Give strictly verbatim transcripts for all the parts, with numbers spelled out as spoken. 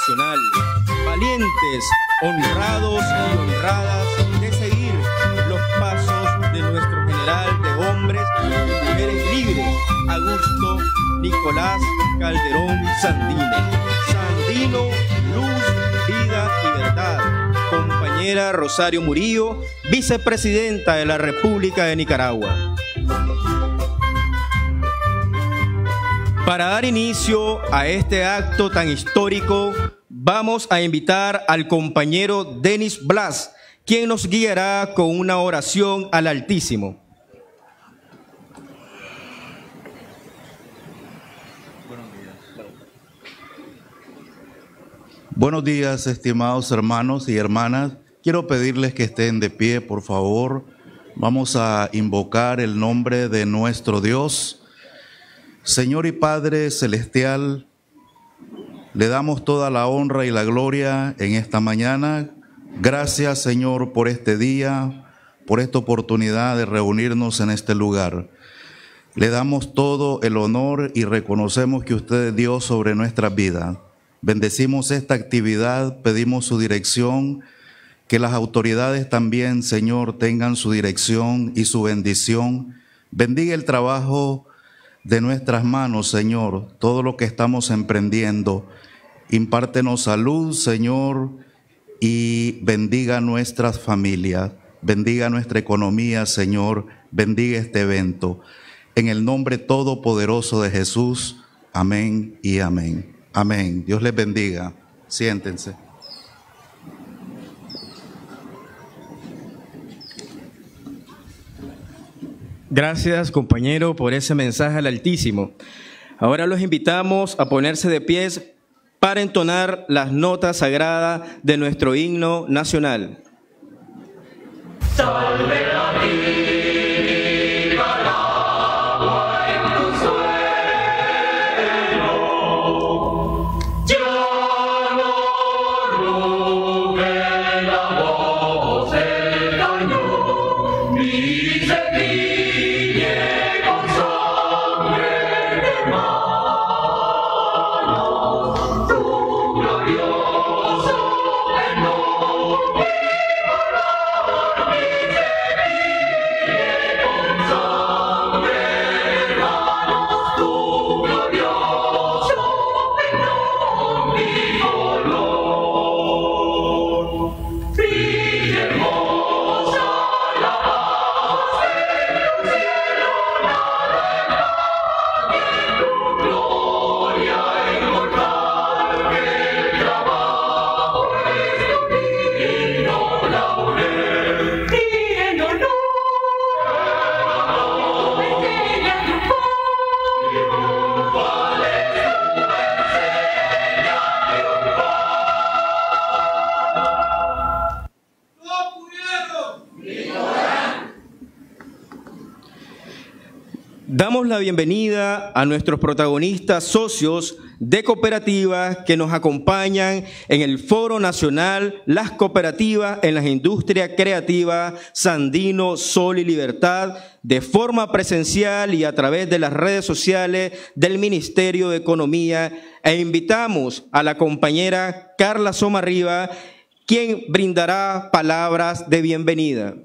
nacional, valientes, honrados y honradas de seguir los pasos de nuestro general de hombres y mujeres libres, Augusto Nicolás Calderón Sandino. Sandino, luz, vida y verdad. Compañera Rosario Murillo, vicepresidenta de la República de Nicaragua. Para dar inicio a este acto tan histórico, vamos a invitar al compañero Denis Blas, quien nos guiará con una oración al Altísimo. Buenos días. Buenos días, estimados hermanos y hermanas. Quiero pedirles que estén de pie, por favor. Vamos a invocar el nombre de nuestro Dios. Señor y Padre Celestial, le damos toda la honra y la gloria en esta mañana. Gracias, Señor, por este día, por esta oportunidad de reunirnos en este lugar. Le damos todo el honor y reconocemos que usted es Dios sobre nuestras vidas. Bendecimos esta actividad, pedimos su dirección, que las autoridades también, Señor, tengan su dirección y su bendición. Bendiga el trabajo de nuestras manos, Señor, todo lo que estamos emprendiendo. Impártenos salud, Señor, y bendiga nuestras familias, bendiga nuestra economía, Señor, bendiga este evento. En el nombre todopoderoso de Jesús, amén y amén. Amén. Dios les bendiga. Siéntense. Gracias, compañero, por ese mensaje al Altísimo. Ahora los invitamos a ponerse de pies para entonar las notas sagradas de nuestro himno nacional. Salve la vida. Damos la bienvenida a nuestros protagonistas socios de cooperativas que nos acompañan en el Foro Nacional Las Cooperativas en las Industrias Creativas Sandino, Sol y Libertad, de forma presencial y a través de las redes sociales del Ministerio de Economía, e invitamos a la compañera Carla Somarriba, quien brindará palabras de bienvenida.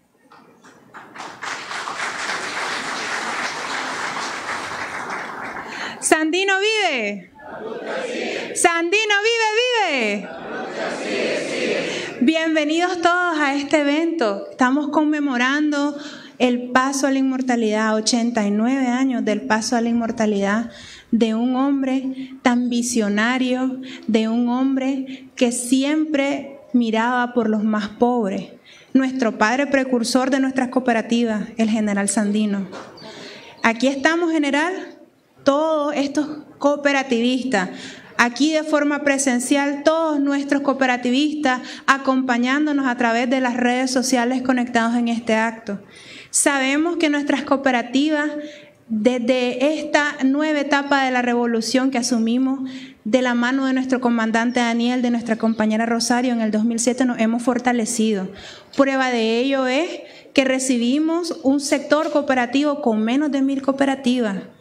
Sandino vive. Sandino vive, vive. Bienvenidos todos a este evento. Estamos conmemorando el paso a la inmortalidad, ochenta y nueve años del paso a la inmortalidad de un hombre tan visionario, de un hombre que siempre miraba por los más pobres. Nuestro padre precursor de nuestras cooperativas, el general Sandino. Aquí estamos, general, todos estos cooperativistas, aquí de forma presencial, todos nuestros cooperativistas acompañándonos a través de las redes sociales conectados en este acto. Sabemos que nuestras cooperativas, desde esta nueva etapa de la revolución que asumimos de la mano de nuestro comandante Daniel, de nuestra compañera Rosario, en el dos mil siete nos hemos fortalecido. Prueba de ello es que recibimos un sector cooperativo con menos de mil cooperativas.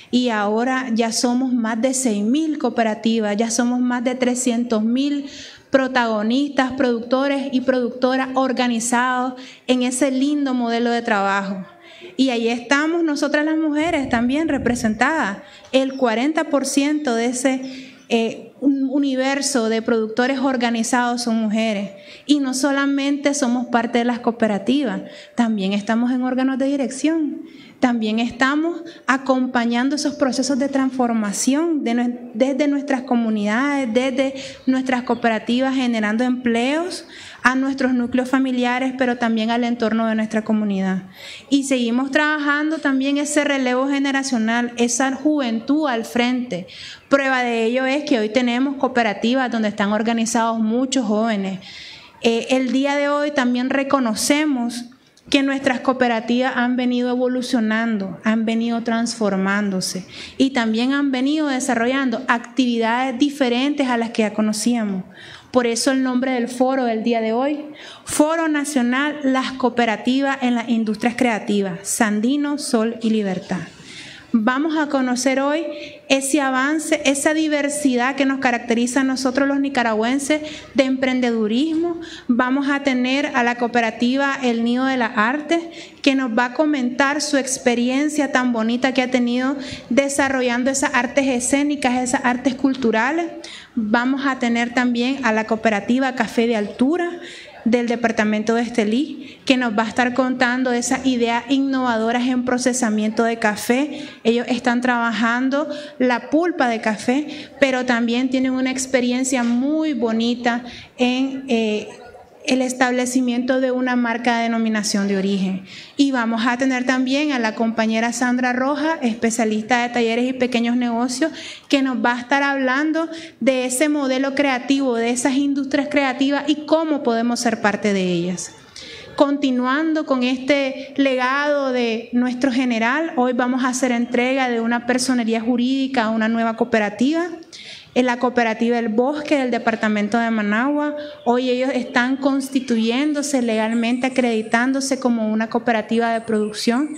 y ahora ya somos más de seis mil cooperativas, ya somos más de trescientos mil protagonistas, productores y productoras organizados en ese lindo modelo de trabajo. Y ahí estamos nosotras las mujeres también representadas. El cuarenta por ciento de ese eh, universo de productores organizados son mujeres. Y no solamente somos parte de las cooperativas, también estamos en órganos de dirección. También estamos acompañando esos procesos de transformación de, desde nuestras comunidades, desde nuestras cooperativas, generando empleos a nuestros núcleos familiares, pero también al entorno de nuestra comunidad. Y seguimos trabajando también ese relevo generacional, esa juventud al frente. Prueba de ello es que hoy tenemos cooperativas donde están organizados muchos jóvenes. Eh, el día de hoy también reconocemos que nuestras cooperativas han venido evolucionando, han venido transformándose y también han venido desarrollando actividades diferentes a las que ya conocíamos. Por eso el nombre del foro del día de hoy, Foro Nacional Las Cooperativas en las Industrias Creativas, Sandino, Sol y Libertad. Vamos a conocer hoy ese avance, esa diversidad que nos caracteriza a nosotros los nicaragüenses de emprendedurismo. Vamos a tener a la cooperativa El Nido de las Artes, que nos va a comentar su experiencia tan bonita que ha tenido desarrollando esas artes escénicas, esas artes culturales. Vamos a tener también a la cooperativa Café de Altura del departamento de Estelí, que nos va a estar contando esas ideas innovadoras en procesamiento de café. Ellos están trabajando la pulpa de café, pero también tienen una experiencia muy bonita en eh, el establecimiento de una marca de denominación de origen. Y vamos a tener también a la compañera Sandra Rojas, especialista de talleres y pequeños negocios, que nos va a estar hablando de ese modelo creativo, de esas industrias creativas y cómo podemos ser parte de ellas. Continuando con este legado de nuestro general, hoy vamos a hacer entrega de una personería jurídica a una nueva cooperativa. En la cooperativa El Bosque del departamento de Managua, hoy ellos están constituyéndose legalmente, acreditándose como una cooperativa de producción.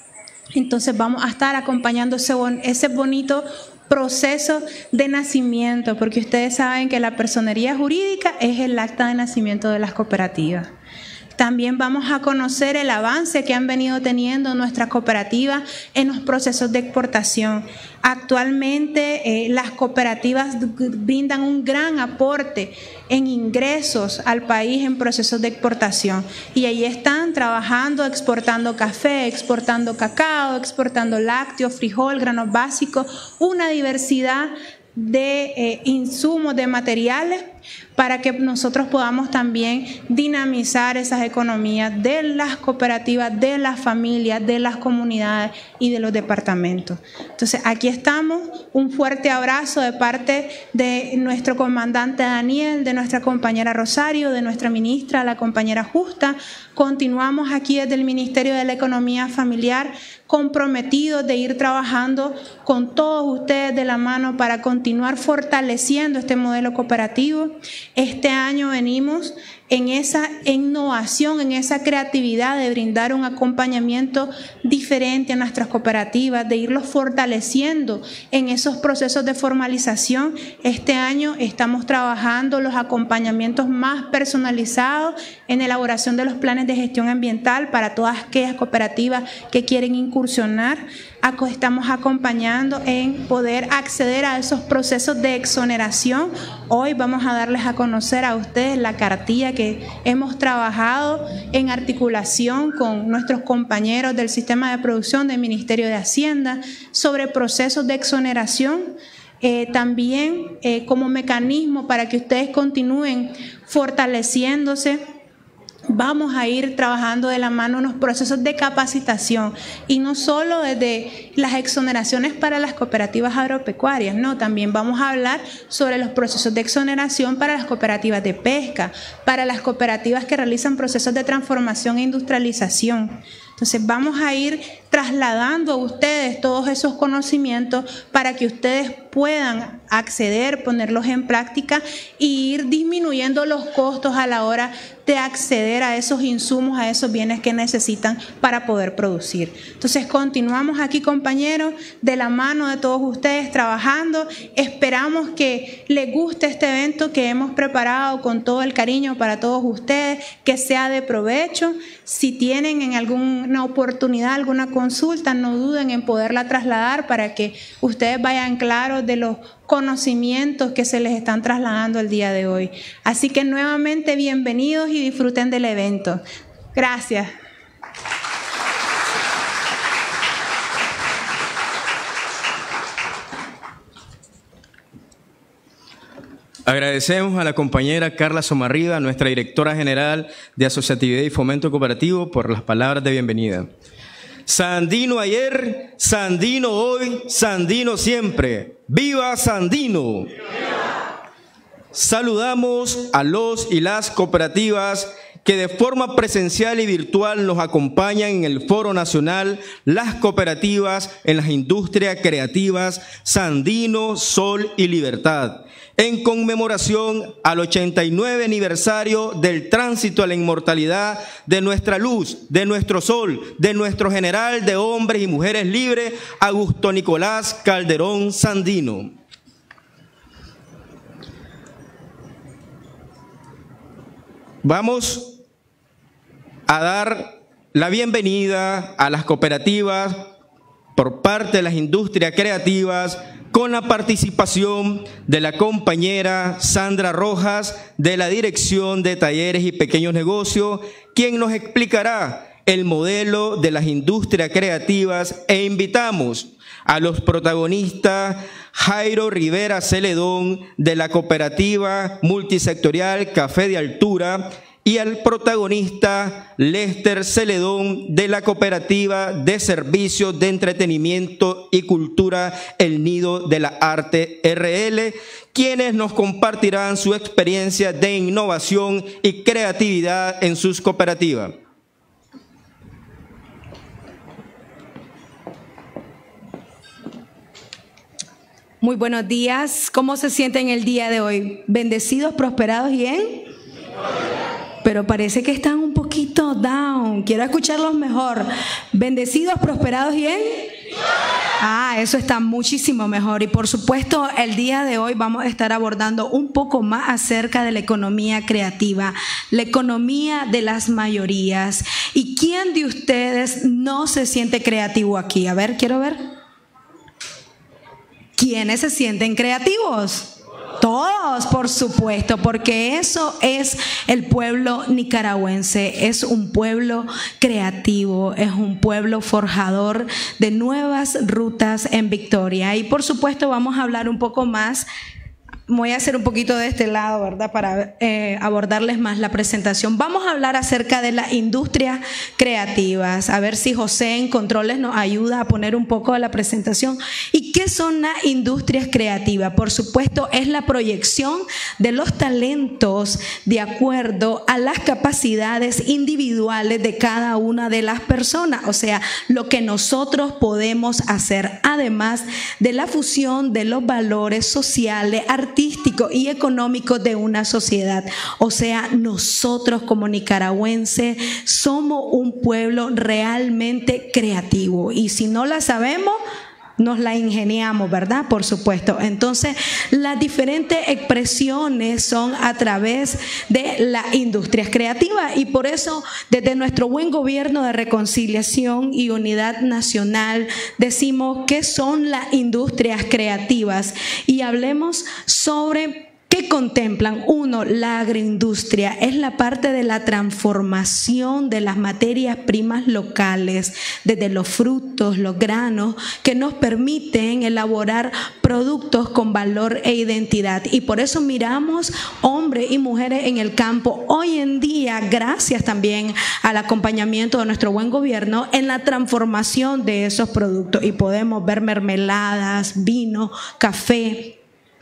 Entonces vamos a estar acompañando ese, bon ese bonito proceso de nacimiento, porque ustedes saben que la personería jurídica es el acta de nacimiento de las cooperativas. También vamos a conocer el avance que han venido teniendo nuestras cooperativas en los procesos de exportación. Actualmente eh, las cooperativas brindan un gran aporte en ingresos al país en procesos de exportación. Y ahí están trabajando, exportando café, exportando cacao, exportando lácteos, frijol, granos básicos, una diversidad de eh, insumos, de materiales, para que nosotros podamos también dinamizar esas economías de las cooperativas, de las familias, de las comunidades y de los departamentos. Entonces, aquí estamos, un fuerte abrazo de parte de nuestro comandante Daniel, de nuestra compañera Rosario, de nuestra ministra, la compañera Justa. Continuamos aquí desde el Ministerio de la Economía Familiar, comprometidos de ir trabajando con todos ustedes de la mano para continuar fortaleciendo este modelo cooperativo. Este año venimos en esa innovación, en esa creatividad de brindar un acompañamiento diferente a nuestras cooperativas, de irlos fortaleciendo en esos procesos de formalización. Este año estamos trabajando los acompañamientos más personalizados en elaboración de los planes de gestión ambiental para todas aquellas cooperativas que quieren incursionar. Estamos acompañando en poder acceder a esos procesos de exoneración. Hoy vamos a darles a conocer a ustedes la cartilla que hemos trabajado en articulación con nuestros compañeros del sistema de producción del Ministerio de Hacienda sobre procesos de exoneración. Eh, también eh, como mecanismo para que ustedes continúen fortaleciéndose. Vamos a ir trabajando de la mano unos procesos de capacitación y no solo desde las exoneraciones para las cooperativas agropecuarias, no, también vamos a hablar sobre los procesos de exoneración para las cooperativas de pesca, para las cooperativas que realizan procesos de transformación e industrialización. Entonces vamos a ir trasladando a ustedes todos esos conocimientos para que ustedes puedan acceder, ponerlos en práctica y ir disminuyendo los costos a la hora de acceder a esos insumos, a esos bienes que necesitan para poder producir. Entonces continuamos aquí, compañeros, de la mano de todos ustedes trabajando. Esperamos que les guste este evento que hemos preparado con todo el cariño para todos ustedes, que sea de provecho. Si tienen en alguna oportunidad, alguna consulta, no duden en poderla trasladar para que ustedes vayan claros de los conocimientos que se les están trasladando el día de hoy. Así que nuevamente bienvenidos y disfruten del evento. Gracias. Agradecemos a la compañera Carla Somarriba, nuestra directora general de Asociatividad y Fomento Cooperativo, por las palabras de bienvenida. Sandino ayer, Sandino hoy, Sandino siempre. ¡Viva Sandino! ¡Viva! Saludamos a los y las cooperativas que de forma presencial y virtual nos acompañan en el Foro Nacional Las Cooperativas en las Industrias Creativas Sandino, Sol y Libertad, en conmemoración al ochenta y nueve aniversario del tránsito a la inmortalidad de nuestra luz, de nuestro sol, de nuestro general de hombres y mujeres libres, Augusto Nicolás Calderón Sandino. Vamos a dar la bienvenida a las cooperativas por parte de las industrias creativas, con la participación de la compañera Sandra Rojas de la Dirección de Talleres y Pequeños Negocios, quien nos explicará el modelo de las industrias creativas, e invitamos a los protagonistas Jairo Rivera Celedón de la cooperativa multisectorial Café de Altura y al protagonista Lester Celedón de la cooperativa de servicios de entretenimiento y cultura El Nido de la Arte R L, quienes nos compartirán su experiencia de innovación y creatividad en sus cooperativas. Muy buenos días. ¿Cómo se sienten el día de hoy? ¿Bendecidos, prosperados y en? Pero parece que están un poquito down. Quiero escucharlos mejor. ¿Bendecidos, prosperados y en? Ah, eso está muchísimo mejor. Y por supuesto, el día de hoy vamos a estar abordando un poco más acerca de la economía creativa, la economía de las mayorías. ¿Y quién de ustedes no se siente creativo aquí? A ver, quiero ver. ¿Quiénes se sienten creativos? Todos, por supuesto, porque eso es el pueblo nicaragüense. Es un pueblo creativo, es un pueblo forjador de nuevas rutas en victoria. Y por supuesto vamos a hablar un poco más. Voy a hacer un poquito de este lado, ¿verdad?, para eh, abordarles más la presentación. Vamos a hablar acerca de las industrias creativas. A ver si José en controles nos ayuda a poner un poco de la presentación. ¿Y qué son las industrias creativas? Por supuesto, es la proyección de los talentos de acuerdo a las capacidades individuales de cada una de las personas. O sea, lo que nosotros podemos hacer, además de la fusión de los valores sociales, artísticos y económicos de una sociedad. O sea, nosotros como nicaragüenses somos un pueblo realmente creativo, y si no la sabemos, nos la ingeniamos, ¿verdad? Por supuesto. Entonces, las diferentes expresiones son a través de las industrias creativas, y por eso desde nuestro buen gobierno de reconciliación y unidad nacional decimos qué son las industrias creativas, y hablemos sobre ¿qué contemplan? Uno, la agroindustria es la parte de la transformación de las materias primas locales, desde los frutos, los granos, que nos permiten elaborar productos con valor e identidad. Y por eso miramos hombres y mujeres en el campo hoy en día, gracias también al acompañamiento de nuestro buen gobierno, en la transformación de esos productos. Y podemos ver mermeladas, vino, café,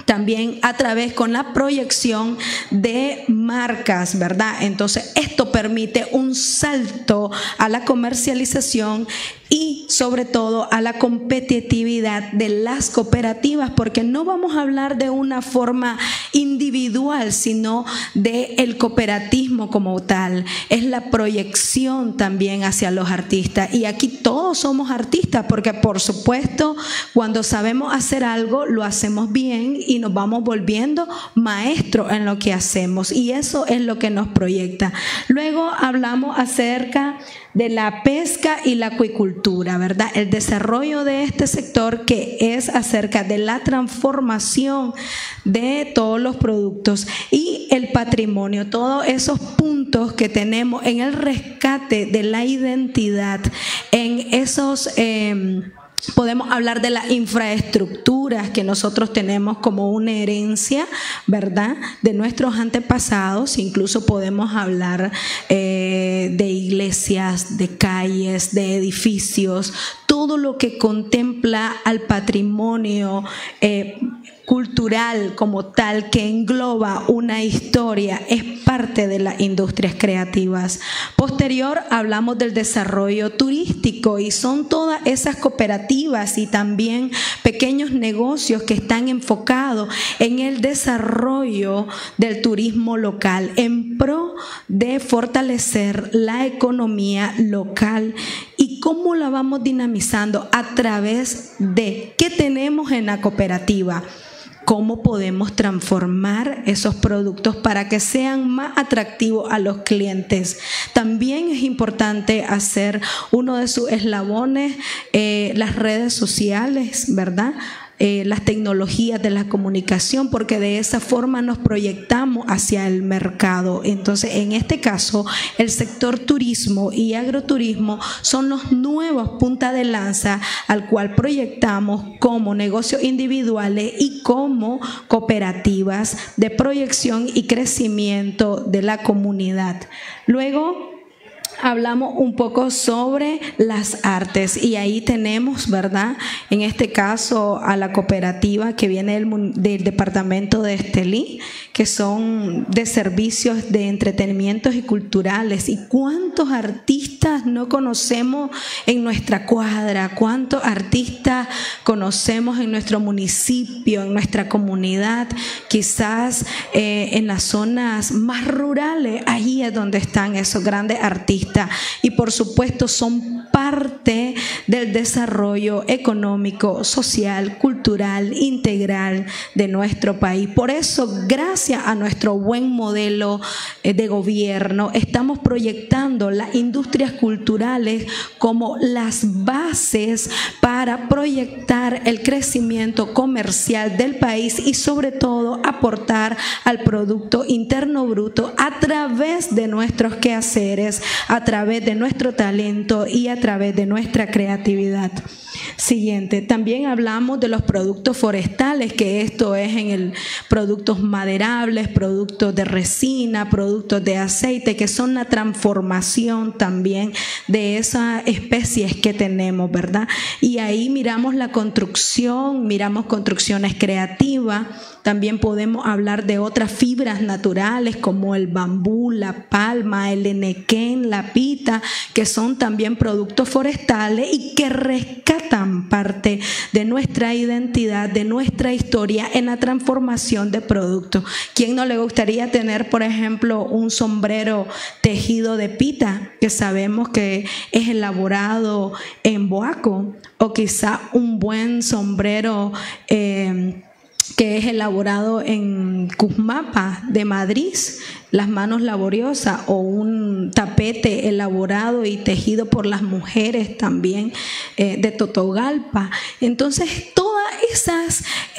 también a través con la proyección de marcas, ¿verdad? Entonces esto permite un salto a la comercialización y sobre todo a la competitividad de las cooperativas, porque no vamos a hablar de una forma individual, sino de el cooperativismo como tal. Es la proyección también hacia los artistas, y aquí todos somos artistas, porque por supuesto cuando sabemos hacer algo lo hacemos bien y nos vamos volviendo maestros en lo que hacemos, y eso es lo que nos proyecta. Luego hablamos acerca de la pesca y la acuicultura, ¿verdad? El desarrollo de este sector, que es acerca de la transformación de todos los productos, y el patrimonio, todos esos puntos que tenemos en el rescate de la identidad, en esos... Eh, Podemos hablar de las infraestructuras que nosotros tenemos como una herencia, ¿verdad?, de nuestros antepasados. Incluso podemos hablar eh, de iglesias, de calles, de edificios, todo lo que contempla al patrimonio eh, cultural como tal, que engloba una historia, es parte de las industrias creativas. Posterior hablamos del desarrollo turístico, y son todas esas cooperativas y también pequeños negocios que están enfocados en el desarrollo del turismo local en pro de fortalecer la economía local. ¿Y cómo la vamos dinamizando? A través de qué tenemos en la cooperativa. ¿Cómo podemos transformar esos productos para que sean más atractivos a los clientes? También es importante hacer uno de sus eslabones, eh, las redes sociales, ¿verdad?, Eh, las tecnologías de la comunicación, porque de esa forma nos proyectamos hacia el mercado. Entonces, en este caso, el sector turismo y agroturismo son los nuevos punta de lanza al cual proyectamos como negocios individuales y como cooperativas de proyección y crecimiento de la comunidad. Luego, hablamos un poco sobre las artes, y ahí tenemos, ¿verdad?, en este caso a la cooperativa que viene del, del departamento de Estelí, que son de servicios de entretenimientos y culturales. ¿Y cuántos artistas no conocemos en nuestra cuadra? ¿Cuántos artistas conocemos en nuestro municipio, en nuestra comunidad? Quizás eh, en las zonas más rurales, ahí es donde están esos grandes artistas. Y por supuesto son parte del desarrollo económico, social, cultural, integral de nuestro país. Por eso, gracias a nuestro buen modelo de gobierno, estamos proyectando las industrias culturales como las bases para proyectar el crecimiento comercial del país y sobre todo aportar al Producto Interno Bruto a través de nuestros quehaceres, a través de nuestro talento y a través de nuestra creatividad. Siguiente, también hablamos de los productos forestales, que esto es en el productos maderables, productos de resina, productos de aceite, que son la transformación también de esas especies que tenemos, ¿verdad? Y ahí miramos la construcción, miramos construcciones creativas. También podemos hablar de otras fibras naturales como el bambú, la palma, el enequén, la pita, que son también productos forestales y que rescatan parte de nuestra identidad, de nuestra historia en la transformación de productos. ¿Quién no le gustaría tener, por ejemplo, un sombrero tejido de pita, que sabemos que es elaborado en Boaco, o quizá un buen sombrero eh, que es elaborado en Cusmapa de Madrid, las manos laboriosas, o un tapete elaborado y tejido por las mujeres también eh, de Totogalpa? Entonces, todas esas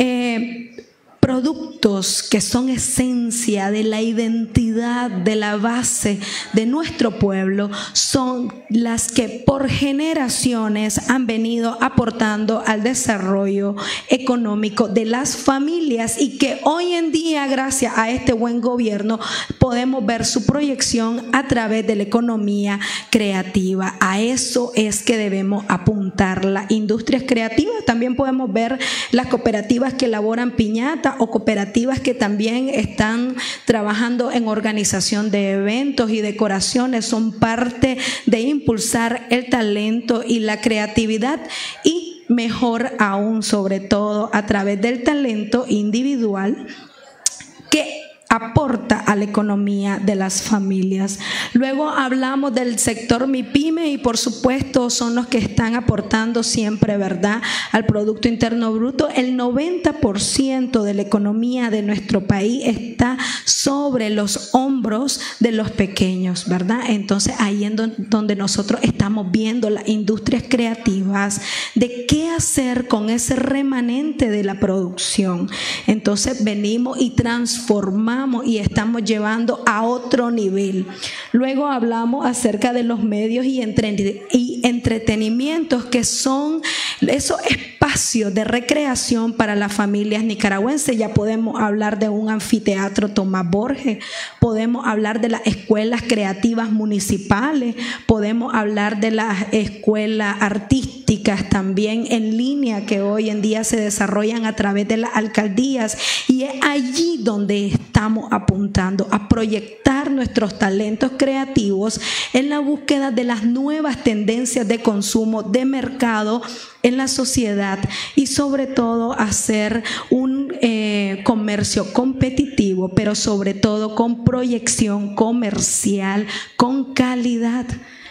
eh, productos que son esencia de la identidad, de la base de nuestro pueblo, son las que por generaciones han venido aportando al desarrollo económico de las familias, y que hoy en día, gracias a este buen gobierno, podemos ver su proyección a través de la economía creativa. A eso es que debemos apuntar las industrias creativas. También podemos ver las cooperativas que elaboran piñata o cooperativas que también están trabajando en organización de eventos y decoraciones son parte de impulsar el talento y la creatividad, y mejor aún, sobre todo a través del talento individual que aporta a la economía de las familias. Luego hablamos del sector MIPYME, y por supuesto son los que están aportando siempre, ¿verdad?, al Producto Interno Bruto. El noventa por ciento de la economía de nuestro país está sobre los hombros de los pequeños, ¿verdad? Entonces ahí es donde nosotros estamos viendo las industrias creativas de qué hacer con ese remanente de la producción. Entonces venimos y transformamos y estamos llevando a otro nivel. Luego hablamos acerca de los medios y, entre, y entretenimientos, que son esos espacios de recreación para las familias nicaragüenses. Ya podemos hablar de un anfiteatro Tomás Borges, podemos hablar de las escuelas creativas municipales, podemos hablar de las escuelas artísticas también en línea que hoy en día se desarrollan a través de las alcaldías, y es allí donde estamos apuntando a proyectar nuestros talentos creativos en la búsqueda de las nuevas tendencias de consumo de mercado en la sociedad, y sobre todo hacer un eh, comercio competitivo, pero sobre todo con proyección comercial, con calidad.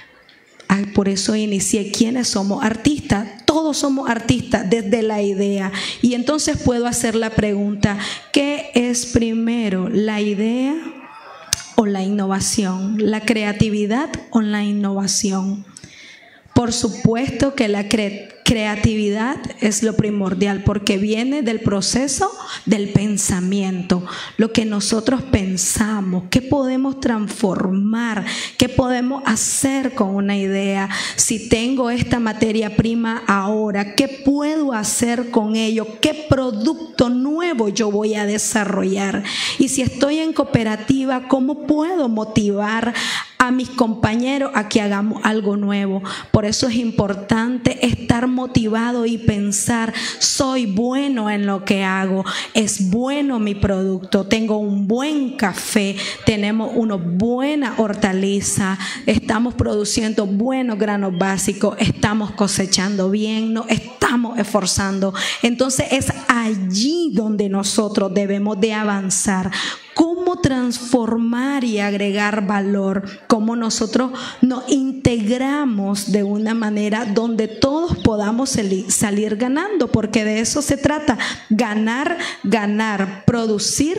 Por eso inicié ¿Quiénes somos artistas? Todos somos artistas desde la idea. Y entonces puedo hacer la pregunta: ¿qué es primero, la idea o la innovación? ¿La creatividad o la innovación? Por supuesto que la cre- creatividad es lo primordial, porque viene del proceso del pensamiento, lo que nosotros pensamos, qué podemos transformar, qué podemos hacer con una idea. Si tengo esta materia prima ahora, ¿qué puedo hacer con ello? ¿Qué producto nuevo yo voy a desarrollar? Y si estoy en cooperativa, ¿cómo puedo motivar a mis compañeros a que hagamos algo nuevo? Por eso es importante estar motivado y pensar: soy bueno en lo que hago, es bueno mi producto, tengo un buen café, tenemos una buena hortaliza, estamos produciendo buenos granos básicos, estamos cosechando bien, nos estamos esforzando. Entonces es allí donde nosotros debemos de avanzar. Cómo transformar y agregar valor, cómo nosotros nos integramos de una manera donde todos podamos salir ganando, porque de eso se trata: ganar, ganar, producir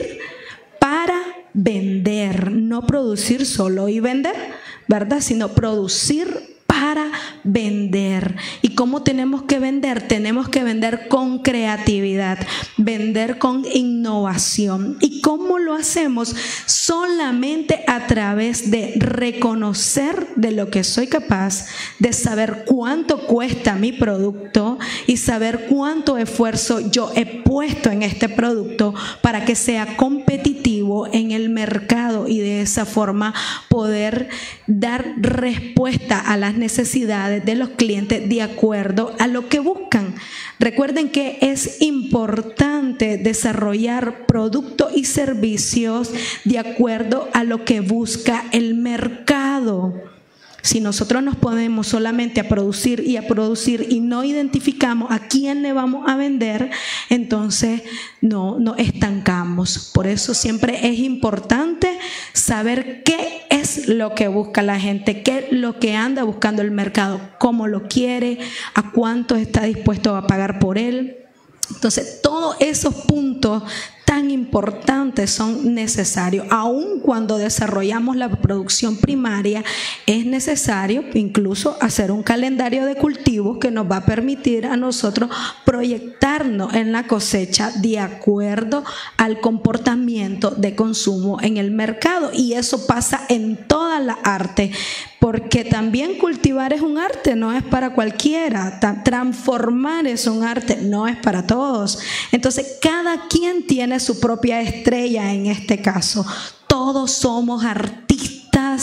para vender, no producir solo y vender, ¿verdad?, sino producir para vender. ¿Y cómo tenemos que vender? Tenemos que vender con creatividad, vender con innovación. ¿Y cómo lo hacemos? Solamente a través de reconocer de lo que soy capaz, de saber cuánto cuesta mi producto y saber cuánto esfuerzo yo he puesto en este producto para que sea competitivo en el mercado, y de esa forma poder dar respuesta a las necesidades de los clientes de acuerdo a lo que buscan. Recuerden que es importante desarrollar productos y servicios de acuerdo a lo que busca el mercado. Si nosotros nos ponemos solamente a producir y a producir y no identificamos a quién le vamos a vender, entonces no nos estancamos. Por eso siempre es importante saber qué es lo que busca la gente, qué es lo que anda buscando el mercado, cómo lo quiere, a cuánto está dispuesto a pagar por él. Entonces todos esos puntos tan importantes son necesarios. Aun cuando desarrollamos la producción primaria, es necesario incluso hacer un calendario de cultivos que nos va a permitir a nosotros proyectarnos en la cosecha de acuerdo al comportamiento de consumo en el mercado. Y eso pasa en toda la arte, porque también cultivar es un arte, no es para cualquiera. Transformar es un arte, no es para todos. Entonces cada quien tiene su propia estrella en este caso. Todos somos artistas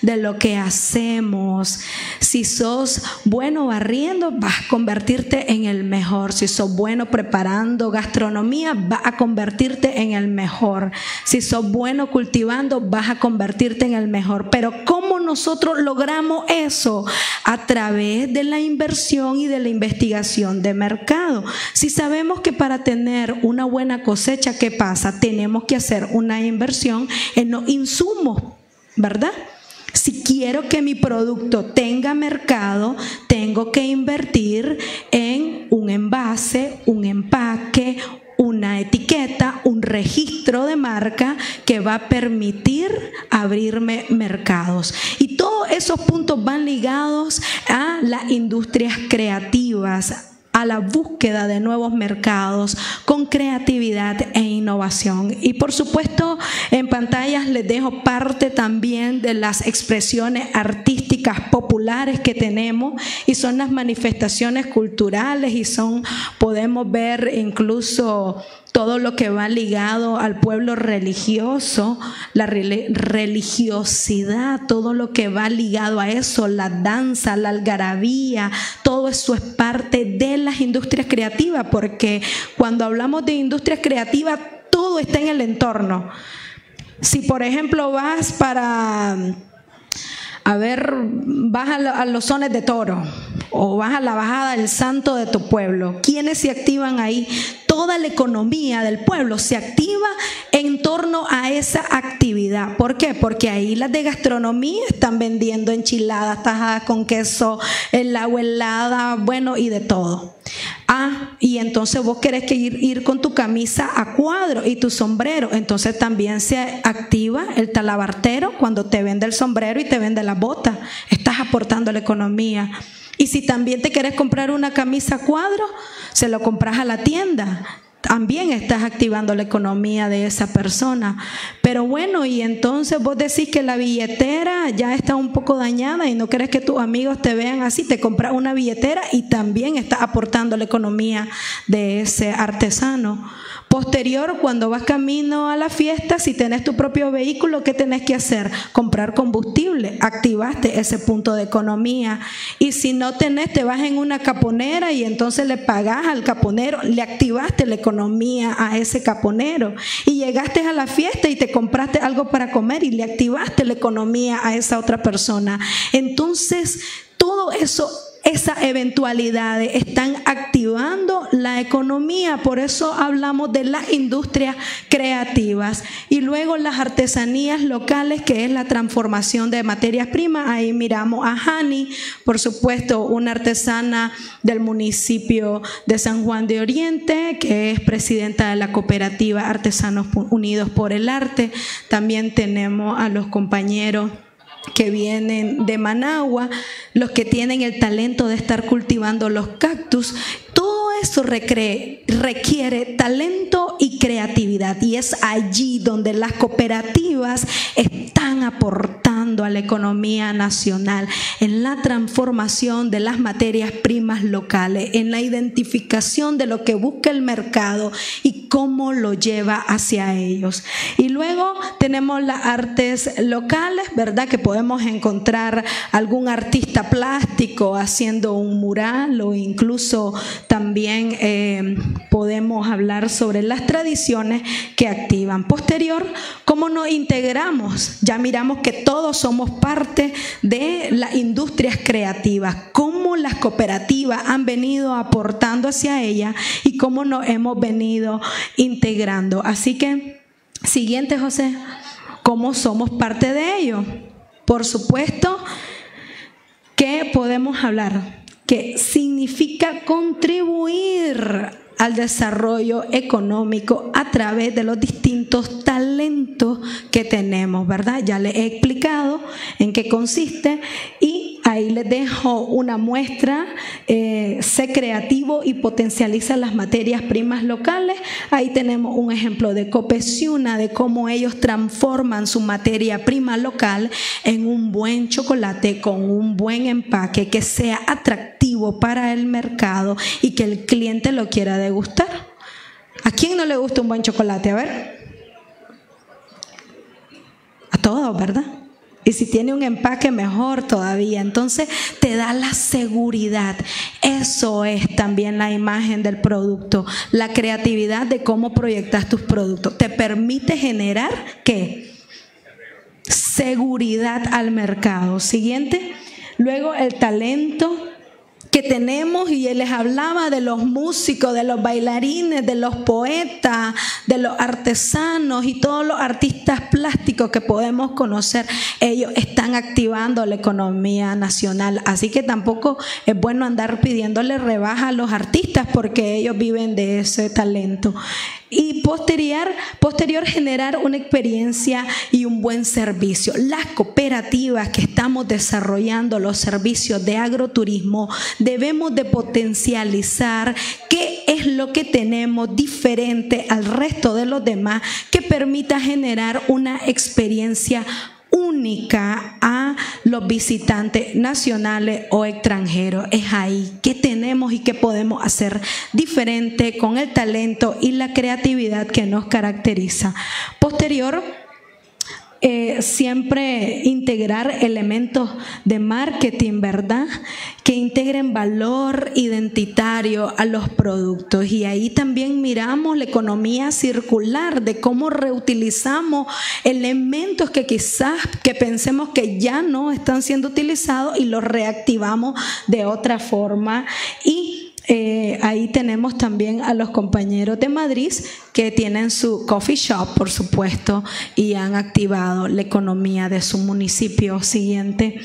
de lo que hacemos. Si sos bueno barriendo, vas a convertirte en el mejor. Si sos bueno preparando gastronomía, vas a convertirte en el mejor. Si sos bueno cultivando, vas a convertirte en el mejor. Pero ¿cómo nosotros logramos eso? A través de la inversión y de la investigación de mercado. Si sabemos que para tener una buena cosecha, ¿qué pasa? Tenemos que hacer una inversión en los insumos, ¿verdad? Si quiero que mi producto tenga mercado, tengo que invertir en un envase, un empaque, una etiqueta, un registro de marca que va a permitir abrirme mercados. Y todos esos puntos van ligados a las industrias creativas, a la búsqueda de nuevos mercados con creatividad e innovación. Y por supuesto, en pantallas les dejo parte también de las expresiones artísticas populares que tenemos, y son las manifestaciones culturales, y son, podemos ver incluso todo lo que va ligado al pueblo religioso, la religiosidad, todo lo que va ligado a eso, la danza, la algarabía, todo eso es parte de las industrias creativas, porque cuando hablamos de industrias creativas, todo está en el entorno. Si por ejemplo vas para, a ver, vas a los sones de toro, o vas a la bajada del santo de tu pueblo, ¿quiénes se activan ahí? Toda la economía del pueblo se activa en torno a esa actividad. ¿Por qué? Porque ahí las de gastronomía están vendiendo enchiladas, tajadas con queso, el agua helada, bueno, y de todo. Ah, y entonces vos querés que ir, ir con tu camisa a cuadro y tu sombrero. Entonces también se activa el talabartero cuando te vende el sombrero y te vende la bota. Estás aportando a la economía. Y si también te querés comprar una camisa a cuadro, se lo compras a la tienda. También estás activando la economía de esa persona. Pero bueno, y entonces vos decís que la billetera ya está un poco dañada y no querés que tus amigos te vean así, te compras una billetera y también estás aportando la economía de ese artesano. Posterior, cuando vas camino a la fiesta, si tenés tu propio vehículo, ¿qué tenés que hacer? Comprar combustible. Activaste ese punto de economía. Y si no tenés, te vas en una caponera y entonces le pagás al caponero, le activaste la economía a ese caponero. Y llegaste a la fiesta y te compraste algo para comer y le activaste la economía a esa otra persona. Entonces, todo eso, esas eventualidades están activando la economía. Por eso hablamos de las industrias creativas. Y luego las artesanías locales, que es la transformación de materias primas. Ahí miramos a Hani, por supuesto, una artesana del municipio de San Juan de Oriente, que es presidenta de la cooperativa Artesanos Unidos por el Arte. También tenemos a los compañeros que vienen de Managua, los que tienen el talento de estar cultivando los cactus. Todo eso requiere, requiere talento y creatividad, y es allí donde las cooperativas están aportando a la economía nacional, en la transformación de las materias primas locales, en la identificación de lo que busca el mercado y cómo lo lleva hacia ellos. Y luego tenemos las artes locales, ¿verdad? Que podemos encontrar algún artista plástico haciendo un mural, o incluso también eh, podemos hablar sobre las tradiciones que activan. Posterior, ¿cómo nos integramos? Ya miramos que todos somos parte de las industrias creativas, cómo las cooperativas han venido aportando hacia ellas y cómo nos hemos venido integrando. Así que, siguiente, José, ¿cómo somos parte de ello? Por supuesto que podemos hablar que significa contribuir al desarrollo económico a través de los distintos talentos que tenemos, ¿verdad? Ya les he explicado en qué consiste, y ahí les dejo una muestra. Eh, sé creativo y potencializa las materias primas locales. Ahí tenemos un ejemplo de Copeciuna, de cómo ellos transforman su materia prima local en un buen chocolate con un buen empaque que sea atractivo para el mercado y que el cliente lo quiera degustar. ¿A quién no le gusta un buen chocolate? A ver. A todos, ¿verdad? Y si tiene un empaque, mejor todavía. Entonces te da la seguridad. Eso es también la imagen del producto. La creatividad de cómo proyectas tus productos. Te permite generar, ¿qué? Seguridad al mercado. Siguiente. Luego el talento que tenemos, y él les hablaba de los músicos, de los bailarines, de los poetas, de los artesanos y todos los artistas plásticos que podemos conocer. Ellos están activando la economía nacional, así que tampoco es bueno andar pidiéndole rebaja a los artistas porque ellos viven de ese talento. Y posterior, posterior generar una experiencia y un buen servicio. Las cooperativas que estamos desarrollando los servicios de agroturismo debemos de potencializar qué es lo que tenemos diferente al resto de los demás que permita generar una experiencia única a los visitantes nacionales o extranjeros. Es ahí que tenemos y que podemos hacer diferente con el talento y la creatividad que nos caracteriza. Posterior, Eh, siempre integrar elementos de marketing, ¿verdad? Que integren valor identitario a los productos. Y ahí también miramos la economía circular, de cómo reutilizamos elementos que quizás que pensemos que ya no están siendo utilizados y los reactivamos de otra forma. Y Eh, ahí tenemos también a los compañeros de Madrid que tienen su coffee shop, por supuesto, y han activado la economía de su municipio. Siguiente.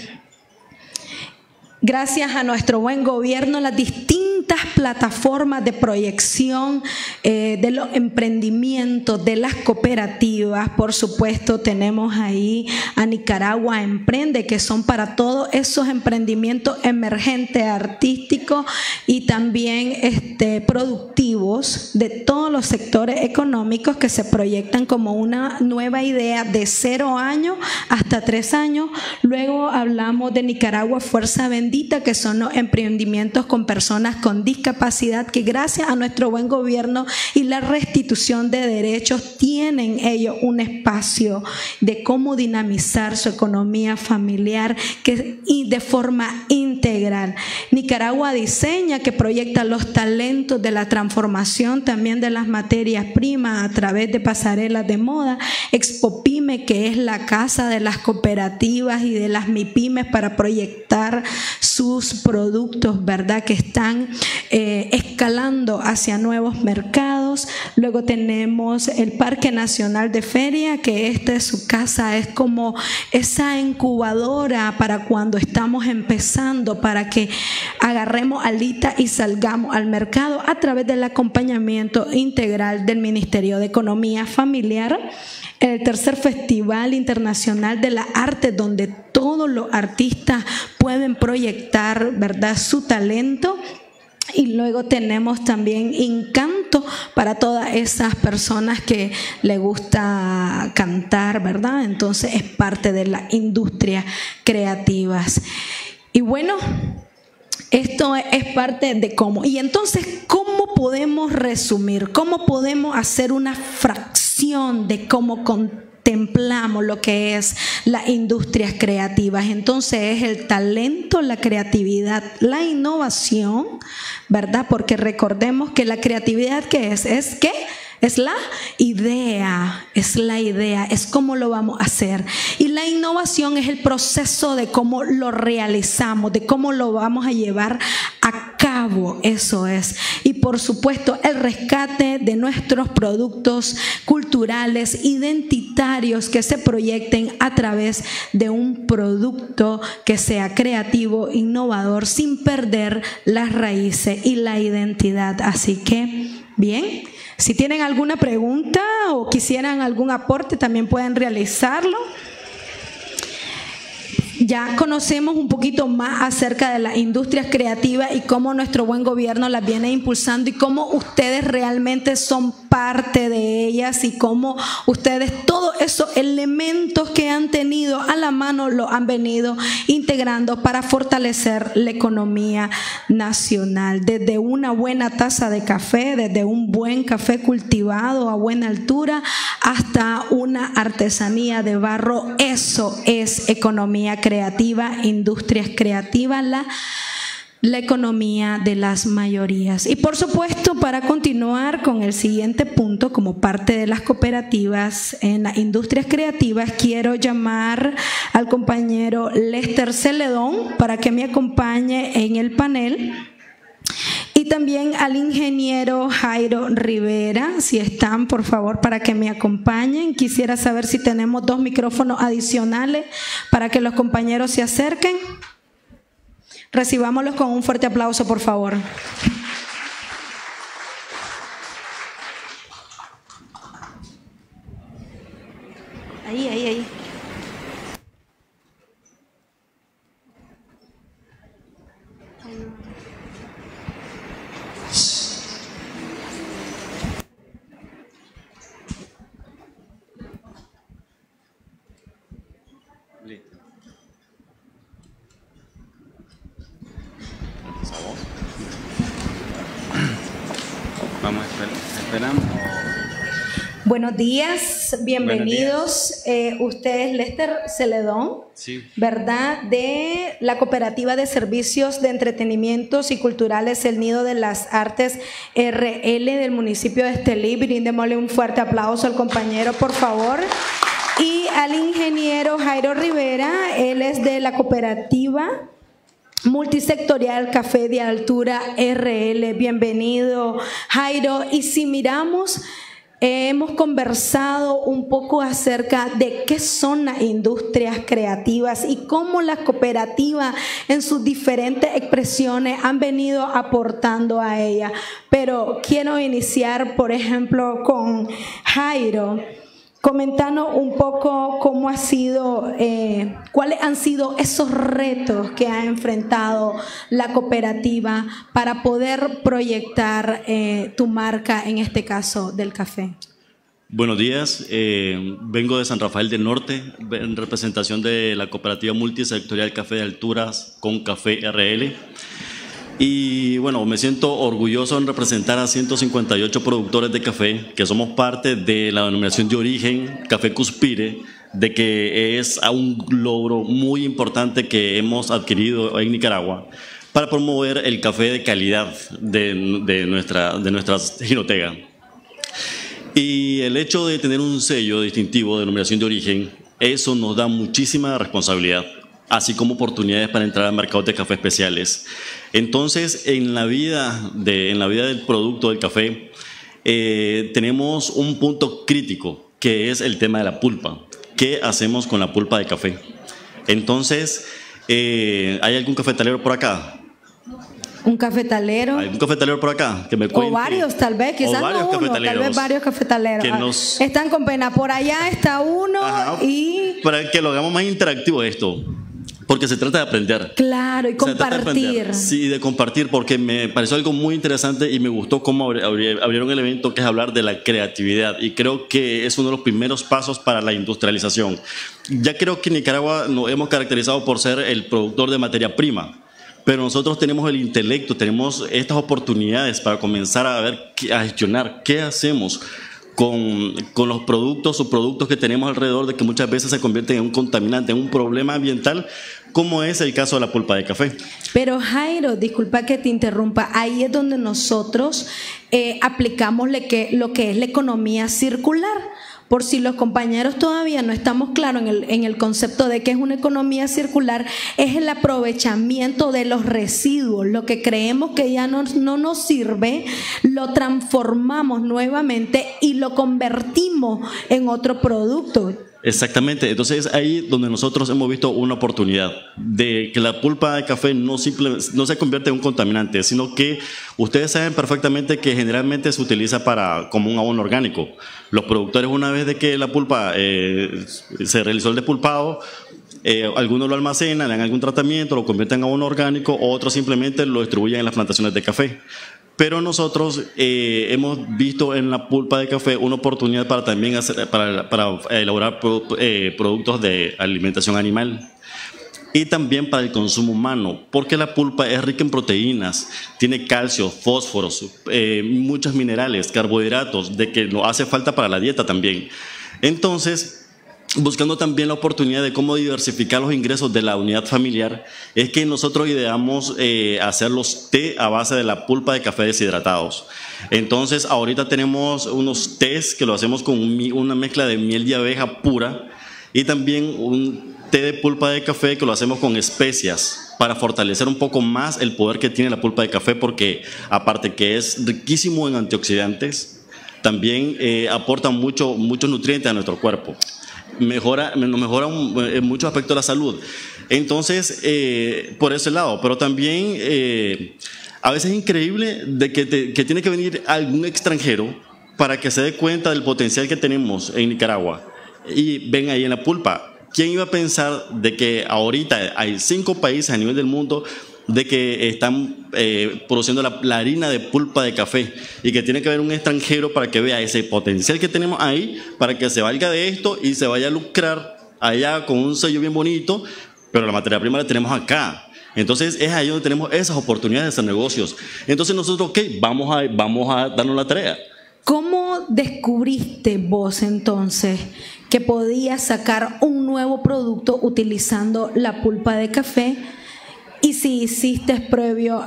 Gracias a nuestro buen gobierno, las distintas plataformas de proyección eh, de los emprendimientos, de las cooperativas, por supuesto, tenemos ahí a Nicaragua Emprende, que son para todos esos emprendimientos emergentes, artísticos y también este, productivos de todos los sectores económicos que se proyectan como una nueva idea de cero años hasta tres años. Luego hablamos de Nicaragua Fuerza Bendita, que son los emprendimientos con personas con discapacidad que gracias a nuestro buen gobierno y la restitución de derechos tienen ellos un espacio de cómo dinamizar su economía familiar que, y de forma integral. Nicaragua Diseña, que proyecta los talentos de la transformación también de las materias primas a través de pasarelas de moda. Expopime, que es la casa de las cooperativas y de las MIPYMES para proyectar sus productos, ¿verdad? Que están eh, escalando hacia nuevos mercados. Luego tenemos el Parque Nacional de Feria, que esta es su casa, es como esa incubadora para cuando estamos empezando, para que agarremos alita y salgamos al mercado a través del acompañamiento integral del Ministerio de Economía Familiar. El tercer Festival Internacional de la Arte, donde todos los artistas pueden proyectar, ¿verdad?, su talento. Y luego tenemos también Encanto para todas esas personas que les gusta cantar, ¿verdad? Entonces es parte de las industrias creativas. Y bueno, esto es parte de cómo. Y entonces, ¿cómo podemos resumir? ¿Cómo podemos hacer una fracción de cómo contemplamos lo que es las industrias creativas? Entonces es el talento, la creatividad, la innovación, ¿verdad? Porque recordemos que la creatividad, ¿qué es? ¿Es qué? Es la idea, es la idea, es cómo lo vamos a hacer. Y la innovación es el proceso de cómo lo realizamos, de cómo lo vamos a llevar a cabo, eso es. Y por supuesto el rescate de nuestros productos culturales, identitarios, que se proyecten a través de un producto que sea creativo, innovador, sin perder las raíces y la identidad. Así que, bien. Si tienen alguna pregunta o quisieran algún aporte, también pueden realizarlo. Ya conocemos un poquito más acerca de las industrias creativas y cómo nuestro buen gobierno las viene impulsando y cómo ustedes realmente son parte parte de ellas y cómo ustedes todos esos elementos que han tenido a la mano lo han venido integrando para fortalecer la economía nacional. Desde una buena taza de café, desde un buen café cultivado a buena altura, hasta una artesanía de barro. Eso es economía creativa, industrias creativas, la la economía de las mayorías. Y por supuesto, para continuar con el siguiente punto, como parte de las cooperativas en las industrias creativas, quiero llamar al compañero Lester Celedón para que me acompañe en el panel. Y también al ingeniero Jairo Rivera, si están, por favor, para que me acompañen. Quisiera saber si tenemos dos micrófonos adicionales para que los compañeros se acerquen. Recibámoslos con un fuerte aplauso, por favor. Ahí, ahí, ahí. Vamos, esperamos. Buenos días, bienvenidos. Eh, usted es Lester Celedón, sí, ¿verdad? De la Cooperativa de Servicios de Entretenimientos y Culturales El Nido de las Artes R L del municipio de Estelí. Brindémosle un fuerte aplauso al compañero, por favor. Y al ingeniero Jairo Rivera, él es de la Cooperativa Multisectorial Café de Altura R L. Bienvenido, Jairo. Y si miramos, eh, hemos conversado un poco acerca de qué son las industrias creativas y cómo las cooperativas en sus diferentes expresiones han venido aportando a ellas. Pero quiero iniciar, por ejemplo, con Jairo. Comentanos un poco cómo ha sido, eh, cuáles han sido esos retos que ha enfrentado la cooperativa para poder proyectar eh, tu marca, en este caso del café. Buenos días, eh, vengo de San Rafael del Norte en representación de la Cooperativa Multisectorial Café de Alturas con Café R L. Y bueno, me siento orgulloso en representar a ciento cincuenta y ocho productores de café que somos parte de la denominación de origen Café Cuspire, de que es un logro muy importante que hemos adquirido en Nicaragua para promover el café de calidad de, de, nuestra, de nuestra jinotega. Y el hecho de tener un sello distintivo de denominación de origen, eso nos da muchísima responsabilidad, así como oportunidades para entrar al mercado de café especiales. Entonces, en la vida, de, en la vida del producto del café, eh, tenemos un punto crítico, que es el tema de la pulpa. ¿Qué hacemos con la pulpa de café? Entonces, eh, ¿hay algún cafetalero por acá? ¿Un cafetalero? ¿Hay algún cafetalero por acá? Que me cuente. O varios, tal vez, quizás no uno, tal vez varios cafetaleros. Que nos... Están con pena. Por allá está uno. Ajá, y... para que lo hagamos más interactivo esto. Porque se trata de aprender. Claro, y compartir. Sí, de compartir, porque me pareció algo muy interesante y me gustó cómo abrieron el evento, que es hablar de la creatividad. Y creo que es uno de los primeros pasos para la industrialización. Ya creo que en Nicaragua nos hemos caracterizado por ser el productor de materia prima, pero nosotros tenemos el intelecto, tenemos estas oportunidades para comenzar a ver, a gestionar qué hacemos Con, con los productos o productos que tenemos alrededor, de que muchas veces se convierten en un contaminante, en un problema ambiental, como es el caso de la pulpa de café. Pero Jairo, disculpa que te interrumpa, ahí es donde nosotros eh, aplicamos le que, lo que es la economía circular. Por si los compañeros todavía no estamos claros en el, en el concepto de qué es una economía circular, es el aprovechamiento de los residuos. Lo que creemos que ya no, no nos sirve, lo transformamos nuevamente y lo convertimos en otro producto. Exactamente, entonces ahí donde nosotros hemos visto una oportunidad de que la pulpa de café no, simple, no se convierte en un contaminante, sino que ustedes saben perfectamente que generalmente se utiliza para, como un abono orgánico. Los productores, una vez de que la pulpa eh, se realizó el despulpado, eh, algunos lo almacenan, le dan algún tratamiento, lo convierten en abono orgánico, otros simplemente lo distribuyen en las plantaciones de café. Pero nosotros eh, hemos visto en la pulpa de café una oportunidad para también hacer, para, para elaborar pro, eh, productos de alimentación animal y también para el consumo humano, porque la pulpa es rica en proteínas, tiene calcio, fósforos, eh, muchos minerales, carbohidratos, de que nos hace falta para la dieta también. Entonces, buscando también la oportunidad de cómo diversificar los ingresos de la unidad familiar, es que nosotros ideamos eh, hacer los té a base de la pulpa de café deshidratados. Entonces, ahorita tenemos unos tés que lo hacemos con una mezcla de miel de abeja pura y también un té de pulpa de café que lo hacemos con especias para fortalecer un poco más el poder que tiene la pulpa de café, porque aparte que es riquísimo en antioxidantes, también eh, aporta mucho, muchos nutrientes a nuestro cuerpo. Mejora, nos mejora un, en muchos aspectos de la salud. Entonces, eh, por ese lado, pero también eh, a veces es increíble de que, te, que tiene que venir algún extranjero para que se dé cuenta del potencial que tenemos en Nicaragua y ven ahí en la pulpa. ¿Quién iba a pensar de que ahorita hay cinco países a nivel del mundo de que están eh, produciendo la, la harina de pulpa de café y que tiene que haber un extranjero para que vea ese potencial que tenemos ahí, para que se valga de esto y se vaya a lucrar allá con un sello bien bonito, pero la materia prima la tenemos acá? Entonces es ahí donde tenemos esas oportunidades de hacer negocios. Entonces nosotros, ok, vamos a, vamos a darnos la tarea. ¿Cómo descubriste vos entonces que podías sacar un nuevo producto utilizando la pulpa de café? Y si hiciste previo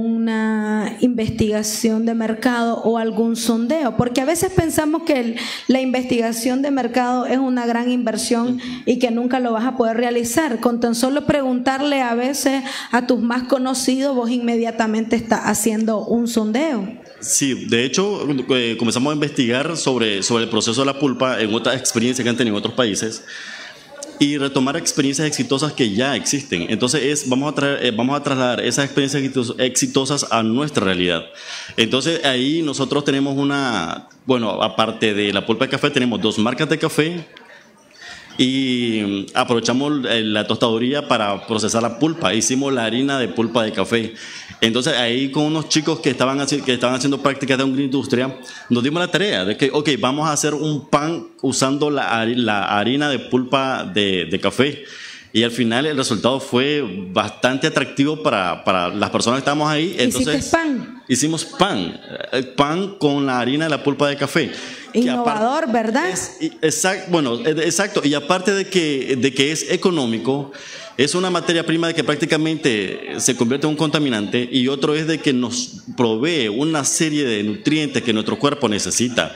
alguna investigación de mercado o algún sondeo, porque a veces pensamos que el, la investigación de mercado es una gran inversión y que nunca lo vas a poder realizar. Con tan solo preguntarle a veces a tus más conocidos, vos inmediatamente estás haciendo un sondeo. Sí, de hecho eh, comenzamos a investigar sobre, sobre el proceso de la pulpa en otras experiencias que han tenido en otros países y retomar experiencias exitosas que ya existen. Entonces es, vamos, a traer, eh, vamos a trasladar esas experiencias exitosas a nuestra realidad. Entonces ahí nosotros tenemos una, bueno, aparte de la pulpa de café, tenemos dos marcas de café y aprovechamos la tostaduría para procesar la pulpa. Hicimos la harina de pulpa de café. Entonces ahí con unos chicos que estaban, que estaban haciendo prácticas de una industria, nos dimos la tarea de que, ok, vamos a hacer un pan usando la, la harina de pulpa de, de café. Y al final el resultado fue bastante atractivo para, para las personas que estábamos ahí. Entonces, ¿hiciste pan? Hicimos pan, pan con la harina de la pulpa de café. Innovador, aparte, ¿verdad? Es, exacto, bueno, exacto. Y aparte de que, de que es económico, es una materia prima de que prácticamente se convierte en un contaminante, y otro es de que nos provee una serie de nutrientes que nuestro cuerpo necesita,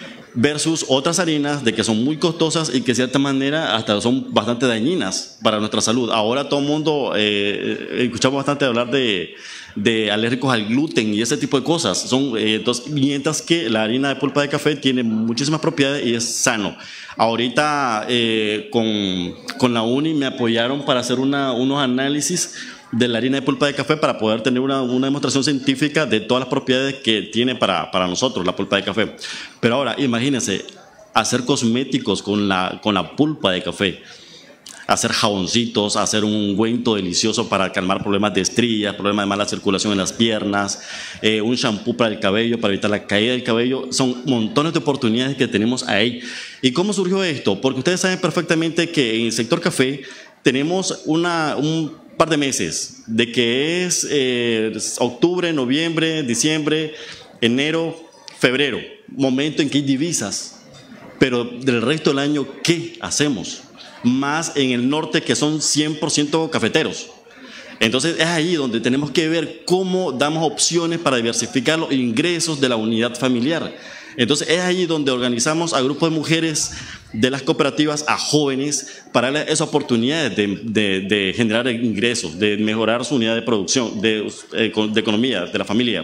versus otras harinas de que son muy costosas y que de cierta manera hasta son bastante dañinas para nuestra salud. Ahora todo el mundo, eh, escuchamos bastante hablar de, de alérgicos al gluten y ese tipo de cosas. Son, eh, entonces, mientras que la harina de pulpa de café tiene muchísimas propiedades y es sano. Ahorita eh, con, con la uni me apoyaron para hacer una, unos análisis de la harina de pulpa de café para poder tener una, una demostración científica de todas las propiedades que tiene para, para nosotros la pulpa de café. Pero ahora, imagínense, hacer cosméticos con la, con la pulpa de café, hacer jaboncitos, hacer un ungüento delicioso para calmar problemas de estrías, problemas de mala circulación en las piernas, eh, un shampoo para el cabello, para evitar la caída del cabello. Son montones de oportunidades que tenemos ahí. ¿Y cómo surgió esto? Porque ustedes saben perfectamente que en el sector café tenemos una, un par de meses, de que es eh, octubre, noviembre, diciembre, enero, febrero, momento en que hay divisas, pero del resto del año, ¿qué hacemos? Más en el norte, que son cien por ciento cafeteros. Entonces es ahí donde tenemos que ver cómo damos opciones para diversificar los ingresos de la unidad familiar. Entonces es ahí donde organizamos a grupos de mujeres de las cooperativas, a jóvenes, para darles esas oportunidades de, de, de generar ingresos, de mejorar su unidad de producción, de, de economía, de la familia.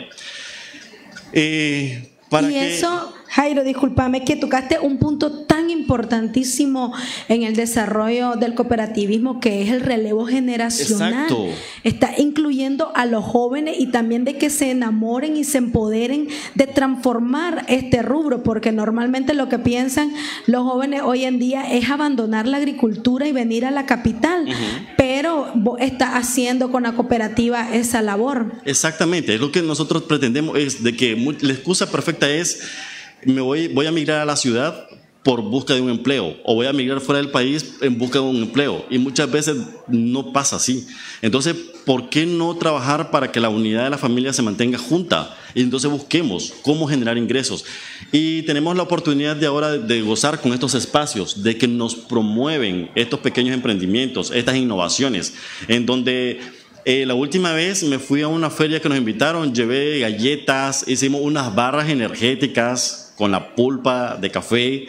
Eh, para y que... eso, Jairo, discúlpame, que tocaste un punto tan importantísimo en el desarrollo del cooperativismo, que es el relevo generacional. Exacto. Está incluyendo a los jóvenes y también de que se enamoren y se empoderen de transformar este rubro, porque normalmente lo que piensan los jóvenes hoy en día es abandonar la agricultura y venir a la capital. Uh-huh. Pero pero vos estás haciendo con la cooperativa esa labor. Exactamente, es lo que nosotros pretendemos, es de que la excusa perfecta es, me voy, voy a migrar a la ciudad por busca de un empleo, o voy a migrar fuera del país en busca de un empleo, y muchas veces no pasa así. Entonces, ¿por qué no trabajar para que la unidad de la familia se mantenga junta? Y entonces busquemos cómo generar ingresos. Y tenemos la oportunidad de ahora de gozar con estos espacios, de que nos promueven estos pequeños emprendimientos, estas innovaciones, en donde eh, la última vez me fui a una feria que nos invitaron, llevé galletas, hicimos unas barras energéticas con la pulpa de café,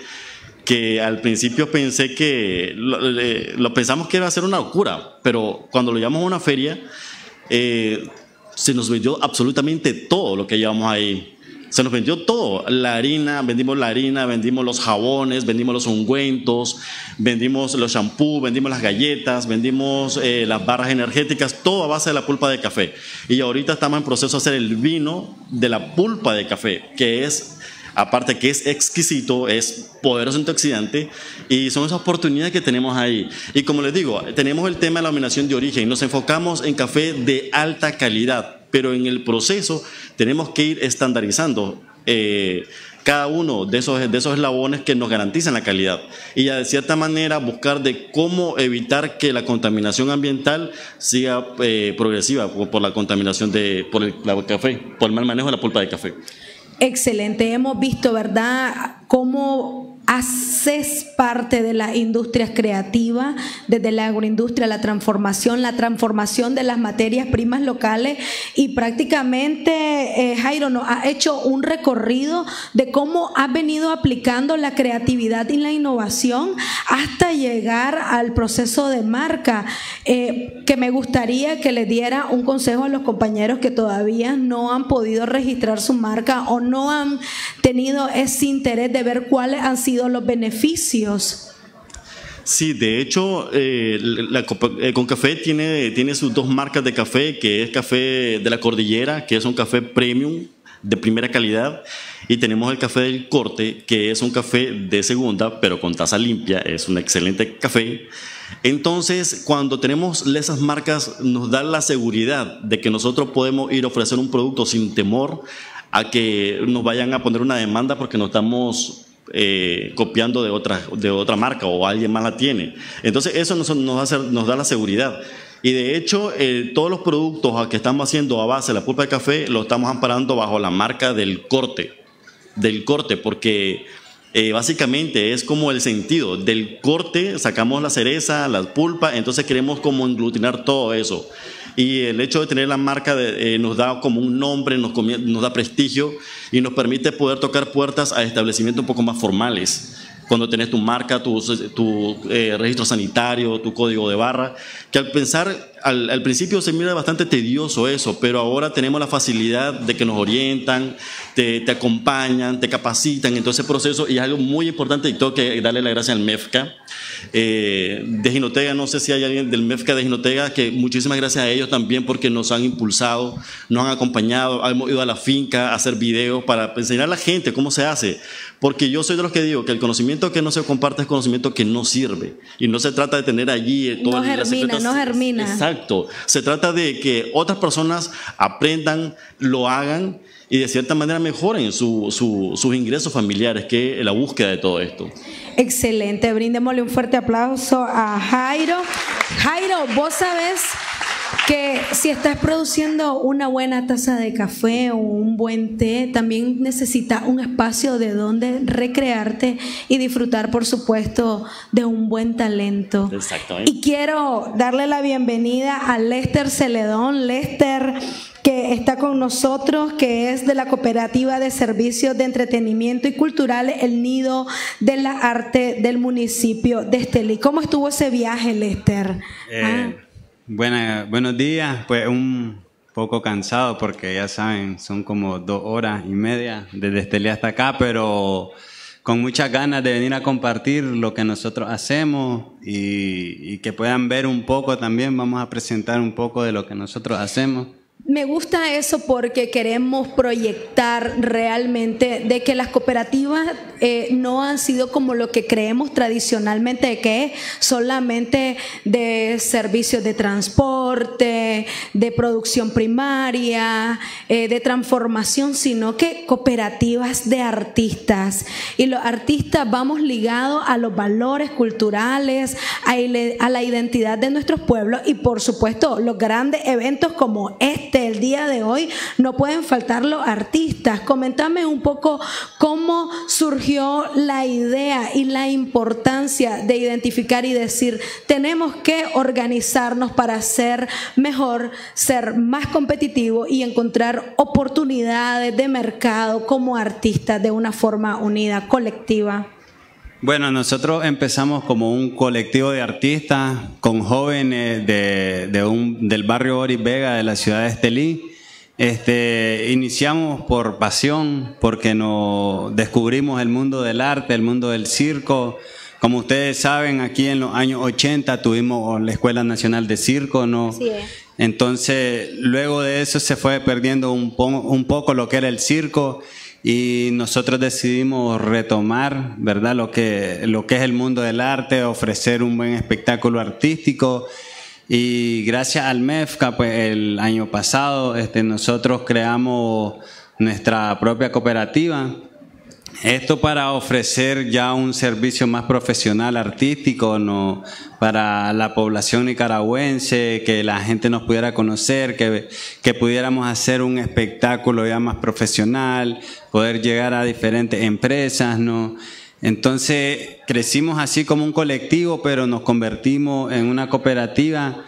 que al principio pensé que, lo, lo pensamos que iba a ser una locura, pero cuando lo llevamos a una feria, eh, se nos vendió absolutamente todo lo que llevamos ahí. Se nos vendió todo, la harina, vendimos la harina, vendimos los jabones, vendimos los ungüentos, vendimos los shampoos, vendimos las galletas, vendimos eh, las barras energéticas, todo a base de la pulpa de café. Y ahorita estamos en proceso de hacer el vino de la pulpa de café, que es, aparte que es exquisito, es poderoso antioxidante, y son esas oportunidades que tenemos ahí. Y como les digo, tenemos el tema de la denominación de origen, nos enfocamos en café de alta calidad, pero en el proceso tenemos que ir estandarizando eh, cada uno de esos, de esos eslabones que nos garantizan la calidad, y de cierta manera buscar de cómo evitar que la contaminación ambiental siga eh, progresiva por, por la contaminación de, por el la café, por el mal manejo de la pulpa de café. Excelente, hemos visto, ¿verdad?, cómo haces parte de las industrias creativas, desde la agroindustria, la transformación, la transformación de las materias primas locales, y prácticamente eh, Jairo nos ha hecho un recorrido de cómo has venido aplicando la creatividad y la innovación hasta llegar al proceso de marca, eh, que me gustaría que le diera un consejo a los compañeros que todavía no han podido registrar su marca o no han tenido ese interés de ver cuáles han sido los beneficios. Sí, de hecho, eh, la, la, Concafé tiene, tiene sus dos marcas de café, que es Café de la Cordillera, que es un café premium de primera calidad, y tenemos el Café del Corte, que es un café de segunda, pero con taza limpia, es un excelente café. Entonces, cuando tenemos esas marcas, nos da la seguridad de que nosotros podemos ir a ofrecer un producto sin temor a que nos vayan a poner una demanda porque nos estamos Eh, copiando de otra, de otra marca o alguien más la tiene. Entonces eso nos, nos, hace, nos da la seguridad. Y de hecho eh, todos los productos que estamos haciendo a base de la pulpa de café los estamos amparando bajo la marca del corte, del corte, porque eh, básicamente es como el sentido del corte, sacamos la cereza, la pulpa, entonces queremos como englutinar todo eso. Y el hecho de tener la marca de, eh, nos da como un nombre, nos, nos da prestigio y nos permite poder tocar puertas a establecimientos un poco más formales. Cuando tenés tu marca, tu, tu eh, registro sanitario, tu código de barra, que al pensar, al, al principio se mira bastante tedioso eso, pero ahora tenemos la facilidad de que nos orientan, te, te acompañan, te capacitan en todo ese proceso, y es algo muy importante, y tengo que darle la gracia al MEFCA eh, de Jinotega. No sé si hay alguien del MEFCA de Jinotega, que muchísimas gracias a ellos también, porque nos han impulsado, nos han acompañado, hemos ido a la finca a hacer videos para enseñar a la gente cómo se hace, porque yo soy de los que digo que el conocimiento que no se comparte es conocimiento que no sirve, y no se trata de tener allí todo no germina, no germina. Exacto, se trata de que otras personas aprendan, lo hagan y de cierta manera mejoren su, su, sus ingresos familiares, que es la búsqueda de todo esto. Excelente, brindémosle un fuerte aplauso a Jairo. Jairo, vos sabés que si estás produciendo una buena taza de café o un buen té, también necesitas un espacio de donde recrearte y disfrutar, por supuesto, de un buen talento. Exactamente. Y quiero darle la bienvenida a Lester Celedón. Lester, que está con nosotros, que es de la Cooperativa de Servicios de Entretenimiento y Culturales El Nido de la Arte del municipio de Estelí. ¿Cómo estuvo ese viaje, Lester? Eh, ah. buena, buenos días, pues un poco cansado porque ya saben, son como dos horas y media desde Estelí hasta acá, pero con muchas ganas de venir a compartir lo que nosotros hacemos y, y que puedan ver un poco también. Vamos a presentar un poco de lo que nosotros hacemos. Me gusta eso porque queremos proyectar realmente de que las cooperativas eh, no han sido como lo que creemos tradicionalmente de que es solamente de servicios de transporte, de producción primaria, eh, de transformación, sino que cooperativas de artistas. Y los artistas vamos ligados a los valores culturales, a, a la identidad de nuestros pueblos y por supuesto los grandes eventos como este, el día de hoy, no pueden faltar los artistas. Coméntame un poco cómo surgió la idea y la importancia de identificar y decir, tenemos que organizarnos para ser mejor, ser más competitivo y encontrar oportunidades de mercado como artistas de una forma unida, colectiva. Bueno, nosotros empezamos como un colectivo de artistas con jóvenes de, de un, del barrio Boris Vega de la ciudad de Estelí. Este, iniciamos por pasión, porque nos descubrimos el mundo del arte, el mundo del circo. Como ustedes saben, aquí en los años ochenta tuvimos la Escuela Nacional de Circo, ¿no? Sí, eh. Entonces, luego de eso se fue perdiendo un, po un poco lo que era el circo. Y nosotros decidimos retomar, ¿verdad?, lo que, lo que es el mundo del arte, ofrecer un buen espectáculo artístico. Y gracias al MEFCA, pues el año pasado este, nosotros creamos nuestra propia cooperativa. Esto para ofrecer ya un servicio más profesional, artístico, ¿no?, para la población nicaragüense, que la gente nos pudiera conocer, que, que pudiéramos hacer un espectáculo ya más profesional, poder llegar a diferentes empresas, ¿no? Entonces crecimos así como un colectivo, pero nos convertimos en una cooperativa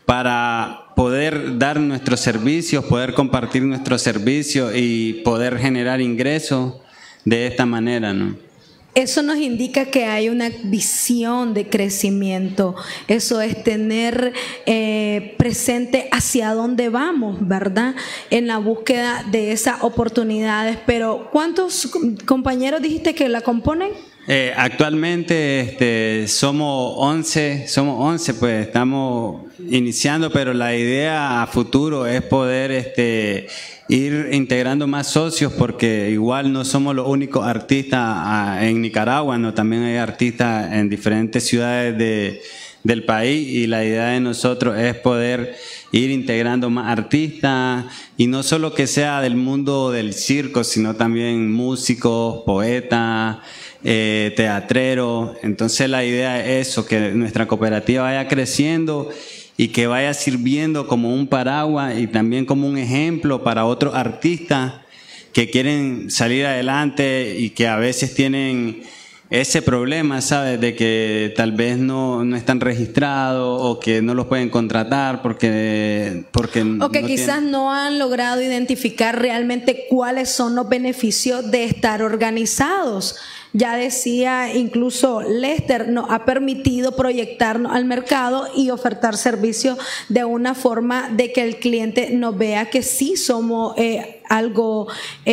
para poder dar nuestros servicios, poder compartir nuestros servicios y poder generar ingresos de esta manera, ¿no? Eso nos indica que hay una visión de crecimiento. Eso es tener eh, presente hacia dónde vamos, ¿verdad?, en la búsqueda de esas oportunidades. Pero ¿cuántos compañeros dijiste que la componen? Eh, actualmente este, somos once, somos once, pues estamos iniciando, pero la idea a futuro es poder este, ir integrando más socios, porque igual no somos los únicos artistas en Nicaragua, ¿no? También hay artistas en diferentes ciudades de, del país, y la idea de nosotros es poder ir integrando más artistas, y no solo que sea del mundo del circo, sino también músicos, poetas, eh, teatreros. Entonces la idea es eso, que nuestra cooperativa vaya creciendo y que vaya sirviendo como un paraguas y también como un ejemplo para otros artistas que quieren salir adelante y que a veces tienen ese problema, ¿sabes?, de que tal vez no, no están registrados o que no los pueden contratar porque... porque o que no quizás tienen... no han logrado identificar realmente cuáles son los beneficios de estar organizados. Ya decía incluso Lester, nos ha permitido proyectarnos al mercado y ofertar servicios de una forma de que el cliente nos vea que sí somos eh, algo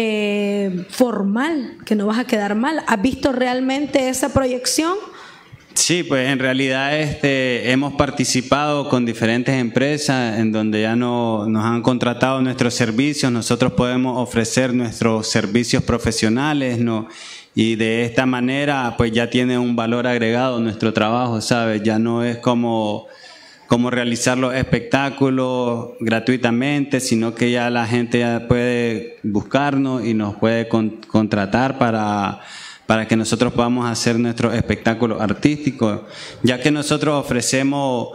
eh, formal, que no vas a quedar mal. ¿Has visto realmente esa proyección? Sí, pues en realidad este, hemos participado con diferentes empresas en donde ya no, nos han contratado nuestros servicios. Nosotros podemos ofrecer nuestros servicios profesionales, ¿no? Y de esta manera pues ya tiene un valor agregado nuestro trabajo, ¿sabes? Ya no es como, como realizar los espectáculos gratuitamente, sino que ya la gente ya puede buscarnos y nos puede con, contratar para, para que nosotros podamos hacer nuestros espectáculos artísticos, ya que nosotros ofrecemos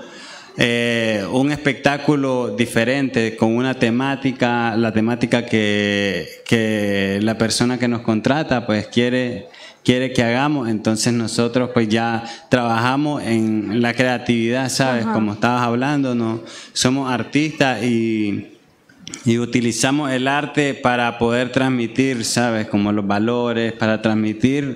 Eh, un espectáculo diferente con una temática, la temática que, que la persona que nos contrata pues quiere, quiere que hagamos. Entonces nosotros pues ya trabajamos en la creatividad, ¿sabes? Ajá. Como estabas hablando, ¿no? Somos artistas y, y utilizamos el arte para poder transmitir, ¿sabes? Como los valores, para transmitir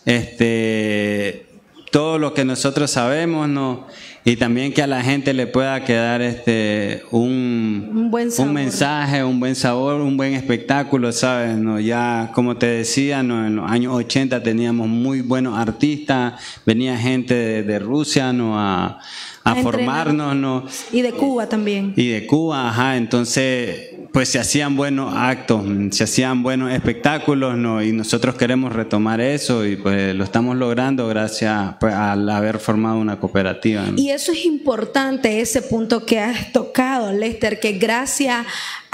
este, todo lo que nosotros sabemos, ¿no? Y también que a la gente le pueda quedar este un, un, buen sabor. un mensaje, un buen sabor, un buen espectáculo, ¿sabes? ¿No? Ya, como te decía, ¿no? En los años ochenta teníamos muy buenos artistas, venía gente de, de Rusia, ¿no? a, a, a formarnos, ¿no? Y de Cuba también. Y de Cuba, ajá. Entonces pues se hacían buenos actos, se hacían buenos espectáculos, ¿no? Y nosotros queremos retomar eso y pues lo estamos logrando gracias pues, al haber formado una cooperativa, ¿no? Y eso es importante, ese punto que has tocado, Lester, que gracias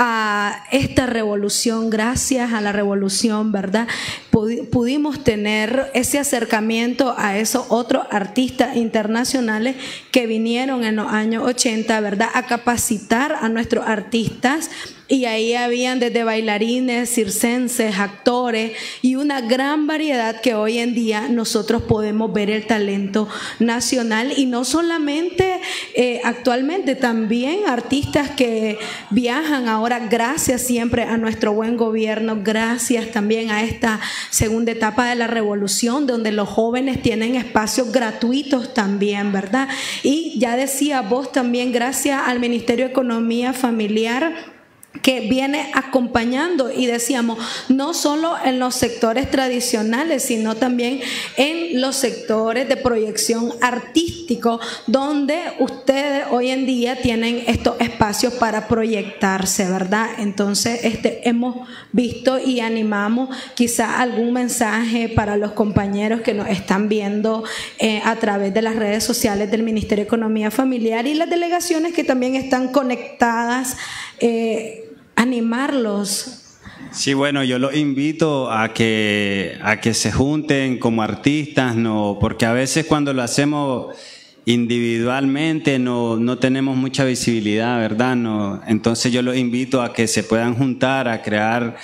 a esta revolución, gracias a la revolución, ¿verdad?, pudimos tener ese acercamiento a esos otros artistas internacionales que vinieron en los años ochenta, ¿verdad?, a capacitar a nuestros artistas. Y ahí habían desde bailarines, circenses, actores y una gran variedad que hoy en día nosotros podemos ver el talento nacional, y no solamente eh, actualmente, también artistas que viajan ahora gracias siempre a nuestro buen gobierno, gracias también a esta segunda etapa de la revolución, donde los jóvenes tienen espacios gratuitos también, ¿verdad? Y ya decía vos también, gracias al Ministerio de Economía Familiar, que viene acompañando, y decíamos, no solo en los sectores tradicionales, sino también en los sectores de proyección artístico, donde ustedes hoy en día tienen estos espacios para proyectarse, ¿verdad? Entonces, este, hemos visto y animamos quizá algún mensaje para los compañeros que nos están viendo eh, a través de las redes sociales del Ministerio de Economía Familiar y las delegaciones que también están conectadas, eh, animarlos. Sí, bueno, yo los invito a que, a que se junten como artistas, ¿no? Porque a veces cuando lo hacemos individualmente no, no tenemos mucha visibilidad, ¿verdad? No, entonces yo los invito a que se puedan juntar, a crear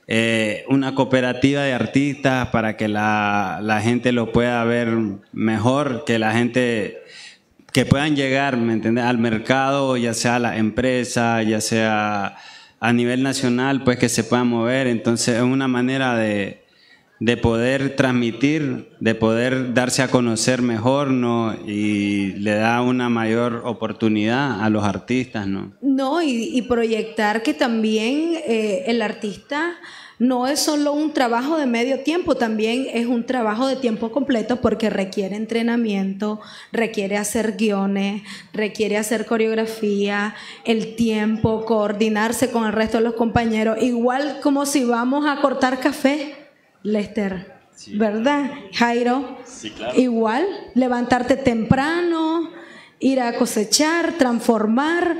eh, una cooperativa de artistas para que la, la gente lo pueda ver mejor, que la gente, que puedan llegar, ¿me entiendes?, al mercado, ya sea a la empresa, ya sea a nivel nacional, pues que se puedan mover. Entonces es una manera de, de poder transmitir, de poder darse a conocer mejor, ¿no? Y le da una mayor oportunidad a los artistas, ¿no? No, y, y proyectar que también eh, el artista no es solo un trabajo de medio tiempo, también es un trabajo de tiempo completo, porque requiere entrenamiento, requiere hacer guiones, requiere hacer coreografía, el tiempo, coordinarse con el resto de los compañeros, igual como si vamos a cortar café, Lester, sí, ¿verdad, Jairo? Sí, claro. Igual, levantarte temprano, ir a cosechar, transformar,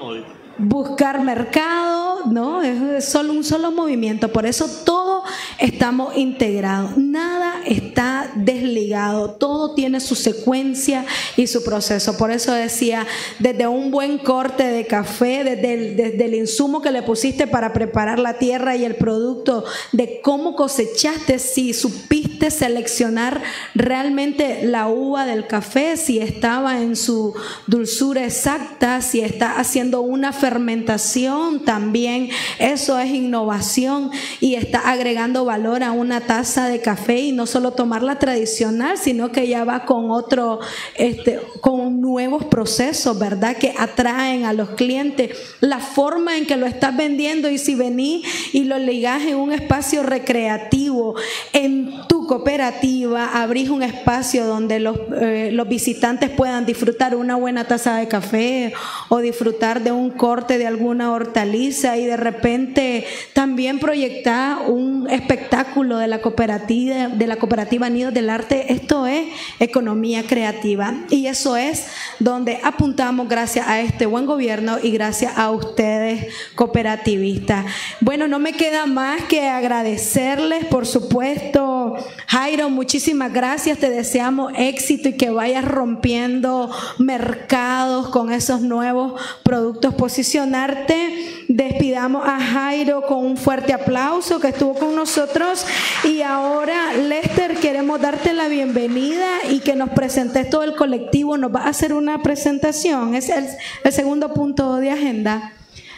buscar mercado, ¿no? Es solo un solo movimiento. Por eso todo estamos integrados, nada está desligado, todo tiene su secuencia y su proceso. Por eso decía, desde un buen corte de café, desde el, desde el insumo que le pusiste para preparar la tierra y el producto, de cómo cosechaste, si supiste seleccionar realmente la uva del café, si estaba en su dulzura exacta, si está haciendo una fermentación también, eso es innovación, y está agregando valor a una taza de café, y no solo tomarla tradicional, sino que ya va con otro, este, con nuevos procesos, ¿verdad?, que atraen a los clientes, la forma en que lo estás vendiendo. Y si venís y lo ligás en un espacio recreativo, en tu cooperativa abrís un espacio donde los, eh, los visitantes puedan disfrutar una buena taza de café o disfrutar de un corte de alguna hortaliza, y de repente también proyectar un espectáculo de la cooperativa, de la cooperativa Nidos del Arte. Esto es economía creativa, y eso es donde apuntamos gracias a este buen gobierno y gracias a ustedes, cooperativistas. Bueno, no me queda más que agradecerles, por supuesto. Jairo, muchísimas gracias, te deseamos éxito y que vayas rompiendo mercados con esos nuevos productos, posicionarte. Despidamos a Jairo con un fuerte aplauso, que estuvo con nosotros. Y ahora, Lester, queremos darte la bienvenida y que nos presentes todo el colectivo. Nos va a hacer una presentación, es el, el segundo punto de agenda.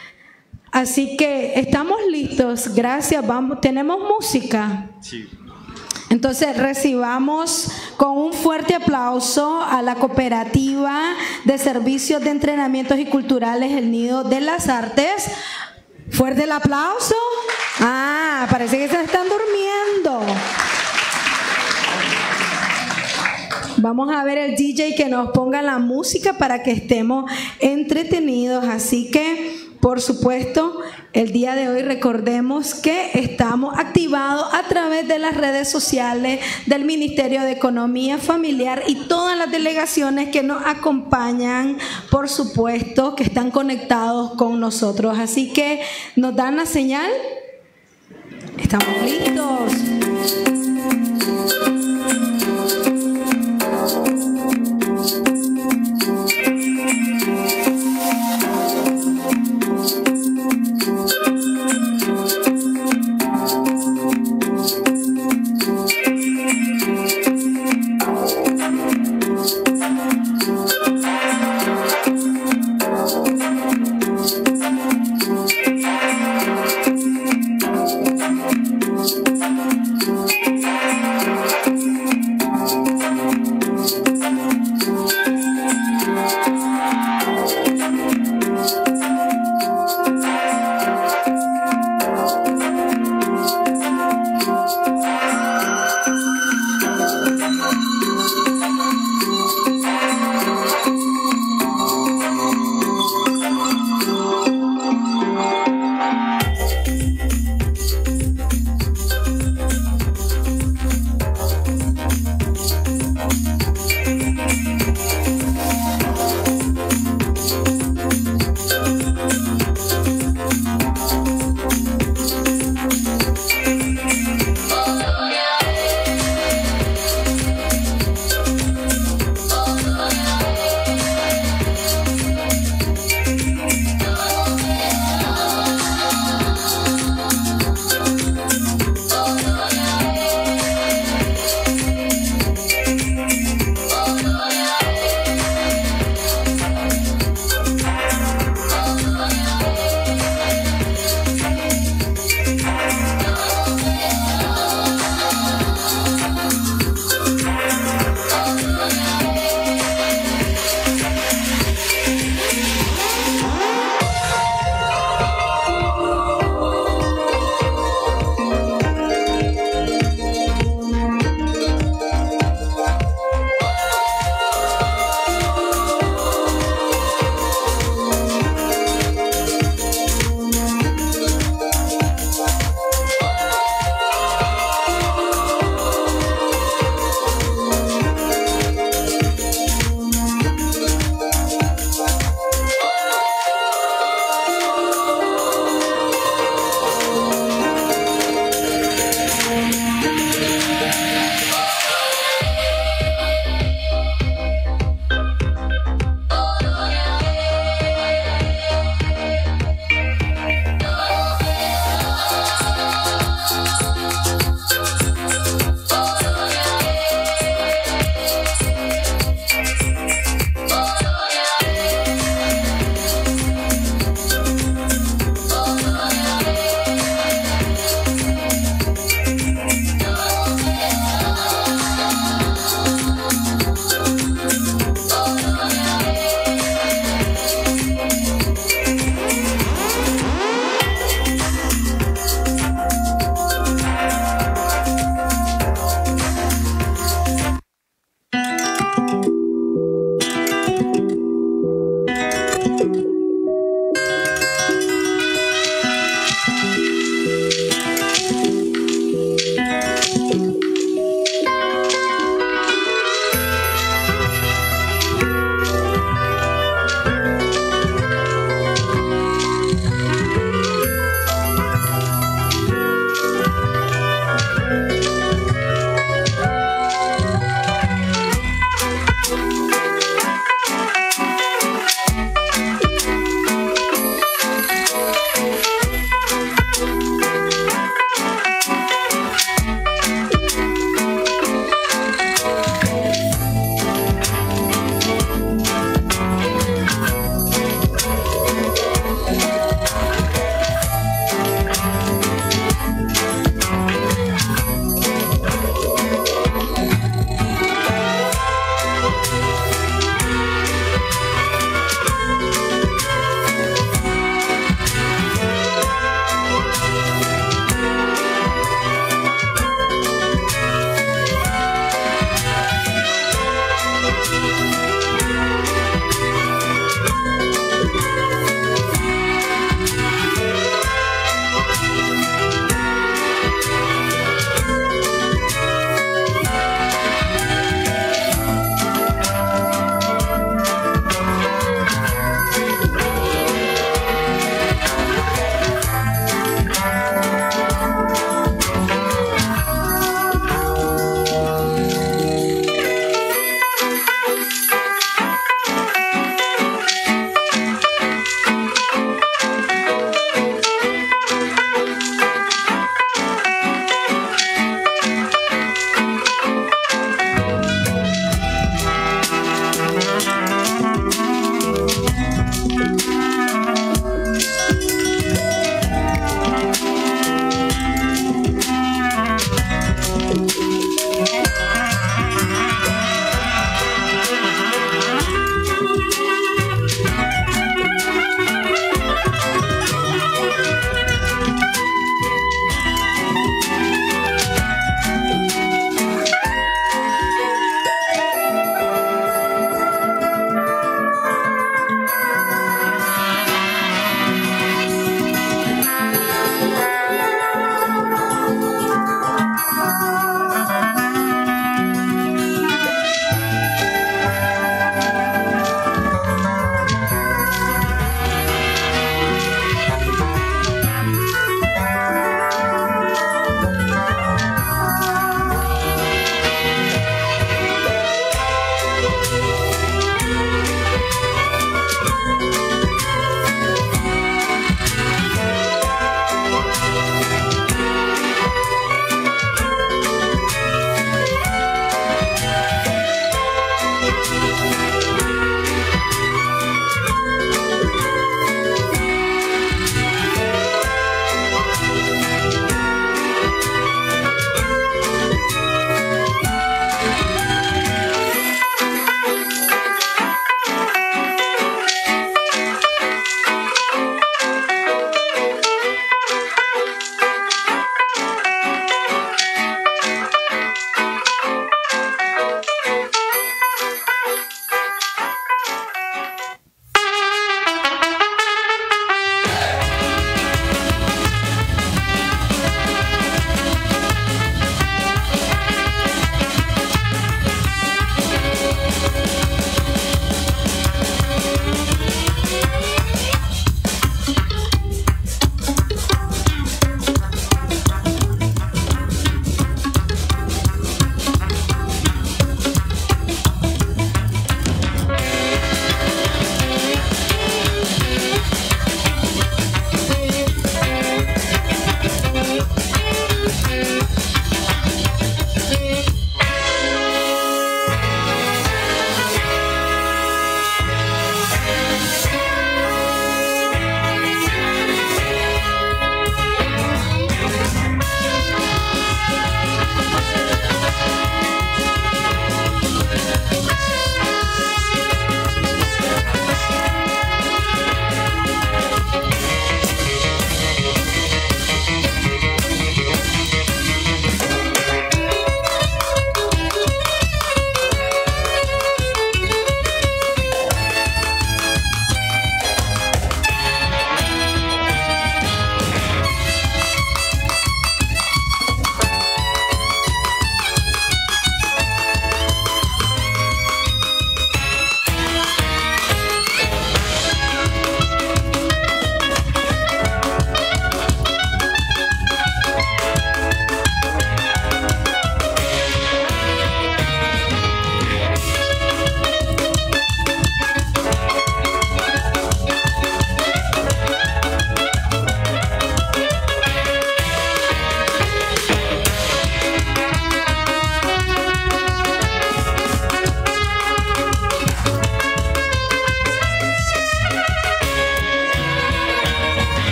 Así que estamos listos, gracias. Vamos, ¿tenemos música? Sí. Entonces recibamos con un fuerte aplauso a la Cooperativa de Servicios de Entrenamientos y Culturales El Nido de las Artes. Fuerte el aplauso. Ah, parece que se están durmiendo. Vamos a ver el D J que nos ponga la música para que estemos entretenidos. Así que por supuesto, el día de hoy recordemos que estamos activados a través de las redes sociales del Ministerio de Economía Familiar y todas las delegaciones que nos acompañan, por supuesto, que están conectados con nosotros. Así que nos dan la señal. Estamos listos.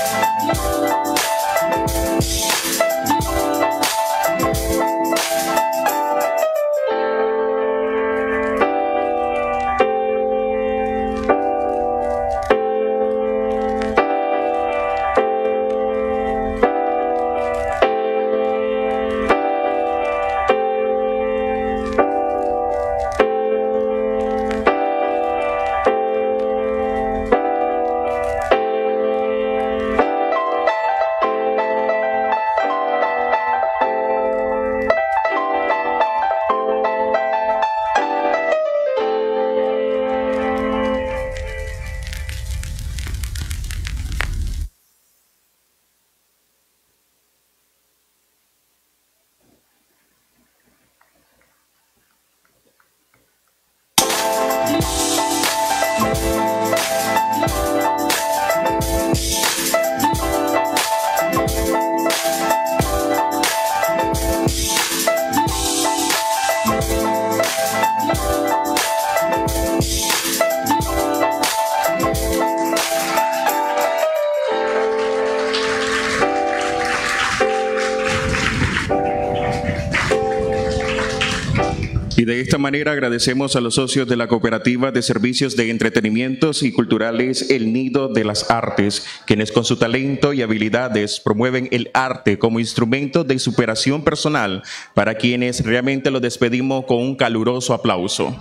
Y de esta manera agradecemos a los socios de la Cooperativa de Servicios de Entretenimientos y Culturales El Nido de las Artes, quienes con su talento y habilidades promueven el arte como instrumento de superación personal, para quienes realmente lo despedimos con un caluroso aplauso.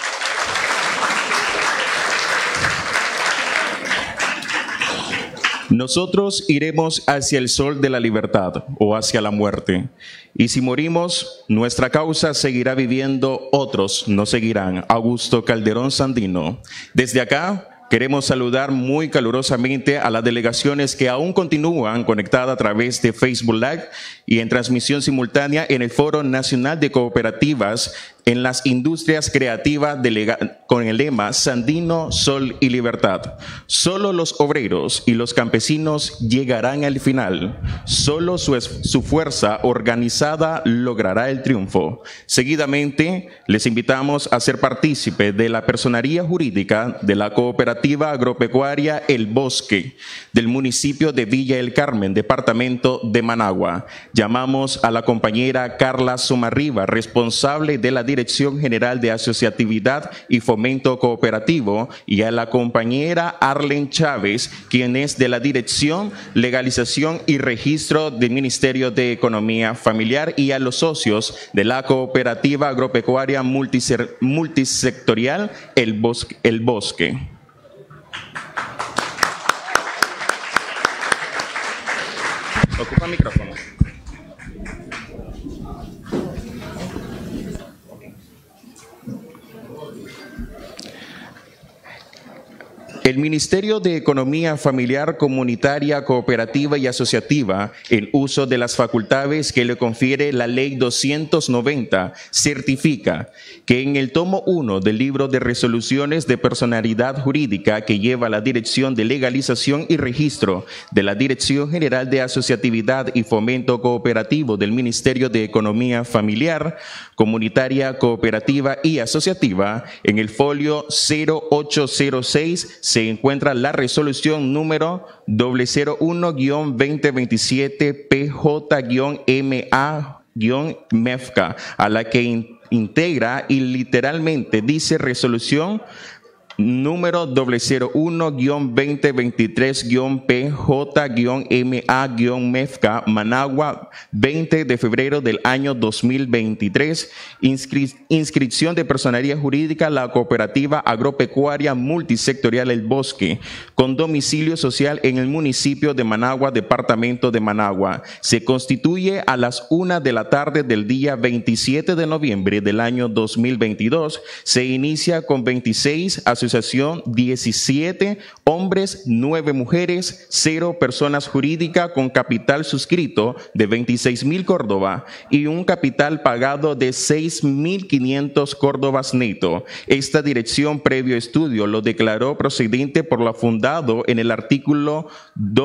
Nosotros iremos hacia el sol de la libertad o hacia la muerte. Y si morimos, nuestra causa seguirá viviendo, otros no seguirán. Augusto Calderón Sandino. Desde acá queremos saludar muy calurosamente a las delegaciones que aún continúan conectadas a través de Facebook Live y en transmisión simultánea en el Foro Nacional de Cooperativas en las Industrias Creativas con el lema Sandino, Sol y Libertad. Solo los obreros y los campesinos llegarán al final. Solo su, su fuerza organizada logrará el triunfo. Seguidamente, les invitamos a ser partícipe de la personería jurídica de la Cooperativa Agropecuaria El Bosque del municipio de Villa El Carmen, departamento de Managua. Llamamos a la compañera Carla Somarriba, responsable de la Dirección General de Asociatividad y Fomento Cooperativo, y a la compañera Arlen Chávez, quien es de la Dirección Legalización y Registro del Ministerio de Economía Familiar, y a los socios de la Cooperativa Agropecuaria Multisectorial El Bosque. El Bosque. Ocupa micrófono. El Ministerio de Economía Familiar, Comunitaria, Cooperativa y Asociativa, en uso de las facultades que le confiere la Ley doscientos noventa, certifica que en el tomo uno del libro de resoluciones de personalidad jurídica que lleva la Dirección de Legalización y Registro de la Dirección General de Asociatividad y Fomento Cooperativo del Ministerio de Economía Familiar, Comunitaria, Cooperativa y Asociativa, en el folio cero ocho cero seis se encuentra la resolución número cero cero uno guión veinte veintisiete P J M A MEFCA, a la que in integra y literalmente dice resolución número cero cero uno guión veinte veintitrés P J M A MEFCA, Managua, veinte de febrero del año dos mil veintitrés, inscri inscripción de personería jurídica la Cooperativa Agropecuaria Multisectorial El Bosque, con domicilio social en el municipio de Managua, departamento de Managua. Se constituye a las una de la tarde del día veintisiete de noviembre del año dos mil veintidós. Se inicia con veintiséis asociaciones, diecisiete hombres, nueve mujeres, cero personas jurídicas con capital suscrito de veintiséis mil Córdoba y un capital pagado de seis mil quinientos Córdobas neto. Esta dirección, previo estudio, lo declaró procedente por lo fundado en el artículo dos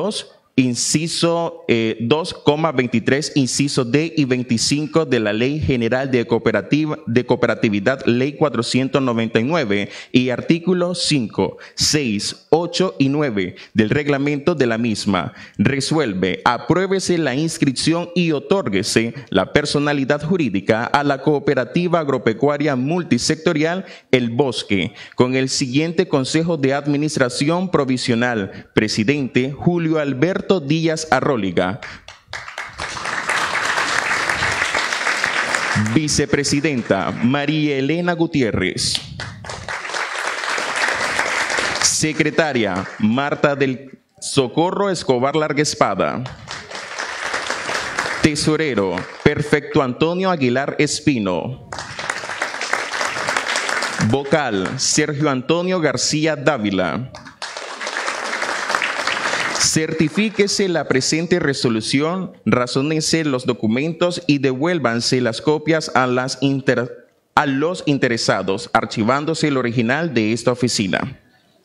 inciso eh, dos, veintitrés, inciso D y veinticinco de la Ley General de, Cooperativa, de Cooperatividad, Ley cuatrocientos noventa y nueve, y artículos cinco, seis, ocho y nueve del reglamento de la misma. Resuelve, apruébese la inscripción y otórguese la personalidad jurídica a la Cooperativa Agropecuaria Multisectorial El Bosque, con el siguiente Consejo de Administración Provisional. Presidente, Julio Alberto Díaz Arróliga. Vicepresidenta, María Elena Gutiérrez. Secretaria, Marta del Socorro Escobar Larga Espada. Tesorero, Perfecto Antonio Aguilar Espino. Vocal, Sergio Antonio García Dávila. Certifíquese la presente resolución, razónense los documentos y devuélvanse las copias a, las inter, a los interesados, archivándose el original de esta oficina.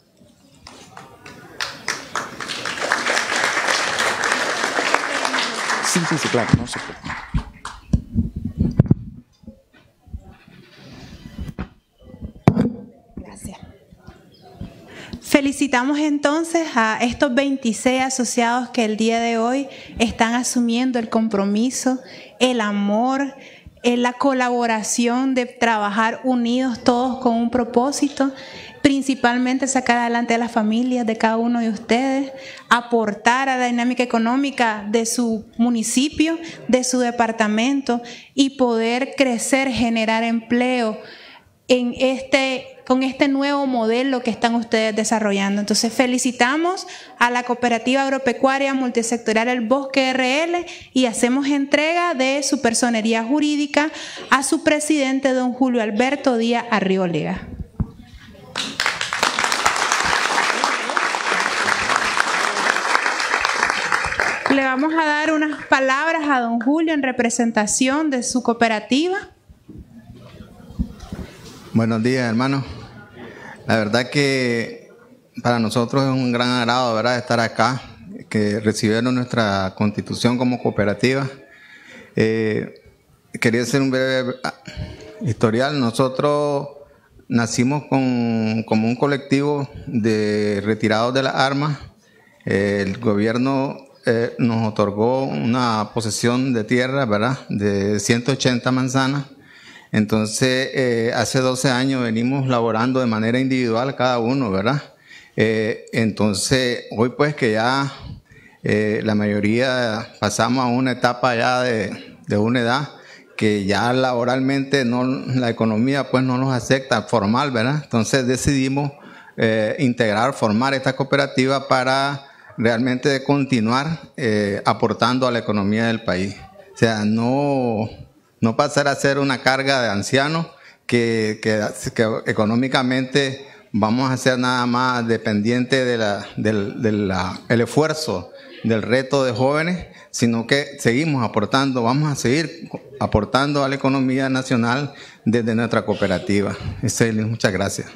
Sí, sí, sí, claro, no se preocupe. Felicitamos entonces a estos veintiséis asociados que el día de hoy están asumiendo el compromiso, el amor, la colaboración de trabajar unidos todos con un propósito, principalmente sacar adelante a las familias de cada uno de ustedes, aportar a la dinámica económica de su municipio, de su departamento y poder crecer, generar empleo en este, con este nuevo modelo que están ustedes desarrollando. Entonces felicitamos a la Cooperativa Agropecuaria Multisectorial El Bosque R L y hacemos entrega de su personería jurídica a su presidente, don Julio Alberto Díaz Arróliga. Le vamos a dar unas palabras a don Julio en representación de su cooperativa. Buenos días, hermano. La verdad que para nosotros es un gran agrado, ¿verdad?, estar acá, que recibieron nuestra constitución como cooperativa. Eh, quería hacer un breve historial. Nosotros nacimos con, como un colectivo de retirados de las armas. Eh, el gobierno eh, nos otorgó una posesión de tierra, ¿verdad?, de ciento ochenta manzanas. Entonces, eh, hace doce años venimos laborando de manera individual cada uno, ¿verdad? Eh, entonces, hoy pues que ya eh, la mayoría pasamos a una etapa ya de, de una edad que ya laboralmente no, la economía pues no nos acepta formal, ¿verdad? Entonces decidimos eh, integrar, formar esta cooperativa para realmente continuar eh, aportando a la economía del país. O sea, no... No pasar a ser una carga de ancianos que, que, que económicamente vamos a ser nada más dependientes de la, del de la, el esfuerzo del reto de jóvenes, sino que seguimos aportando, vamos a seguir aportando a la economía nacional desde nuestra cooperativa. Muchas gracias.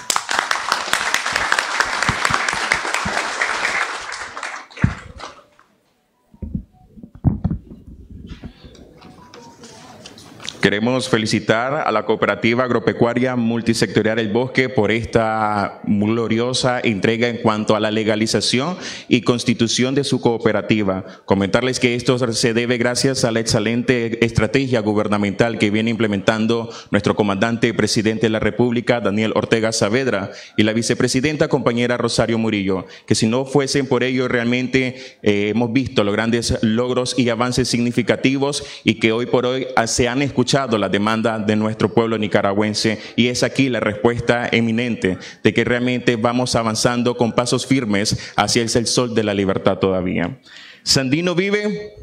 Queremos felicitar a la Cooperativa Agropecuaria Multisectorial El Bosque por esta gloriosa entrega en cuanto a la legalización y constitución de su cooperativa. Comentarles que esto se debe gracias a la excelente estrategia gubernamental que viene implementando nuestro comandante y presidente de la República, Daniel Ortega Saavedra, y la vicepresidenta compañera Rosario Murillo, que si no fuesen por ello realmente eh, hemos visto los grandes logros y avances significativos y que hoy por hoy se han escuchado la demanda de nuestro pueblo nicaragüense, y es aquí la respuesta eminente de que realmente vamos avanzando con pasos firmes hacia el sol de la libertad todavía. ¿Sandino vive?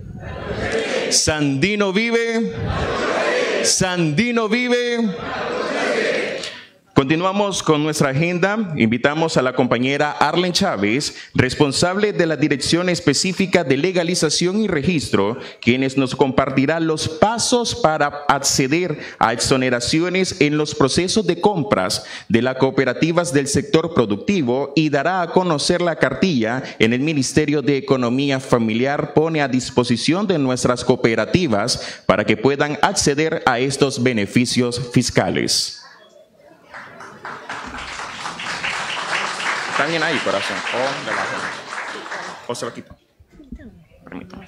¿Sandino vive? ¿Sandino vive? Continuamos con nuestra agenda. Invitamos a la compañera Arlen Chávez, responsable de la Dirección Específica de Legalización y Registro, quienes nos compartirá los pasos para acceder a exoneraciones en los procesos de compras de las cooperativas del sector productivo y dará a conocer la cartilla en el Ministerio de Economía Familiar pone a disposición de nuestras cooperativas para que puedan acceder a estos beneficios fiscales. Están bien ahí, corazón. O de la... o se lo quito. Permítame.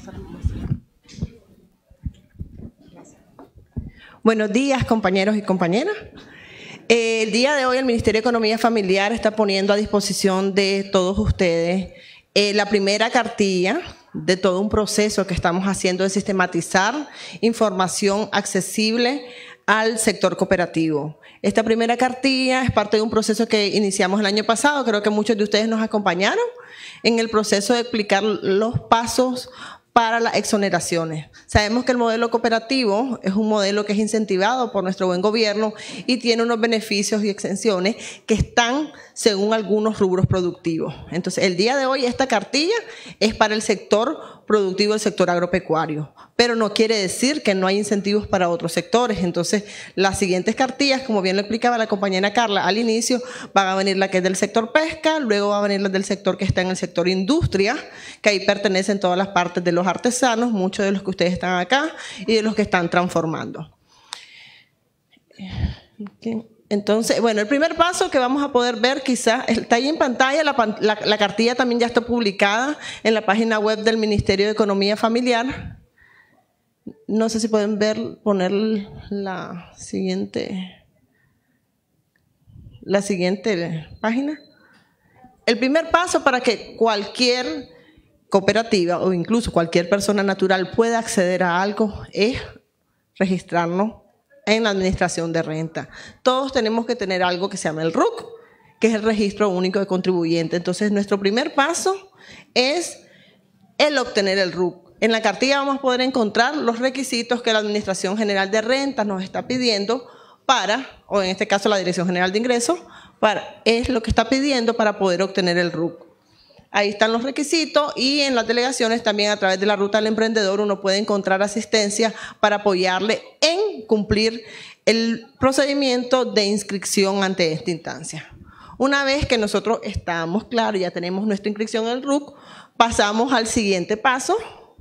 Buenos días, compañeros y compañeras. Eh, el día de hoy el Ministerio de Economía Familiar está poniendo a disposición de todos ustedes eh, la primera cartilla de todo un proceso que estamos haciendo de sistematizar información accesible al sector cooperativo. Esta primera cartilla es parte de un proceso que iniciamos el año pasado, creo que muchos de ustedes nos acompañaron en el proceso de explicar los pasos para las exoneraciones. Sabemos que el modelo cooperativo es un modelo que es incentivado por nuestro buen gobierno y tiene unos beneficios y exenciones que están según algunos rubros productivos. Entonces, el día de hoy esta cartilla es para el sector productivo, el sector agropecuario, pero no quiere decir que no hay incentivos para otros sectores. Entonces, las siguientes cartillas, como bien lo explicaba la compañera Carla al inicio, van a venir la que es del sector pesca, luego va a venir la del sector que está en el sector industria, que ahí pertenecen todas las partes de los artesanos, muchos de los que ustedes están acá y de los que están transformando. Entonces, bueno, el primer paso que vamos a poder ver quizás, está ahí en pantalla, la, la, la cartilla también ya está publicada en la página web del Ministerio de Economía Familiar. No sé si pueden ver, poner la siguiente, la siguiente página. El primer paso para que cualquier cooperativa o incluso cualquier persona natural pueda acceder a algo es registrarnos en la administración de renta. Todos tenemos que tener algo que se llama el R U C, que es el Registro Único de Contribuyente. Entonces, nuestro primer paso es el obtener el R U C. En la cartilla vamos a poder encontrar los requisitos que la Administración General de Rentas nos está pidiendo para, o en este caso la Dirección General de Ingresos, para, es lo que está pidiendo para poder obtener el R U C. Ahí están los requisitos y en las delegaciones también a través de la Ruta del Emprendedor uno puede encontrar asistencia para apoyarle en cumplir el procedimiento de inscripción ante esta instancia. Una vez que nosotros estamos claros, ya tenemos nuestra inscripción en el R U C, pasamos al siguiente paso,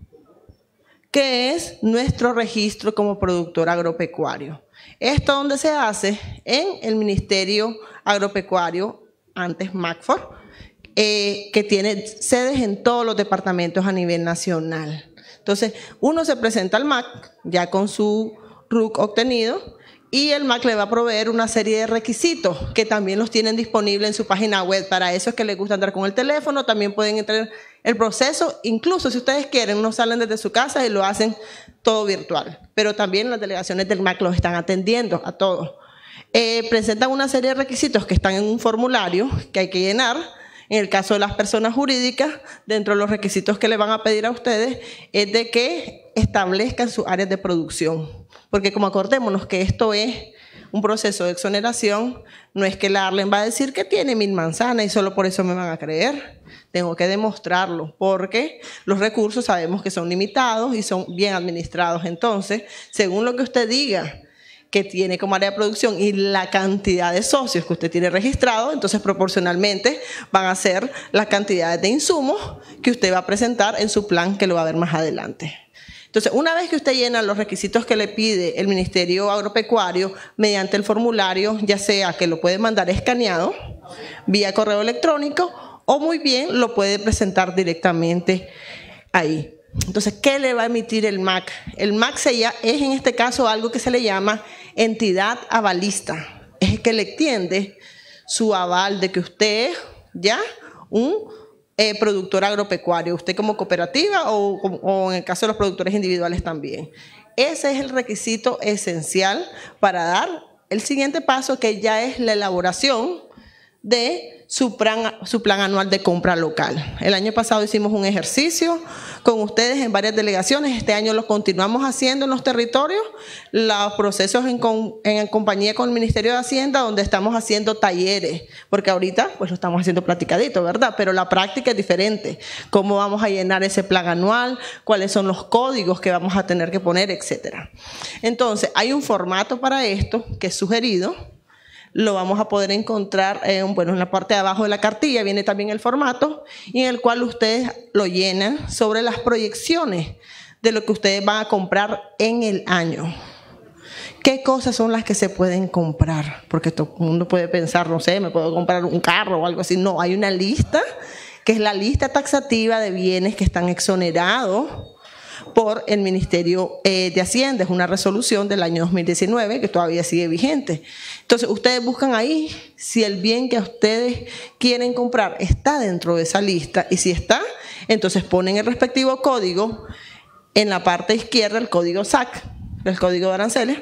que es nuestro registro como productor agropecuario. Esto donde se hace en el Ministerio Agropecuario, antes MACFOR, Eh, que tiene sedes en todos los departamentos a nivel nacional. Entonces, uno se presenta al M A C ya con su R U C obtenido y el M A C le va a proveer una serie de requisitos que también los tienen disponibles en su página web. Para eso es que les gusta andar con el teléfono, también pueden entrar el proceso, incluso si ustedes quieren, no salen desde su casa y lo hacen todo virtual. Pero también las delegaciones del M A C los están atendiendo a todos. Eh, presentan una serie de requisitos que están en un formulario que hay que llenar. En el caso de las personas jurídicas, dentro de los requisitos que le van a pedir a ustedes es de que establezcan sus áreas de producción. Porque como acordémonos que esto es un proceso de exoneración, no es que la Arlen va a decir que tiene mil manzanas y solo por eso me van a creer. Tengo que demostrarlo porque los recursos sabemos que son limitados y son bien administrados. Entonces, según lo que usted diga que tiene como área de producción y la cantidad de socios que usted tiene registrado, entonces proporcionalmente van a ser las cantidades de insumos que usted va a presentar en su plan que lo va a ver más adelante. Entonces, una vez que usted llena los requisitos que le pide el Ministerio Agropecuario mediante el formulario, ya sea que lo puede mandar escaneado vía correo electrónico o muy bien lo puede presentar directamente ahí. Entonces, ¿qué le va a emitir el M A C? El M A C es en este caso algo que se le llama entidad avalista. Es el que le extiende su aval de que usted es ya un eh, productor agropecuario, usted como cooperativa o, o en el caso de los productores individuales también. Ese es el requisito esencial para dar el siguiente paso, que ya es la elaboración de su plan, su plan anual de compra local. El año pasado hicimos un ejercicio con ustedes en varias delegaciones, este año lo continuamos haciendo en los territorios, los procesos en, con, en compañía con el Ministerio de Hacienda, donde estamos haciendo talleres, porque ahorita pues lo estamos haciendo platicadito, ¿verdad? Pero la práctica es diferente, cómo vamos a llenar ese plan anual, cuáles son los códigos que vamos a tener que poner, etcétera. Entonces, hay un formato para esto que es sugerido. Lo vamos a poder encontrar en, bueno, en la parte de abajo de la cartilla, viene también el formato, y en el cual ustedes lo llenan sobre las proyecciones de lo que ustedes van a comprar en el año. ¿Qué cosas son las que se pueden comprar? Porque todo el mundo puede pensar, no sé, me puedo comprar un carro o algo así. No, hay una lista, que es la lista taxativa de bienes que están exonerados por el Ministerio eh, de Hacienda. Es una resolución del año dos mil diecinueve que todavía sigue vigente. Entonces, ustedes buscan ahí si el bien que ustedes quieren comprar está dentro de esa lista, y si está, entonces ponen el respectivo código en la parte izquierda, el código S A C, el código de aranceles,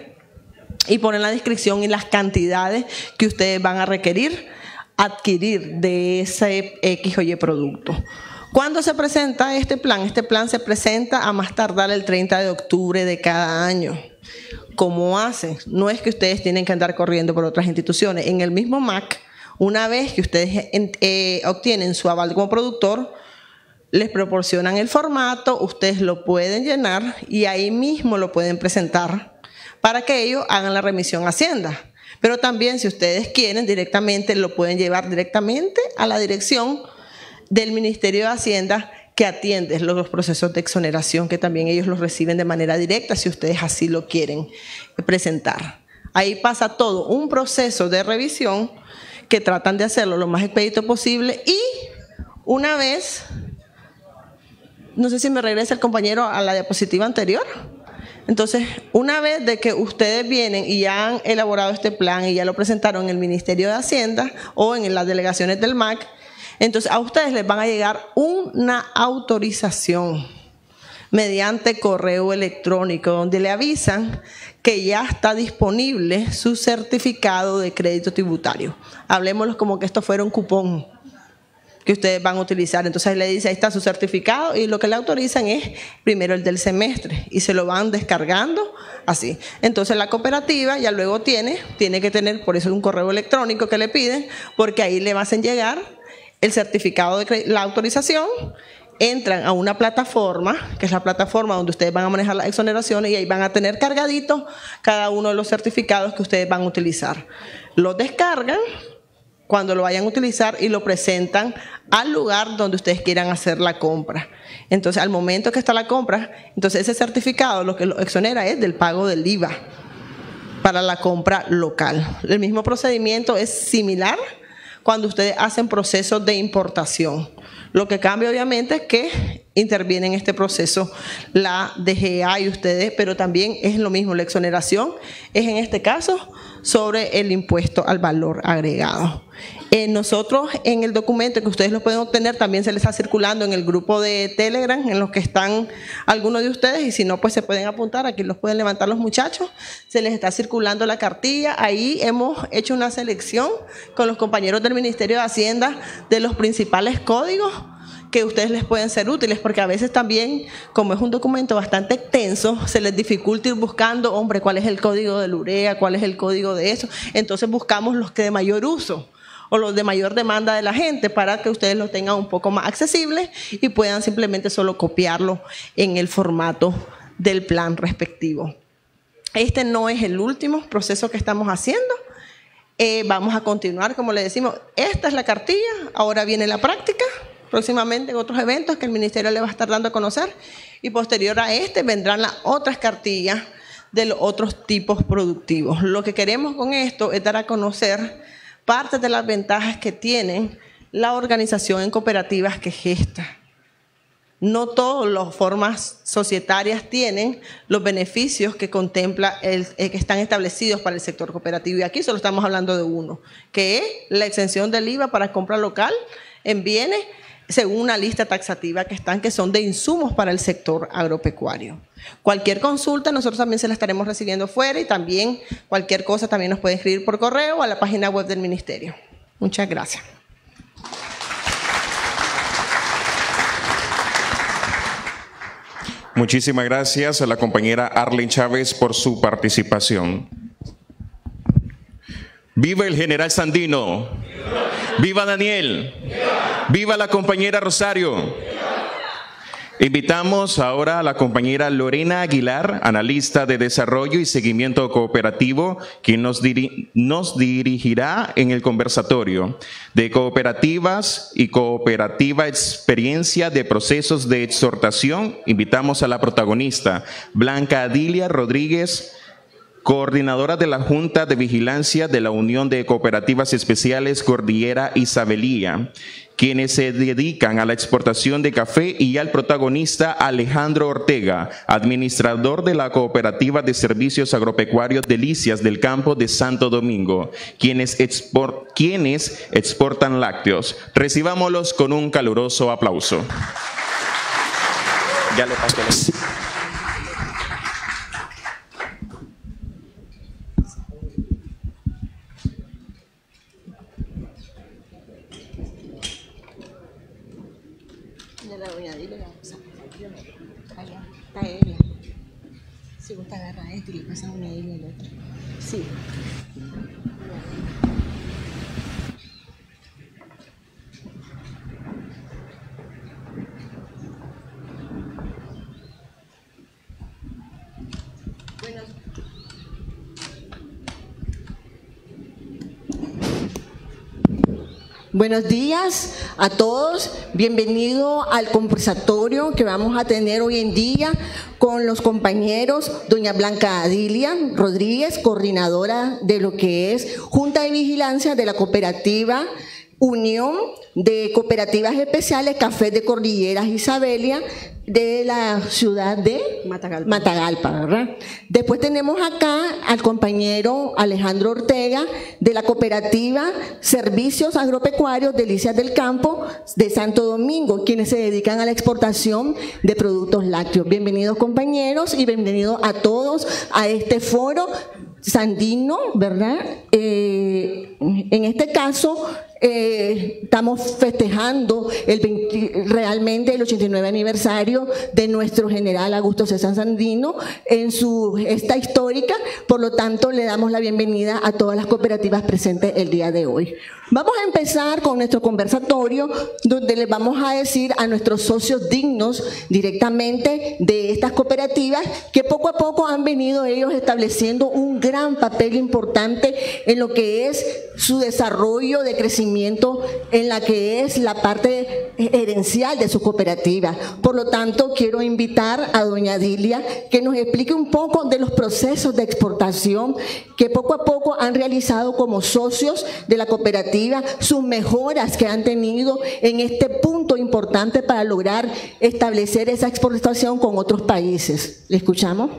y ponen la descripción y las cantidades que ustedes van a requerir adquirir de ese X o Y producto. ¿Cuándo se presenta este plan? Este plan se presenta a más tardar el treinta de octubre de cada año. ¿Cómo hacen? No es que ustedes tienen que andar corriendo por otras instituciones. En el mismo M A C, una vez que ustedes eh, obtienen su aval como productor, les proporcionan el formato, ustedes lo pueden llenar y ahí mismo lo pueden presentar para que ellos hagan la remisión a Hacienda. Pero también, si ustedes quieren directamente, lo pueden llevar directamente a la dirección del Ministerio de Hacienda, que atiende los procesos de exoneración, que también ellos los reciben de manera directa si ustedes así lo quieren presentar. Ahí pasa todo un proceso de revisión que tratan de hacerlo lo más expedito posible, y una vez, no sé si me regresa el compañero a la diapositiva anterior. Entonces, una vez de que ustedes vienen y ya han elaborado este plan y ya lo presentaron en el Ministerio de Hacienda o en las delegaciones del M A C, entonces a ustedes les van a llegar una autorización mediante correo electrónico donde le avisan que ya está disponible su certificado de crédito tributario. Hablemoslo como que esto fuera un cupón que ustedes van a utilizar. Entonces le dice, ahí está su certificado, y lo que le autorizan es primero el del semestre y se lo van descargando así. Entonces la cooperativa ya luego tiene, tiene que tener, por eso es un correo electrónico que le piden, porque ahí le hacen llegar el certificado de la autorización, entran a una plataforma, que es la plataforma donde ustedes van a manejar las exoneraciones, y ahí van a tener cargaditos cada uno de los certificados que ustedes van a utilizar. Los descargan cuando lo vayan a utilizar y lo presentan al lugar donde ustedes quieran hacer la compra. Entonces, al momento que está la compra, entonces ese certificado lo que lo exonera es del pago del I V A para la compra local. El mismo procedimiento es similar cuando ustedes hacen procesos de importación. Lo que cambia obviamente es que interviene en este proceso la D G A y ustedes, pero también es lo mismo, la exoneración es en este caso sobre el impuesto al valor agregado. Eh, nosotros en el documento que ustedes lo pueden obtener, también se les está circulando en el grupo de Telegram en los que están algunos de ustedes, y si no pues se pueden apuntar, aquí los pueden levantar los muchachos, se les está circulando la cartilla. Ahí hemos hecho una selección con los compañeros del Ministerio de Hacienda de los principales códigos que ustedes les pueden ser útiles, porque a veces también, como es un documento bastante extenso, se les dificulta ir buscando, hombre, cuál es el código del urea, cuál es el código de eso. Entonces buscamos los que de mayor uso o los de mayor demanda de la gente, para que ustedes los tengan un poco más accesibles y puedan simplemente solo copiarlo en el formato del plan respectivo. Este no es el último proceso que estamos haciendo. Eh, vamos a continuar, como le decimos, esta es la cartilla, ahora viene la práctica, próximamente en otros eventos que el Ministerio le va a estar dando a conocer, y posterior a este vendrán las otras cartillas de los otros tipos productivos. Lo que queremos con esto es dar a conocer parte de las ventajas que tienen la organización en cooperativas que gesta. No todas las formas societarias tienen los beneficios que contempla el, el que están establecidos para el sector cooperativo, y aquí solo estamos hablando de uno, que es la exención del I V A para compra local en bienes según una lista taxativa que están, que son de insumos para el sector agropecuario. Cualquier consulta nosotros también se la estaremos recibiendo fuera, y también cualquier cosa también nos puede escribir por correo o a la página web del Ministerio. Muchas gracias. Muchísimas gracias a la compañera Arlen Chávez por su participación. ¡Viva el general Sandino! ¡Viva, ¡Viva Daniel! ¡Viva! ¡Viva la compañera Rosario! ¡Viva! Invitamos ahora a la compañera Lorena Aguilar, analista de desarrollo y seguimiento cooperativo, quien nos, diri nos dirigirá en el conversatorio de cooperativas y cooperativa experiencia de procesos de exhortación. Invitamos a la protagonista, Blanca Adilia Rodríguez, coordinadora de la Junta de Vigilancia de la Unión de Cooperativas Especiales Cordillera Isabelía, quienes se dedican a la exportación de café, y al protagonista Alejandro Ortega, administrador de la Cooperativa de Servicios Agropecuarios Delicias del Campo de Santo Domingo, quienes, export quienes exportan lácteos. Recibámoslos con un caluroso aplauso. Ya le paso la... Sí. Si gusta agarrar este y le pasa una y el otro. Sí. Bueno. Buenos días a todos, bienvenido al conversatorio que vamos a tener hoy en día con los compañeros doña Blanca Adilia Rodríguez, coordinadora de lo que es Junta de Vigilancia de la Cooperativa Unión de Cooperativas Especiales Café de Cordilleras Isabelia de la ciudad de Matagalpa. Matagalpa, ¿verdad? Después tenemos acá al compañero Alejandro Ortega de la Cooperativa Servicios Agropecuarios Delicias del Campo de Santo Domingo, quienes se dedican a la exportación de productos lácteos. Bienvenidos compañeros y bienvenidos a todos a este foro Sandino, ¿verdad? Eh, en este caso eh, estamos festejando el veinte, realmente el ochenta y nueve aniversario de nuestro general Augusto César Sandino en su esta histórica, por lo tanto le damos la bienvenida a todas las cooperativas presentes el día de hoy. Vamos a empezar con nuestro conversatorio, donde les vamos a decir a nuestros socios dignos directamente de estas cooperativas que poco a poco han venido ellos estableciendo un gran papel importante en lo que es su desarrollo de crecimiento, en la que es la parte herencial de su cooperativa. Por lo tanto, quiero invitar a doña Adilia que nos explique un poco de los procesos de exportación que poco a poco han realizado como socios de la cooperativa, sus mejoras que han tenido en este punto importante para lograr establecer esa exportación con otros países. ¿Le escuchamos?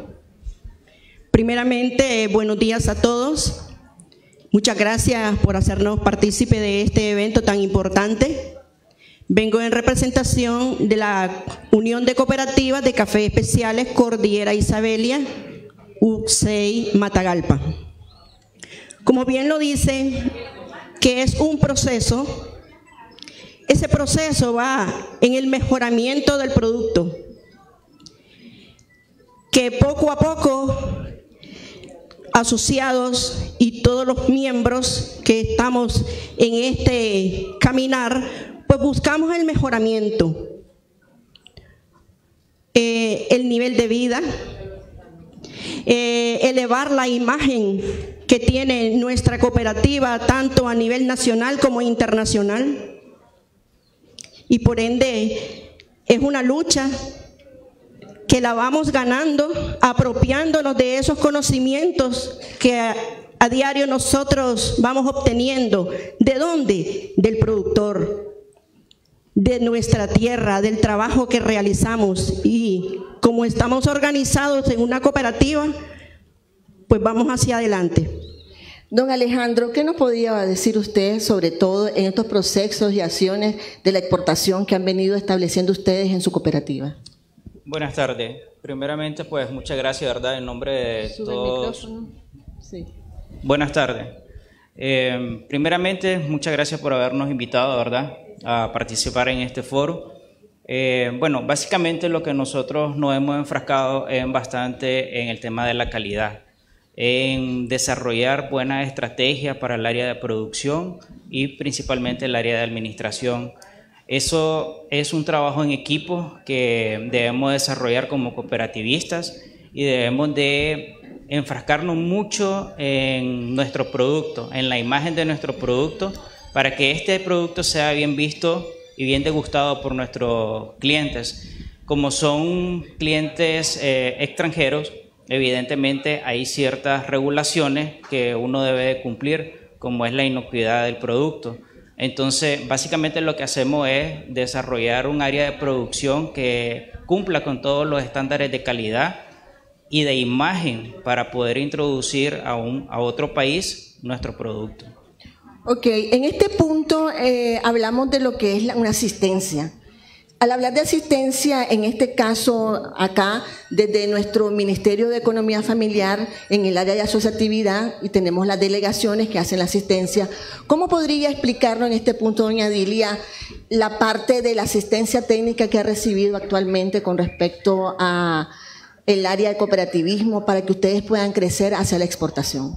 Primeramente, buenos días a todos. Muchas gracias por hacernos partícipe de este evento tan importante. Vengo en representación de la Unión de Cooperativas de Café Especiales Cordillera Isabelia, U C E I Matagalpa. Como bien lo dice, que es un proceso, ese proceso va en el mejoramiento del producto, que poco a poco asociados y todos los miembros que estamos en este caminar, pues buscamos el mejoramiento, eh, el nivel de vida, eh, elevar la imagen que tiene nuestra cooperativa tanto a nivel nacional como internacional, y por ende es una lucha que la vamos ganando, apropiándonos de esos conocimientos que a, a diario nosotros vamos obteniendo. ¿De dónde? Del productor, de nuestra tierra, del trabajo que realizamos. Y como estamos organizados en una cooperativa, pues vamos hacia adelante. Don Alejandro, ¿qué nos podría decir usted sobre todo en estos procesos y acciones de la exportación que han venido estableciendo ustedes en su cooperativa? Buenas tardes. Primeramente, pues muchas gracias, ¿verdad? En nombre de Sube todos. el micrófono. Sí. Buenas tardes. Eh, primeramente, muchas gracias por habernos invitado, ¿verdad?, a participar en este foro. Eh, bueno, básicamente lo que nosotros nos hemos enfrascado es bastante en el tema de la calidad, en desarrollar buenas estrategias para el área de producción y principalmente el área de administración. Eso es un trabajo en equipo que debemos desarrollar como cooperativistas y debemos de enfrascarnos mucho en nuestro producto, en la imagen de nuestro producto, para que este producto sea bien visto y bien degustado por nuestros clientes. Como son clientes eh, extranjeros, evidentemente hay ciertas regulaciones que uno debe de cumplir, como es la inocuidad del producto. Entonces, básicamente lo que hacemos es desarrollar un área de producción que cumpla con todos los estándares de calidad y de imagen para poder introducir a, un, a otro país nuestro producto. Ok, en este punto eh, hablamos de lo que es la, una asistencia. Al hablar de asistencia, en este caso acá, desde nuestro Ministerio de Economía Familiar, en el área de asociatividad, y tenemos las delegaciones que hacen la asistencia, ¿cómo podría explicarnos en este punto, doña Dilia, la parte de la asistencia técnica que ha recibido actualmente con respecto a el área de cooperativismo para que ustedes puedan crecer hacia la exportación?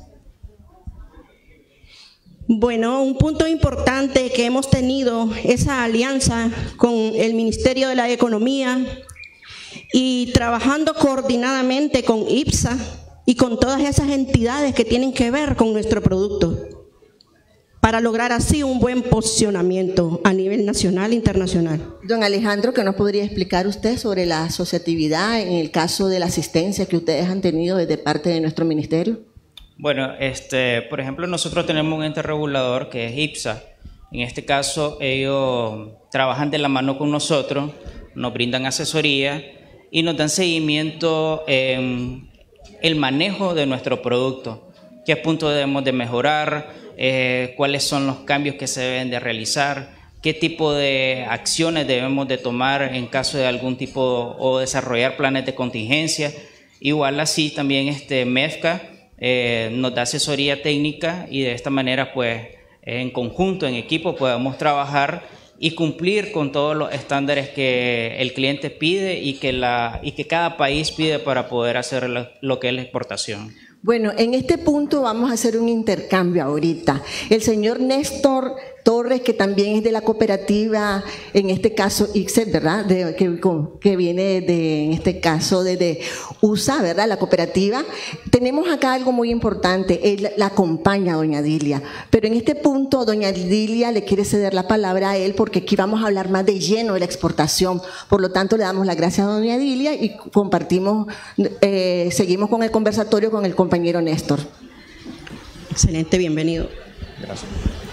Bueno, un punto importante que hemos tenido esa alianza con el Ministerio de la Economía y trabajando coordinadamente con IPSA y con todas esas entidades que tienen que ver con nuestro producto para lograr así un buen posicionamiento a nivel nacional e internacional. Don Alejandro, ¿qué nos podría explicar usted sobre la asociatividad en el caso de la asistencia que ustedes han tenido desde parte de nuestro ministerio? Bueno, este, por ejemplo, nosotros tenemos un ente regulador que es IPSA. En este caso, ellos trabajan de la mano con nosotros, nos brindan asesoría y nos dan seguimiento en el manejo de nuestro producto, qué puntos debemos de mejorar, eh, cuáles son los cambios que se deben de realizar, qué tipo de acciones debemos de tomar en caso de algún tipo o desarrollar planes de contingencia. Igual así también este MEFCA eh, nos da asesoría técnica y de esta manera pues en conjunto, en equipo podemos trabajar y cumplir con todos los estándares que el cliente pide y que, la, y que cada país pide para poder hacer lo, lo que es la exportación. Bueno, en este punto vamos a hacer un intercambio ahorita. El señor Néstor Torres, que también es de la cooperativa, en este caso I C S E T, ¿verdad? De, que, que viene de, en este caso desde U S A, ¿verdad? La cooperativa. Tenemos acá algo muy importante, él la acompaña a doña Dilia, pero en este punto doña Dilia le quiere ceder la palabra a él porque aquí vamos a hablar más de lleno de la exportación. Por lo tanto, le damos las gracias a doña Dilia y compartimos, eh, seguimos con el conversatorio con el compañero Néstor. Excelente, bienvenido. Gracias.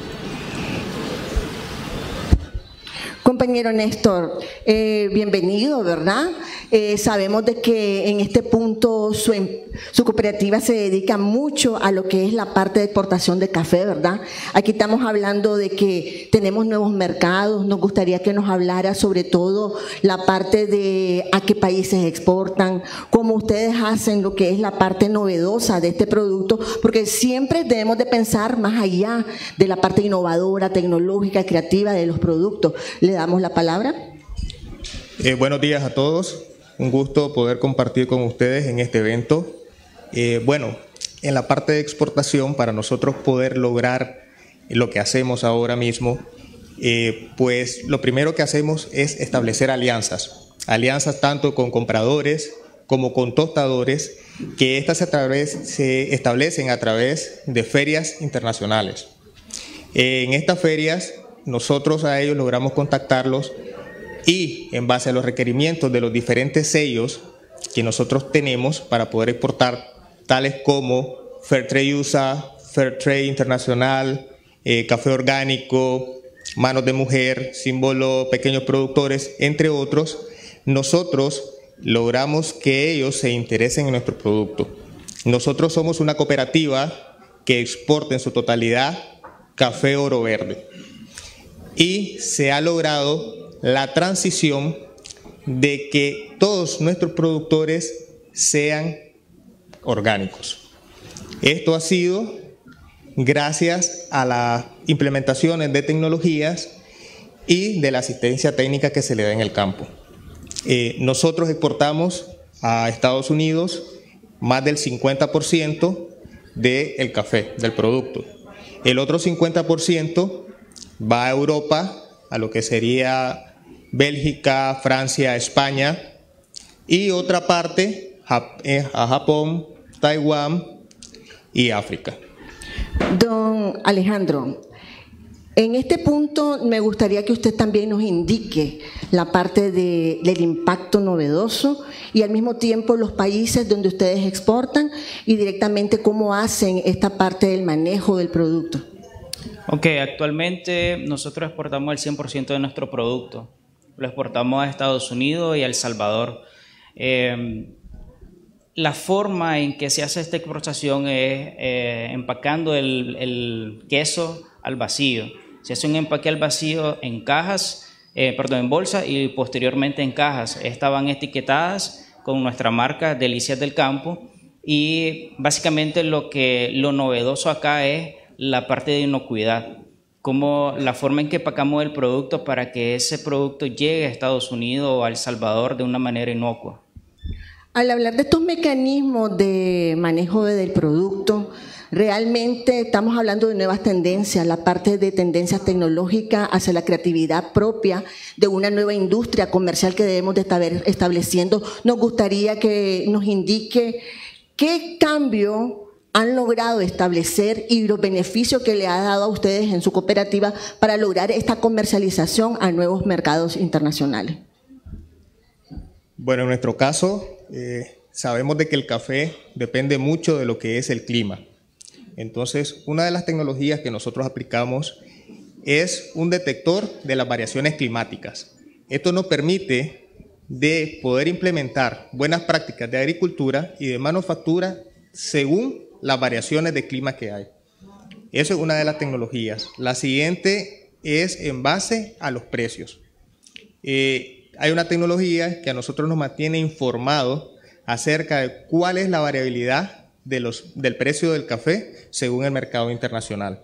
Compañero Néstor, eh, bienvenido, ¿verdad? Eh, sabemos de que en este punto su, su cooperativa se dedica mucho a lo que es la parte de exportación de café, ¿verdad? Aquí estamos hablando de que tenemos nuevos mercados, nos gustaría que nos hablara sobre todo la parte de a qué países exportan, cómo ustedes hacen lo que es la parte novedosa de este producto, porque siempre debemos de pensar más allá de la parte innovadora, tecnológica, creativa de los productos. ¿Le damos la palabra? Eh, buenos días a todos. Un gusto poder compartir con ustedes en este evento. Eh, bueno, en la parte de exportación, para nosotros poder lograr lo que hacemos ahora mismo, eh, pues lo primero que hacemos es establecer alianzas. Alianzas tanto con compradores como con tostadores, que estas a través, se establecen a través de ferias internacionales. Eh, en estas ferias, nosotros a ellos logramos contactarlos y en base a los requerimientos de los diferentes sellos que nosotros tenemos para poder exportar, tales como Fairtrade U S A, Fairtrade Internacional, eh, Café Orgánico, Manos de Mujer, Símbolo Pequeños Productores, entre otros, nosotros logramos que ellos se interesen en nuestro producto. Nosotros somos una cooperativa que exporta en su totalidad café oro verde. Y se ha logrado la transición de que todos nuestros productores sean orgánicos. Esto ha sido gracias a las implementaciones de tecnologías y de la asistencia técnica que se le da en el campo. Eh, nosotros exportamos a Estados Unidos más del cincuenta por ciento del café, del producto. El otro cincuenta por ciento va a Europa, a lo que sería Bélgica, Francia, España, y otra parte a Japón, Taiwán y África. Don Alejandro, en este punto me gustaría que usted también nos indique la parte de, del impacto novedoso y al mismo tiempo los países donde ustedes exportan y directamente cómo hacen esta parte del manejo del producto. Ok, actualmente nosotros exportamos el cien por ciento de nuestro producto. Lo exportamos a Estados Unidos y a El Salvador. Eh, la forma en que se hace esta exportación es eh, empacando el, el queso al vacío. Se hace un empaque al vacío en cajas, eh, perdón, en bolsas y posteriormente en cajas. Estas van etiquetadas con nuestra marca Delicias del Campo y básicamente lo que lo novedoso acá es la parte de inocuidad, como la forma en que empacamos el producto para que ese producto llegue a Estados Unidos o a El Salvador de una manera inocua. Al hablar de estos mecanismos de manejo del producto, realmente estamos hablando de nuevas tendencias, la parte de tendencias tecnológicas hacia la creatividad propia de una nueva industria comercial que debemos de estar estableciendo. Nos gustaría que nos indique qué cambio han logrado establecer y los beneficios que le ha dado a ustedes en su cooperativa para lograr esta comercialización a nuevos mercados internacionales. Bueno, en nuestro caso, eh, sabemos de que el café depende mucho de lo que es el clima. Entonces, una de las tecnologías que nosotros aplicamos es un detector de las variaciones climáticas. Esto nos permite de poder implementar buenas prácticas de agricultura y de manufactura según las variaciones de clima que hay. Eso es una de las tecnologías. La siguiente es en base a los precios. Eh, hay una tecnología que a nosotros nos mantiene informados acerca de cuál es la variabilidad de los, del precio del café según el mercado internacional.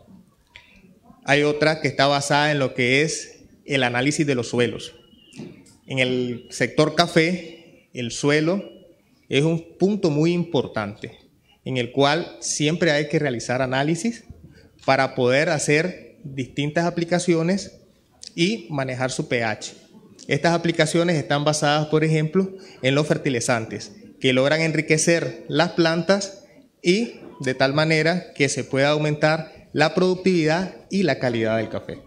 Hay otra que está basada en lo que es el análisis de los suelos. En el sector café, el suelo es un punto muy importante, en el cual siempre hay que realizar análisis para poder hacer distintas aplicaciones y manejar su pH. Estas aplicaciones están basadas, por ejemplo, en los fertilizantes, que logran enriquecer las plantas y de tal manera que se pueda aumentar la productividad y la calidad del café.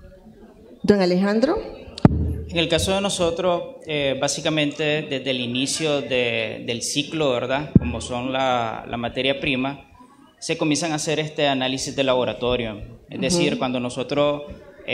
Don Alejandro. En el caso de nosotros, eh, básicamente desde el inicio de, del ciclo, ¿verdad? Como son la, la materia prima, se comienzan a hacer este análisis de laboratorio. Es decir, uh-huh. cuando nosotros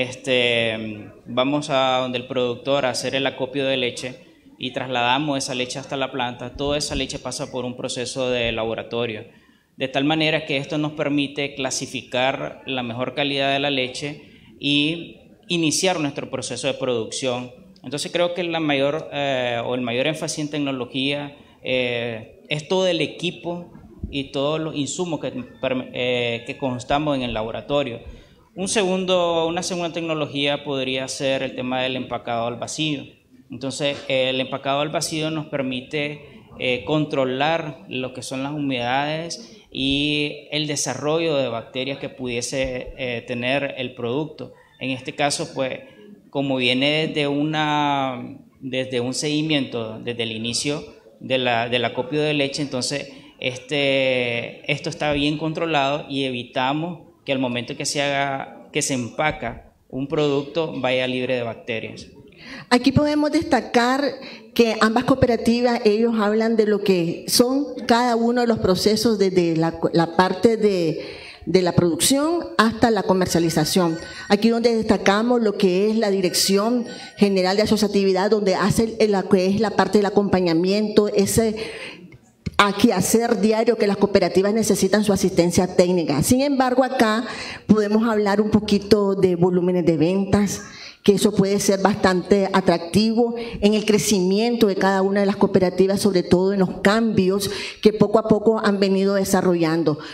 este, vamos a donde el productor a hacer el acopio de leche y trasladamos esa leche hasta la planta, toda esa leche pasa por un proceso de laboratorio. De tal manera que esto nos permite clasificar la mejor calidad de la leche y iniciar nuestro proceso de producción. Entonces creo que la mayor, eh, o el mayor énfasis en tecnología eh, es todo el equipo y todos los insumos que, eh, que constamos en el laboratorio. Un segundo, una segunda tecnología podría ser el tema del empacado al vacío. Entonces el empacado al vacío nos permite eh, controlar lo que son las humedades y el desarrollo de bacterias que pudiese eh, tener el producto. En este caso, pues, como viene desde, una, desde un seguimiento, desde el inicio de la, del acopio de leche, entonces este, esto está bien controlado y evitamos que al momento que se haga, que se empaca un producto vaya libre de bacterias. Aquí podemos destacar que ambas cooperativas, ellos hablan de lo que son cada uno de los procesos desde la, la parte de, de la producción hasta la comercialización. Aquí donde destacamos lo que es la Dirección General de Asociatividad, donde hace la que es la parte del acompañamiento, ese aquí hacer diario que las cooperativas necesitan su asistencia técnica. Sin embargo, acá podemos hablar un poquito de volúmenes de ventas, que eso puede ser bastante atractivo en el crecimiento de cada una de las cooperativas, sobre todo en los cambios que poco a poco han venido desarrollando.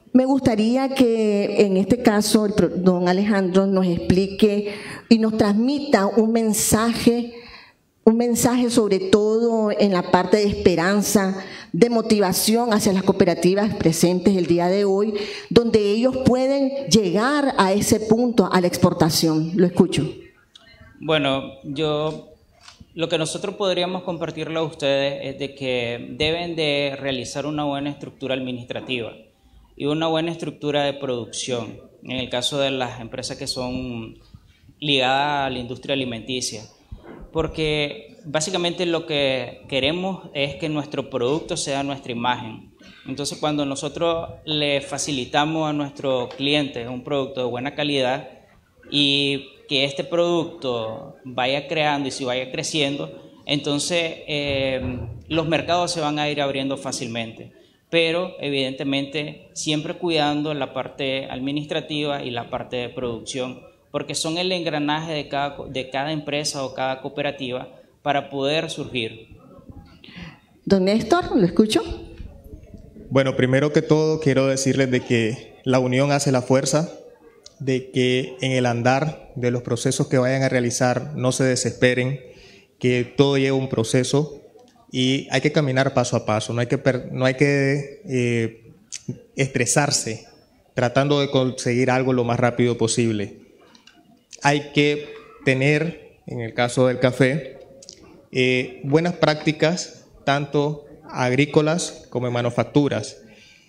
Me gustaría que en este caso el don Alejandro nos explique y nos transmita un mensaje, un mensaje sobre todo en la parte de esperanza, de motivación hacia las cooperativas presentes el día de hoy, donde ellos pueden llegar a ese punto, a la exportación. Lo escucho. Bueno, yo lo que nosotros podríamos compartirle a ustedes es de que deben de realizar una buena estructura administrativa y una buena estructura de producción, en el caso de las empresas que son ligadas a la industria alimenticia, porque básicamente lo que queremos es que nuestro producto sea nuestra imagen. Entonces, cuando nosotros le facilitamos a nuestro cliente un producto de buena calidad y que este producto vaya creando y si vaya creciendo, entonces eh, los mercados se van a ir abriendo fácilmente, pero evidentemente siempre cuidando la parte administrativa y la parte de producción, porque son el engranaje de cada, de cada empresa o cada cooperativa para poder surgir. Don Néstor, ¿lo escucho? Bueno, primero que todo quiero decirles de que la unión hace la fuerza, de que en el andar de los procesos que vayan a realizar no se desesperen, que todo lleva un proceso y hay que caminar paso a paso, no hay que, no hay que eh, estresarse tratando de conseguir algo lo más rápido posible. Hay que tener, en el caso del café, eh, buenas prácticas, tanto agrícolas como en manufacturas.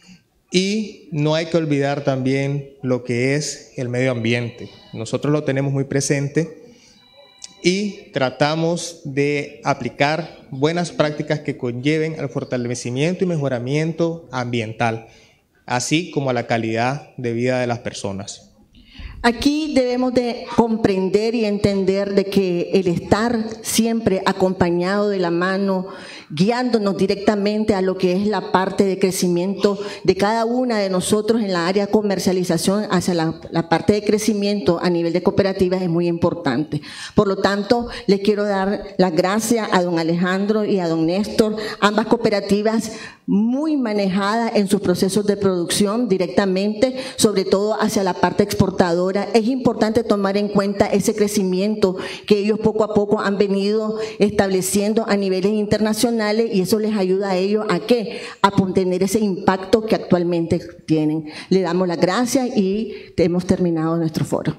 Y no hay que olvidar también lo que es el medio ambiente. Nosotros lo tenemos muy presente y tratamos de aplicar buenas prácticas que conlleven al fortalecimiento y mejoramiento ambiental, así como a la calidad de vida de las personas. Aquí debemos de comprender y entender de que el estar siempre acompañado de la mano, guiándonos directamente a lo que es la parte de crecimiento de cada una de nosotros en la área de comercialización hacia la, la parte de crecimiento a nivel de cooperativas es muy importante. Por lo tanto, les quiero dar las gracias a don Alejandro y a don Néstor, ambas cooperativas muy manejadas en sus procesos de producción directamente, sobre todo hacia la parte exportadora. Es importante tomar en cuenta ese crecimiento que ellos poco a poco han venido estableciendo a niveles internacionales y eso les ayuda a ellos a qué, a tener ese impacto que actualmente tienen. Le damos las gracias y hemos terminado nuestro foro.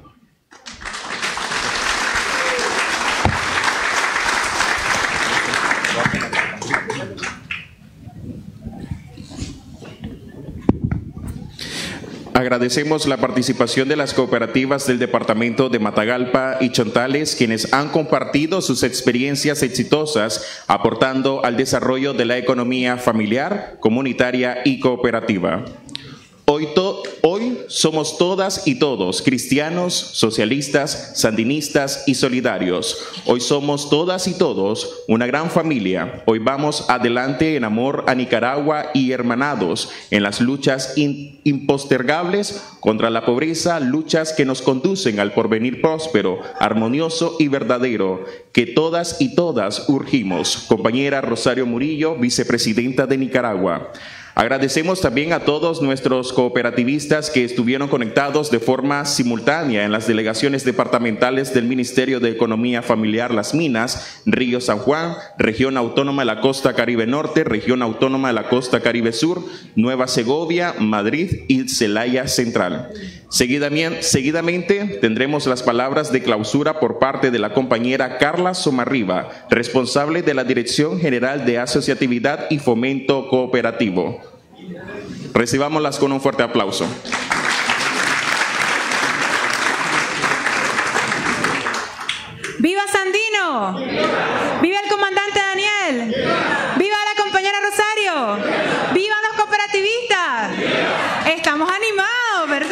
Agradecemos la participación de las cooperativas del departamento de Matagalpa y Chontales, quienes han compartido sus experiencias exitosas, aportando al desarrollo de la economía familiar, comunitaria y cooperativa. Hoy, to- hoy somos todas y todos cristianos, socialistas, sandinistas y solidarios. Hoy somos todas y todos una gran familia. Hoy vamos adelante en amor a Nicaragua y hermanados en las luchas in- impostergables contra la pobreza, luchas que nos conducen al porvenir próspero, armonioso y verdadero, que todas y todas urgimos. Compañera Rosario Murillo, vicepresidenta de Nicaragua. Agradecemos también a todos nuestros cooperativistas que estuvieron conectados de forma simultánea en las delegaciones departamentales del Ministerio de Economía Familiar Las Minas, Río San Juan, Región Autónoma de la Costa Caribe Norte, Región Autónoma de la Costa Caribe Sur, Nueva Segovia, Madrid y Celaya Central. Seguidamente, seguidamente tendremos las palabras de clausura por parte de la compañera Carla Somarriba, responsable de la Dirección General de Asociatividad y Fomento Cooperativo. Recibámoslas con un fuerte aplauso. ¡Viva Sandino! ¡Viva el comandante Daniel! ¡Viva la compañera Rosario! ¡Viva los cooperativistas! Estamos animados, ¿verdad?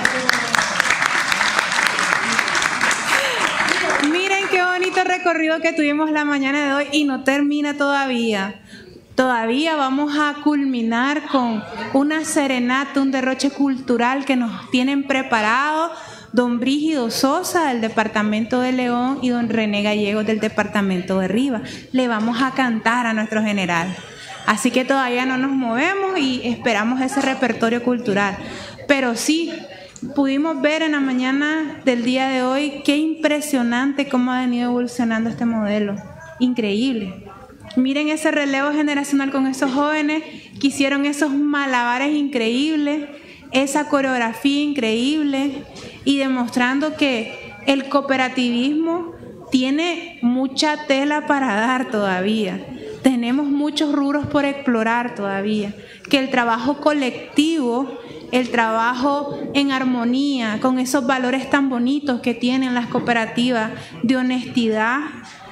Miren qué bonito recorrido que tuvimos la mañana de hoy y no termina todavía. Todavía vamos a culminar con una serenata, un derroche cultural que nos tienen preparado don Brígido Sosa del departamento de León y don René Gallegos del departamento de Rivas. Le vamos a cantar a nuestro general. Así que todavía no nos movemos y esperamos ese repertorio cultural. Pero sí, pudimos ver en la mañana del día de hoy qué impresionante cómo ha venido evolucionando este modelo. Increíble. Miren ese relevo generacional con esos jóvenes que hicieron esos malabares increíbles, esa coreografía increíble y demostrando que el cooperativismo tiene mucha tela para dar todavía. Tenemos muchos rubros por explorar todavía. Que el trabajo colectivo, el trabajo en armonía con esos valores tan bonitos que tienen las cooperativas de honestidad,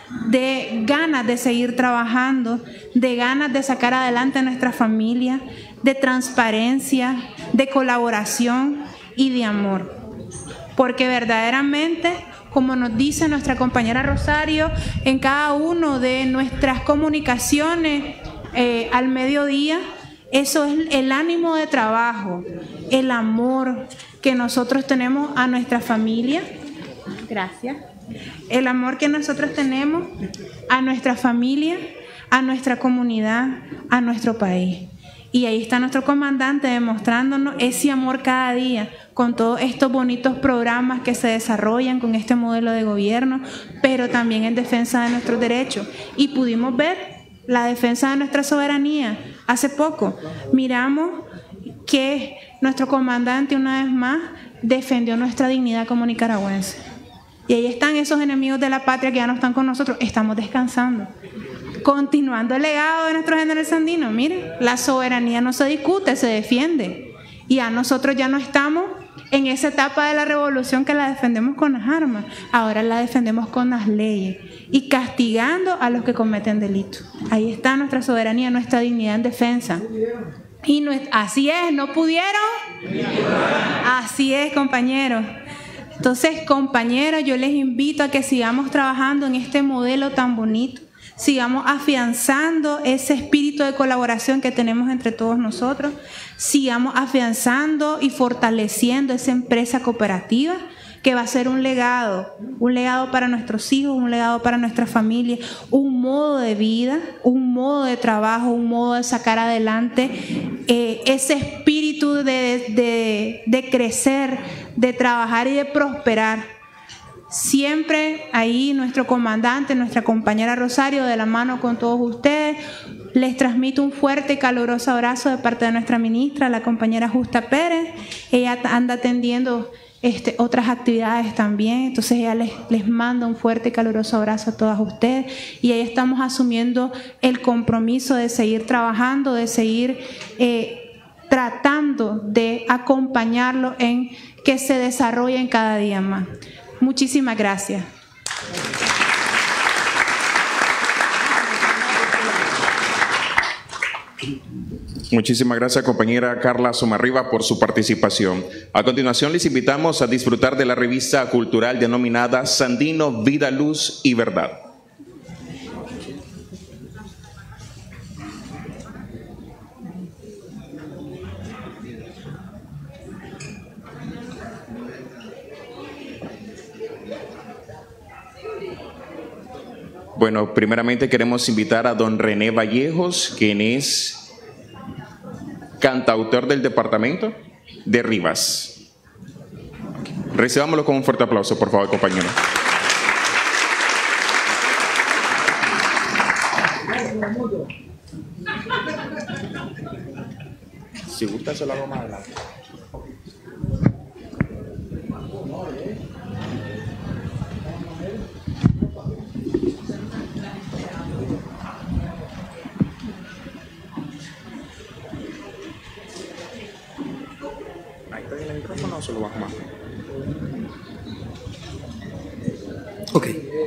de ganas de seguir trabajando, de ganas de sacar adelante a nuestra familia, de transparencia, de colaboración y de amor. Porque verdaderamente, como nos dice nuestra compañera Rosario, en cada una de nuestras comunicaciones eh, al mediodía, eso es el ánimo de trabajo, el amor que nosotros tenemos a nuestra familia. Gracias. El amor que nosotros tenemos a nuestra familia, a nuestra comunidad, a nuestro país. Y ahí está nuestro comandante demostrándonos ese amor cada día con todos estos bonitos programas que se desarrollan con este modelo de gobierno, pero también en defensa de nuestros derechos. Y pudimos ver la defensa de nuestra soberanía. Hace poco miramos que nuestro comandante una vez más defendió nuestra dignidad como nicaragüenses. Y ahí están esos enemigos de la patria que ya no están con nosotros. Estamos descansando. Continuando el legado de nuestro general Sandino. Miren, la soberanía no se discute, se defiende. Y a nosotros ya no estamos en esa etapa de la revolución que la defendemos con las armas. Ahora la defendemos con las leyes y castigando a los que cometen delitos. Ahí está nuestra soberanía, nuestra dignidad en defensa. Y no es, así es, ¿no pudieron? Así es, compañeros. Entonces, compañeros, yo les invito a que sigamos trabajando en este modelo tan bonito, sigamos afianzando ese espíritu de colaboración que tenemos entre todos nosotros, sigamos afianzando y fortaleciendo esa empresa cooperativa que va a ser un legado, un legado para nuestros hijos, un legado para nuestra familia, un modo de vida, un modo de trabajo, un modo de sacar adelante eh, ese espíritu de, de, de crecer, de trabajar y de prosperar. Siempre ahí nuestro comandante, nuestra compañera Rosario, de la mano con todos ustedes, les transmito un fuerte y caluroso abrazo de parte de nuestra ministra, la compañera Justa Pérez. Ella anda atendiendo Este, otras actividades también, entonces ella les, les manda un fuerte y caluroso abrazo a todas ustedes y ahí estamos asumiendo el compromiso de seguir trabajando, de seguir eh, tratando de acompañarlo en que se desarrollen cada día más. Muchísimas gracias. Muchísimas gracias, compañera Carla Somarriba, por su participación. A continuación, les invitamos a disfrutar de la revista cultural denominada Sandino, Vida, Luz y Verdad. Bueno, primeramente queremos invitar a don René Vallejos, quien es cantautor del departamento de Rivas. Recibámoslo con un fuerte aplauso, por favor, compañero. Si gusta, se lo hago más adelante. ¿O se lo bajo más? Ok.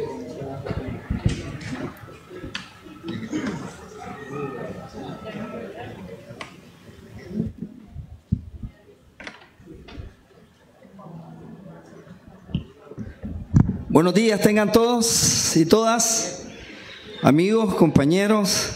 Buenos días tengan todos y todas, amigos, compañeros.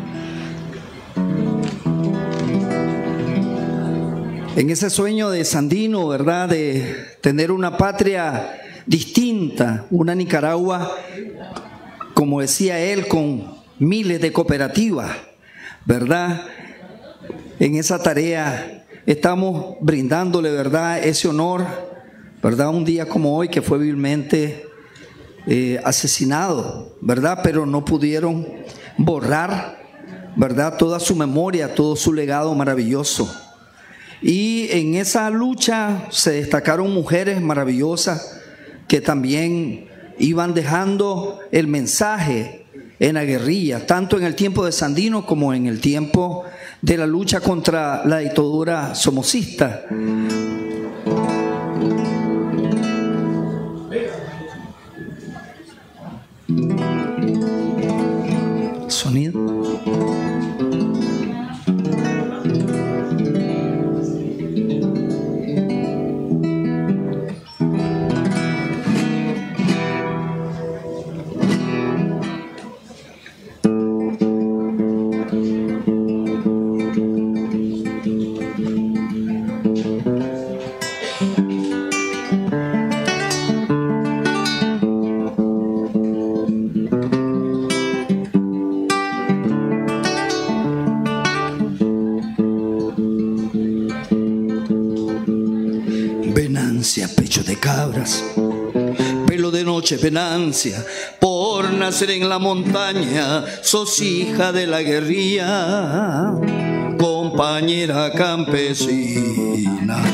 En ese sueño de Sandino, ¿verdad?, de tener una patria distinta, una Nicaragua, como decía él, con miles de cooperativas, ¿verdad? En esa tarea estamos brindándole, ¿verdad?, ese honor, ¿verdad? Un día como hoy que fue vilmente eh, asesinado, ¿verdad? Pero no pudieron borrar, ¿verdad?, toda su memoria, todo su legado maravilloso. Y en esa lucha se destacaron mujeres maravillosas que también iban dejando el mensaje en la guerrilla, tanto en el tiempo de Sandino como en el tiempo de la lucha contra la dictadura somocista. Sonido. Pecho de cabras, pelo de noche, Venancia, por nacer en la montaña, sos hija de la guerrilla, compañera campesina.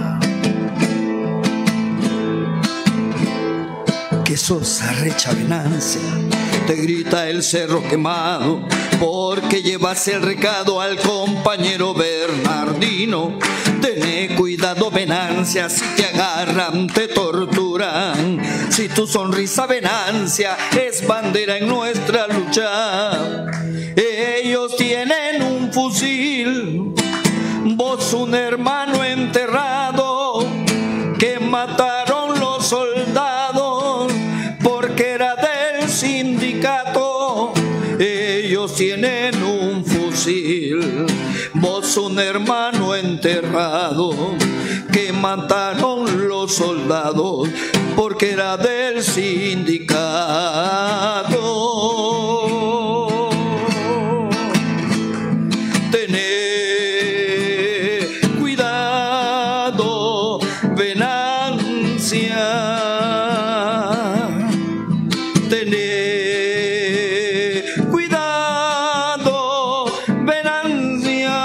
Que sos arrecha, Venancia, te grita el cerro quemado, porque llevas el recado al compañero Bernardino. Tené cuidado, Venancia, si te agarran, te torturan. Si tu sonrisa, Venancia, es bandera en nuestra lucha. Ellos tienen un fusil, vos un hermano enterrado, que mataron los soldados porque era del sindicato. Ellos tienen un fusil, vos un hermano enterrado, que mataron los soldados porque era del sindicato. Tené cuidado, Venancia. Tené cuidado, Venancia,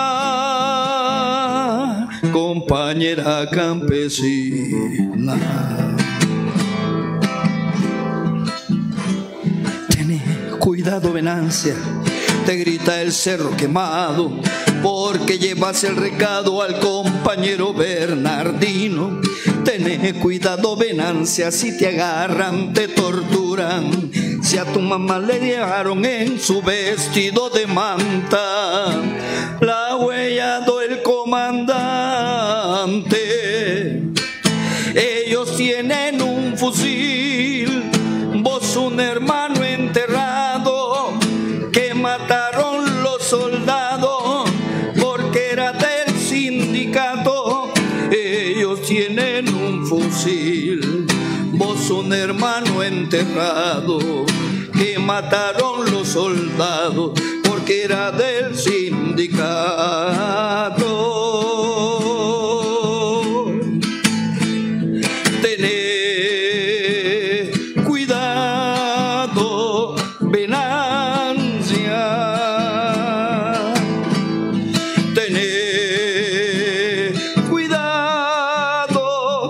compañera campesina. Tené cuidado, Venancia, te grita el cerro quemado, porque llevas el recado al compañero Bernardino. Tené cuidado, Venancia, si te agarran, te torturan. Si a tu mamá le dejaron en su vestido de manta la huella del comandante. Ellos tienen un fusil, vos un hermano enterrado, que mataron los soldados porque era del sindicato. Ellos tienen un fusil, vos un hermano enterrado, que mataron los soldados porque era del sindicato. Tené cuidado, Venancia. Tené cuidado,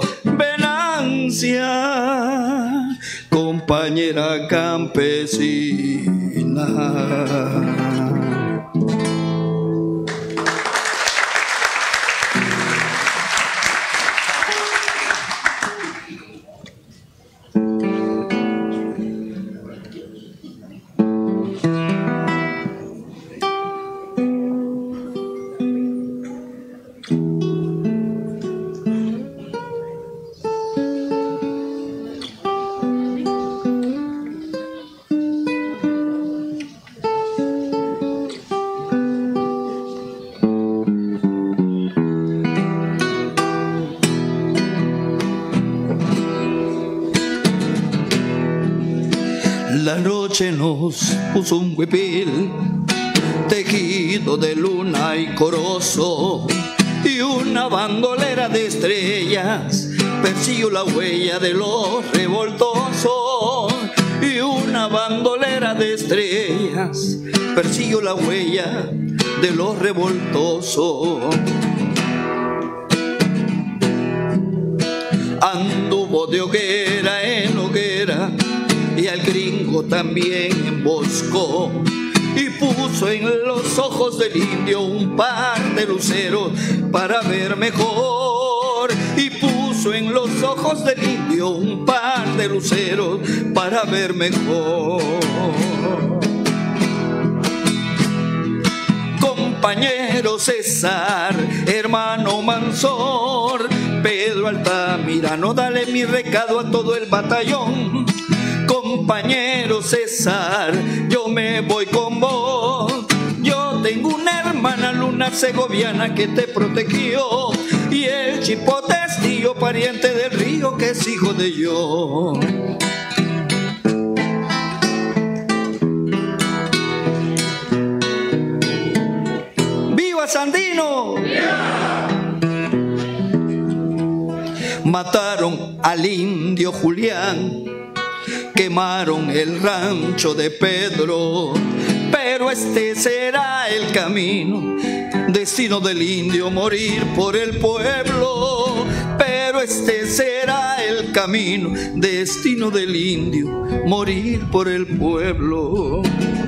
Venancia, compañera campesina. La noche nos puso un huipil, tejí tejido de luna y corozo, y una bandolera de estrellas persiguió la huella de los revoltosos, y una bandolera de estrellas persiguió la huella de los revoltosos. Anduvo de hoguera en hoguera y al gringo también emboscó, y puso en los ojos del indio un par de luceros para ver mejor, y puso en los ojos del indio un par de luceros para ver mejor. Compañero César, hermano Mansor, Pedro Altamirano, dale mi recado a todo el batallón. Compañero César, yo me voy con vos. Yo tengo una hermana Luna Segoviana que te protegió, y el Chipote es tío pariente del río que es hijo de yo. ¡Viva Sandino! ¡Viva! Mataron al indio Julián, quemaron el rancho de Pedro, pero este será el camino, destino del indio morir por el pueblo. Pero este será el camino, destino del indio morir por el pueblo.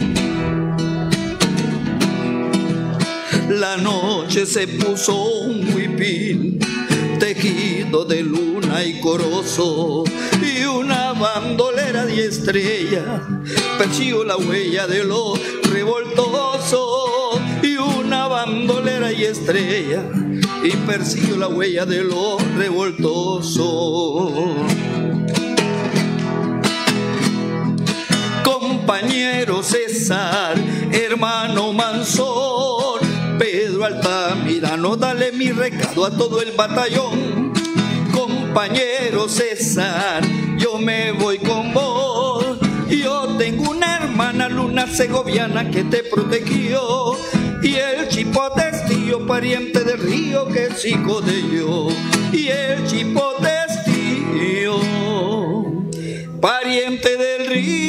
La noche se puso un huipil tejido de luna y corozo, y una bandolera de estrella persiguió la huella de los revoltosos, y una bandolera y estrella y persiguió la huella de los revoltosos. Compañero César, hermano Mansor, Pedro Altamirano, dale mi recado a todo el batallón. Compañero César, yo me voy con vos. Yo tengo una hermana Luna Segoviana que te protegió, y el Chipote es tío pariente del río que es hijo de yo. Y el Chipote es tío pariente del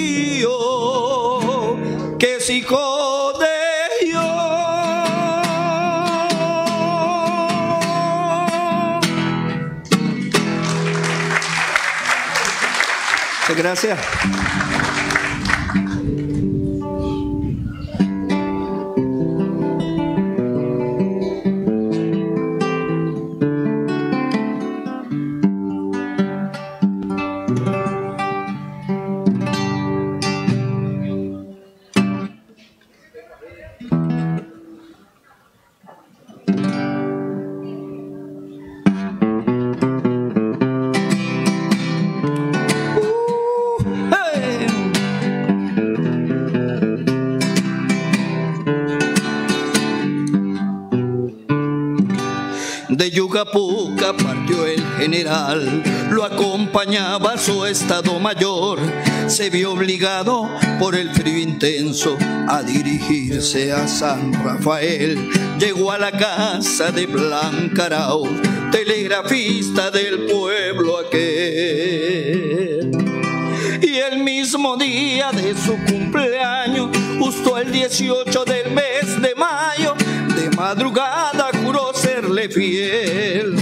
río que es hijo de yo. Muchas gracias. De Yucapuca partió el general, lo acompañaba su estado mayor. Se vio obligado por el frío intenso a dirigirse a San Rafael. Llegó a la casa de Blanca Arauz, telegrafista del pueblo aquel. Y el mismo día de su cumpleaños, justo el dieciocho del mes de mayo, de madrugada juró serle fiel.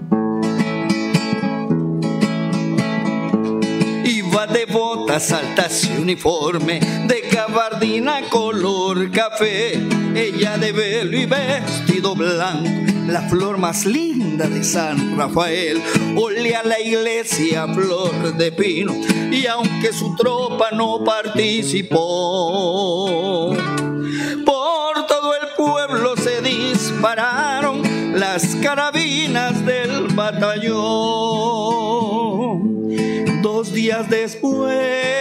Iba de botas altas y uniforme, de gabardina color café, ella de velo y vestido blanco, la flor más linda de San Rafael. Olía la iglesia flor de pino, y aunque su tropa no participó, por todo el pueblo se dispararon las carabinas del batallón. Dos días después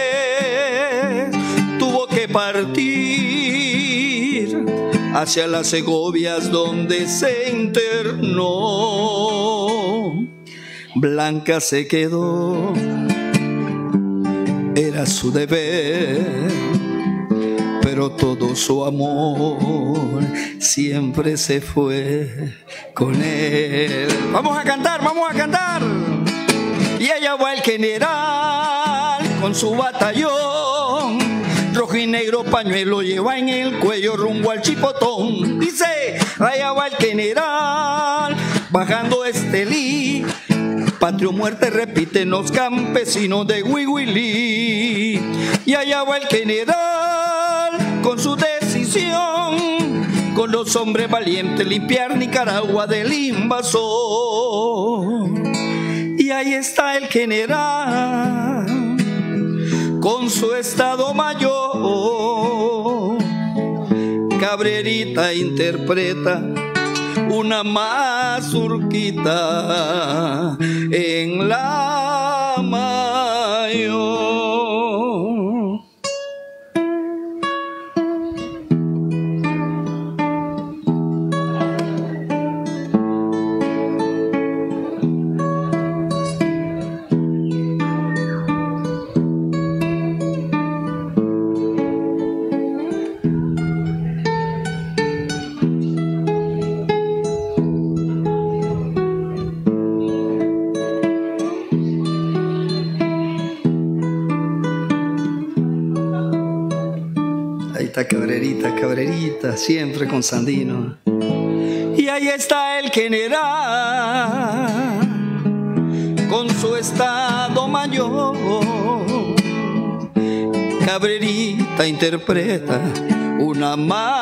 tuvo que partir hacia las Segovias, donde se internó. Blanca se quedó, era su deber, pero todo su amor siempre se fue con él. Vamos a cantar, vamos a cantar. Y allá va el general con su batallón, rojo y negro pañuelo lleva en el cuello rumbo al Chipotón. Dice, allá va el general bajando Estelí, patria o muerte repiten los campesinos de Huihuilí. Y allá va el general con su decisión, con los hombres valientes limpiar Nicaragua del invasor. Y ahí está el general con su estado mayor. Cabrerita interpreta una mazurquita en la mayor. Cabrerita, cabrerita, siempre con Sandino. Y ahí está el general con su estado mayor. Cabrerita interpreta una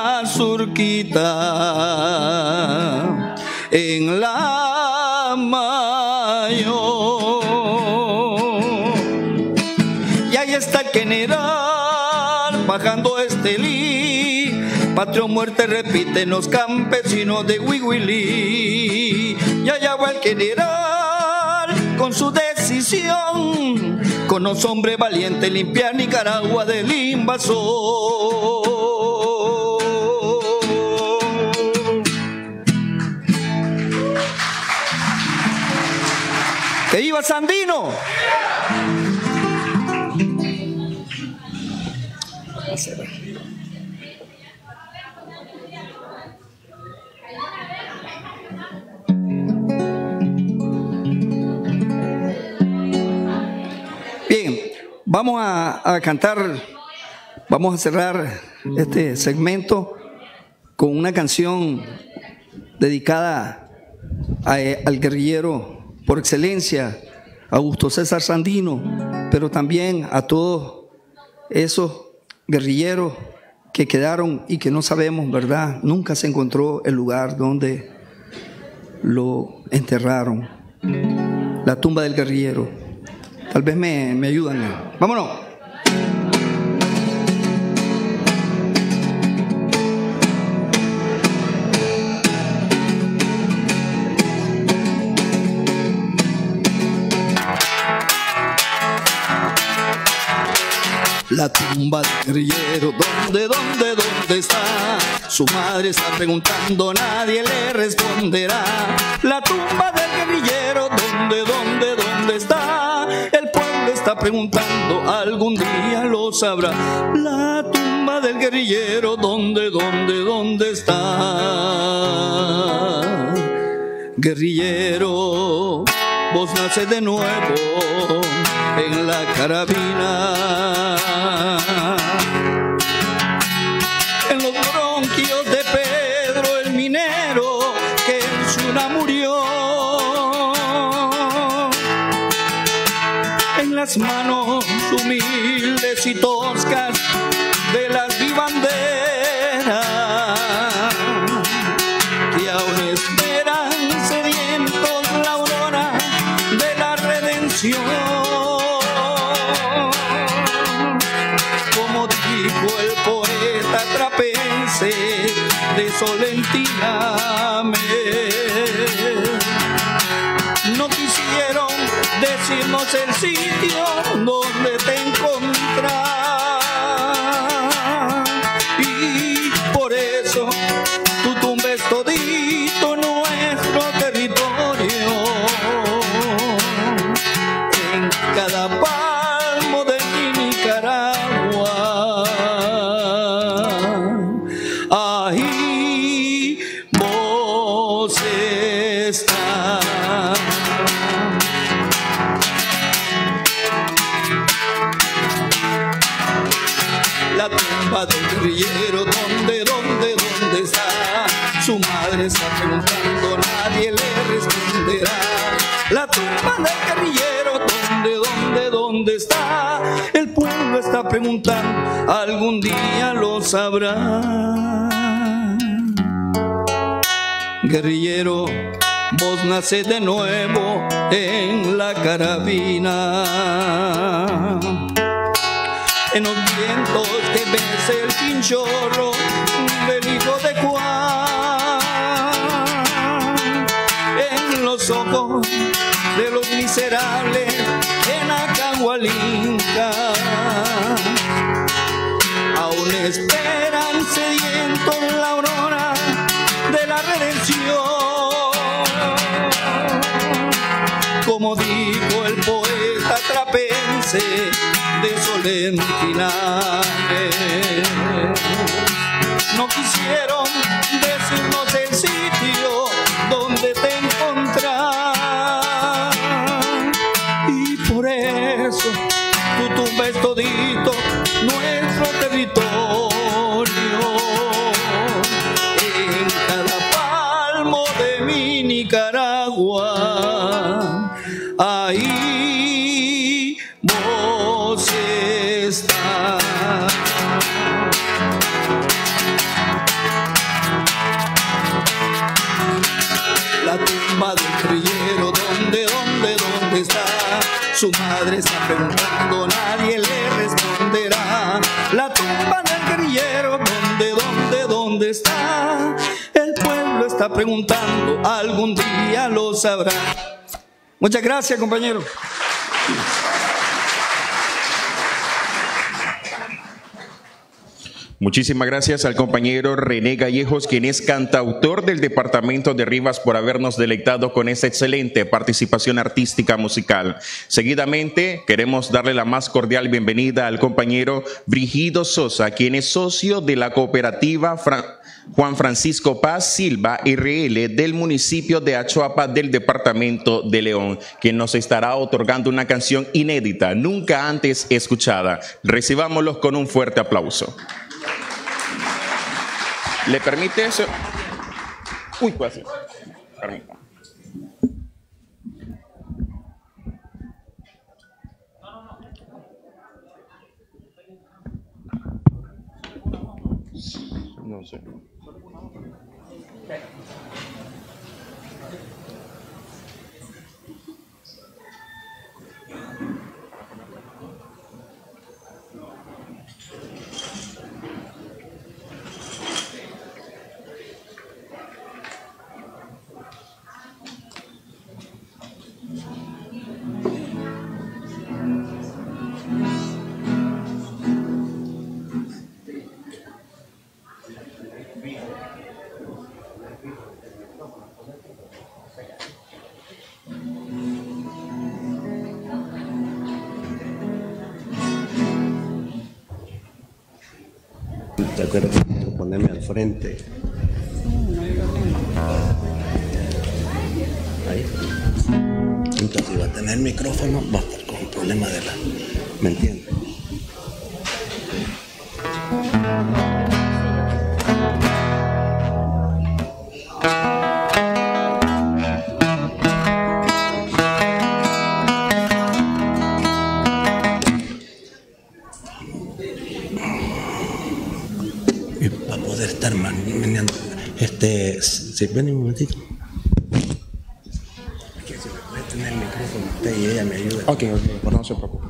mazurquita en la mayor. Y ahí está el general bajando Estelí, patria o muerte repiten los campesinos de Huihuilí. Y allá va el general con su decisión, con los hombres valientes limpiar Nicaragua del invasor. ¡Que viva Sandino! Bien, vamos a, a cantar, vamos a cerrar este segmento con una canción dedicada a, al guerrillero por excelencia, Augusto César Sandino, pero también a todos esos guerrilleros que quedaron y que no sabemos, ¿verdad? Nunca se encontró el lugar donde lo enterraron. La tumba del guerrillero. Tal vez me, me ayudan. ¡Vámonos! La tumba del guerrillero, ¿dónde, dónde, dónde está? Su madre está preguntando, nadie le responderá. La tumba del guerrillero, ¿dónde, dónde, dónde está? El pueblo está preguntando, algún día lo sabrá. La tumba del guerrillero, ¿dónde, dónde, dónde está? Guerrillero, vos naces de nuevo en la carabina, en los bronquios de Pedro el minero que en Suna murió, en las manos humildes y toscas de las vivanderas que aún esperan sedientos la aurora de la redención. El poeta trapense de Solentina no quisieron decirnos el sitio donde te encontrar, y por eso tu tumba es todito nuestro territorio. En cada palmo de mi Nicaragua ahí vos estás. La tumba del guerrillero, ¿dónde, dónde, dónde está? Su madre está preguntando, nadie le responderá. La tumba del guerrillero, ¿dónde, dónde, dónde está? El pueblo está preguntando, algún día lo sabrá. Guerrillero, vos nacés de nuevo en la carabina. En los vientos que besa el chinchorro del hijo de Juan, en los ojos de los miserables en Acahualinca, aún esperan sedientos la aurora de la redención, como dijo el poeta trapense de Solentinaje. No quisieron decirnos el sitio donde te encontrás, y por eso tu tumba es todito nuestro territorio. En cada palmo de mi Nicaragua, ahí vos estás. La tumba del guerrillero, ¿dónde, dónde, dónde está? Su madre está preguntando, nadie le responderá. La tumba del guerrillero, ¿dónde, dónde, dónde está? El pueblo está preguntando, algún día lo sabrá. Muchas gracias, compañero. Muchísimas gracias al compañero René Gallejos, quien es cantautor del departamento de Rivas, por habernos deleitado con esta excelente participación artística musical. Seguidamente, queremos darle la más cordial bienvenida al compañero Brigido Sosa, quien es socio de la cooperativa Fra- Juan Francisco Paz Silva R L del municipio de Achuapa del departamento de León, quien nos estará otorgando una canción inédita, nunca antes escuchada. Recibámoslos con un fuerte aplauso. ¿Le permite eso? Uy, pues sí. Permítame. No sé. ¿Te acuerdas? Ponerme al frente. Ahí. Entonces, si va a tener micrófono, va a estar con el problema de la... ¿Me entiendes? Estar meneando. Este, si ven un momentito. Que se me puede tener el micrófono usted y ella me ayuda. Ok, ok, pues no se preocupe.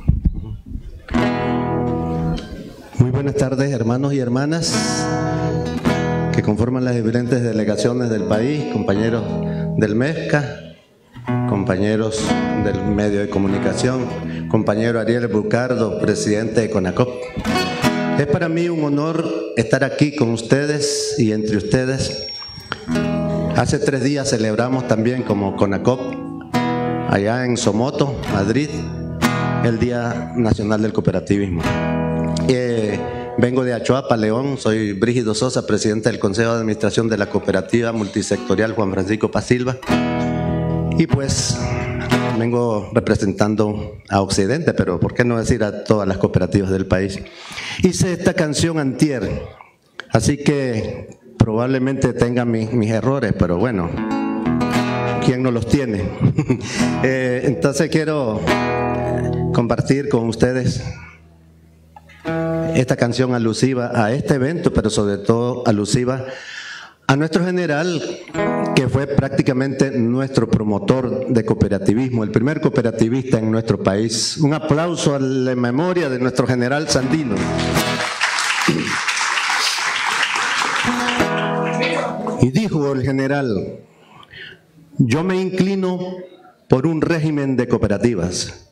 Muy buenas tardes, hermanos y hermanas que conforman las diferentes delegaciones del país, compañeros del MESCA, compañeros del medio de comunicación, compañero Ariel Bucardo, presidente de CONACOP. Es para mí un honor estar aquí con ustedes y entre ustedes. Hace tres días celebramos también como CONACOP, allá en Somoto, Madrid, el Día Nacional del Cooperativismo. Eh, Vengo de Achoapa, León. Soy Brígido Sosa, presidente del Consejo de Administración de la Cooperativa Multisectorial Juan Francisco Paz Silva. Y pues vengo representando a Occidente, pero ¿por qué no decir a todas las cooperativas del país? Hice esta canción antier, así que probablemente tenga mi, mis errores, pero bueno, ¿quién no los tiene? eh, entonces quiero compartir con ustedes esta canción alusiva a este evento, pero sobre todo alusiva a nuestro general, que fue prácticamente nuestro promotor de cooperativismo, el primer cooperativista en nuestro país. Un aplauso a la memoria de nuestro general Sandino. Y dijo el general: yo me inclino por un régimen de cooperativas.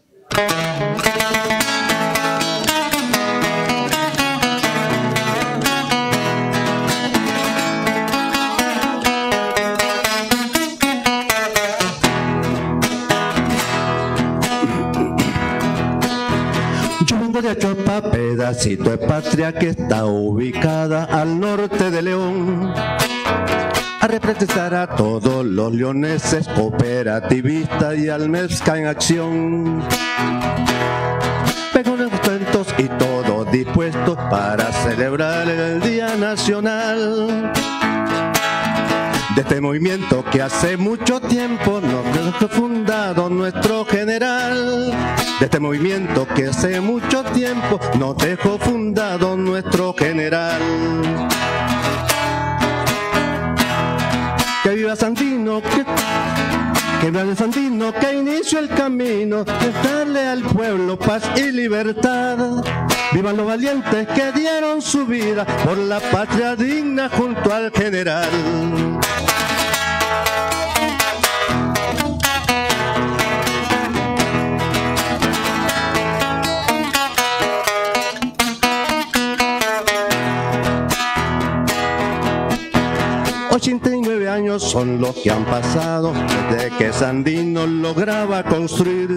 De Achoapa, pedacito de patria que está ubicada al norte de León, a representar a todos los leoneses cooperativistas y al Mezca en acción. Pegones contentos y todos dispuestos para celebrar el Día Nacional de este movimiento que hace mucho tiempo nos fue fundado nuestro general. De este movimiento que hace mucho tiempo nos dejó fundado nuestro general. Que viva Sandino, que, que viva Sandino, que inició el camino de darle al pueblo paz y libertad. Vivan los valientes que dieron su vida por la patria digna junto al general. ochenta y nueve años son los que han pasado desde que Sandino lograba construir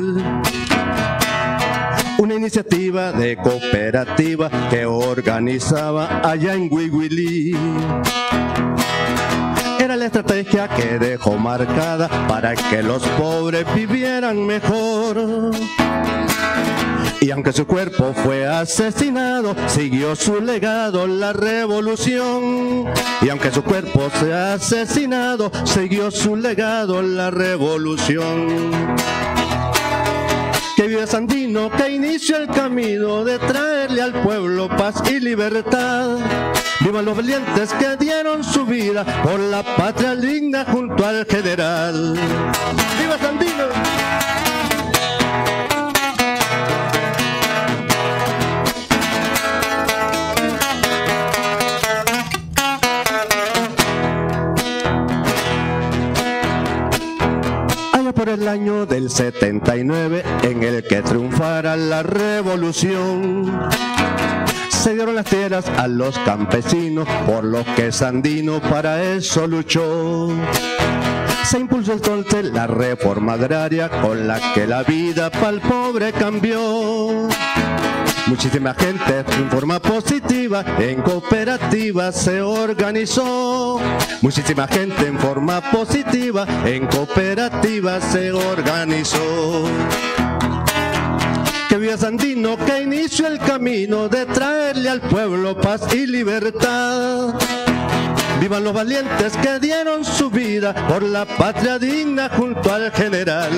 una iniciativa de cooperativa que organizaba allá en Huihuilí. Era la estrategia que dejó marcada para que los pobres vivieran mejor. Y aunque su cuerpo fue asesinado, siguió su legado la revolución. Y aunque su cuerpo sea asesinado, siguió su legado la revolución. Que viva Sandino, que inició el camino de traerle al pueblo paz y libertad. Vivan los valientes que dieron su vida por la patria digna junto al general. ¡Viva Sandino! Por el año del setenta y nueve, en el que triunfara la revolución, se dieron las tierras a los campesinos, por los que Sandino para eso luchó. Se impulsó entonces la reforma agraria, con la que la vida para el pobre cambió. Muchísima gente en forma positiva en cooperativas se organizó. Muchísima gente en forma positiva en cooperativas se organizó. Que viva Sandino, que inició el camino de traerle al pueblo paz y libertad. Vivan los valientes que dieron su vida por la patria digna junto al general.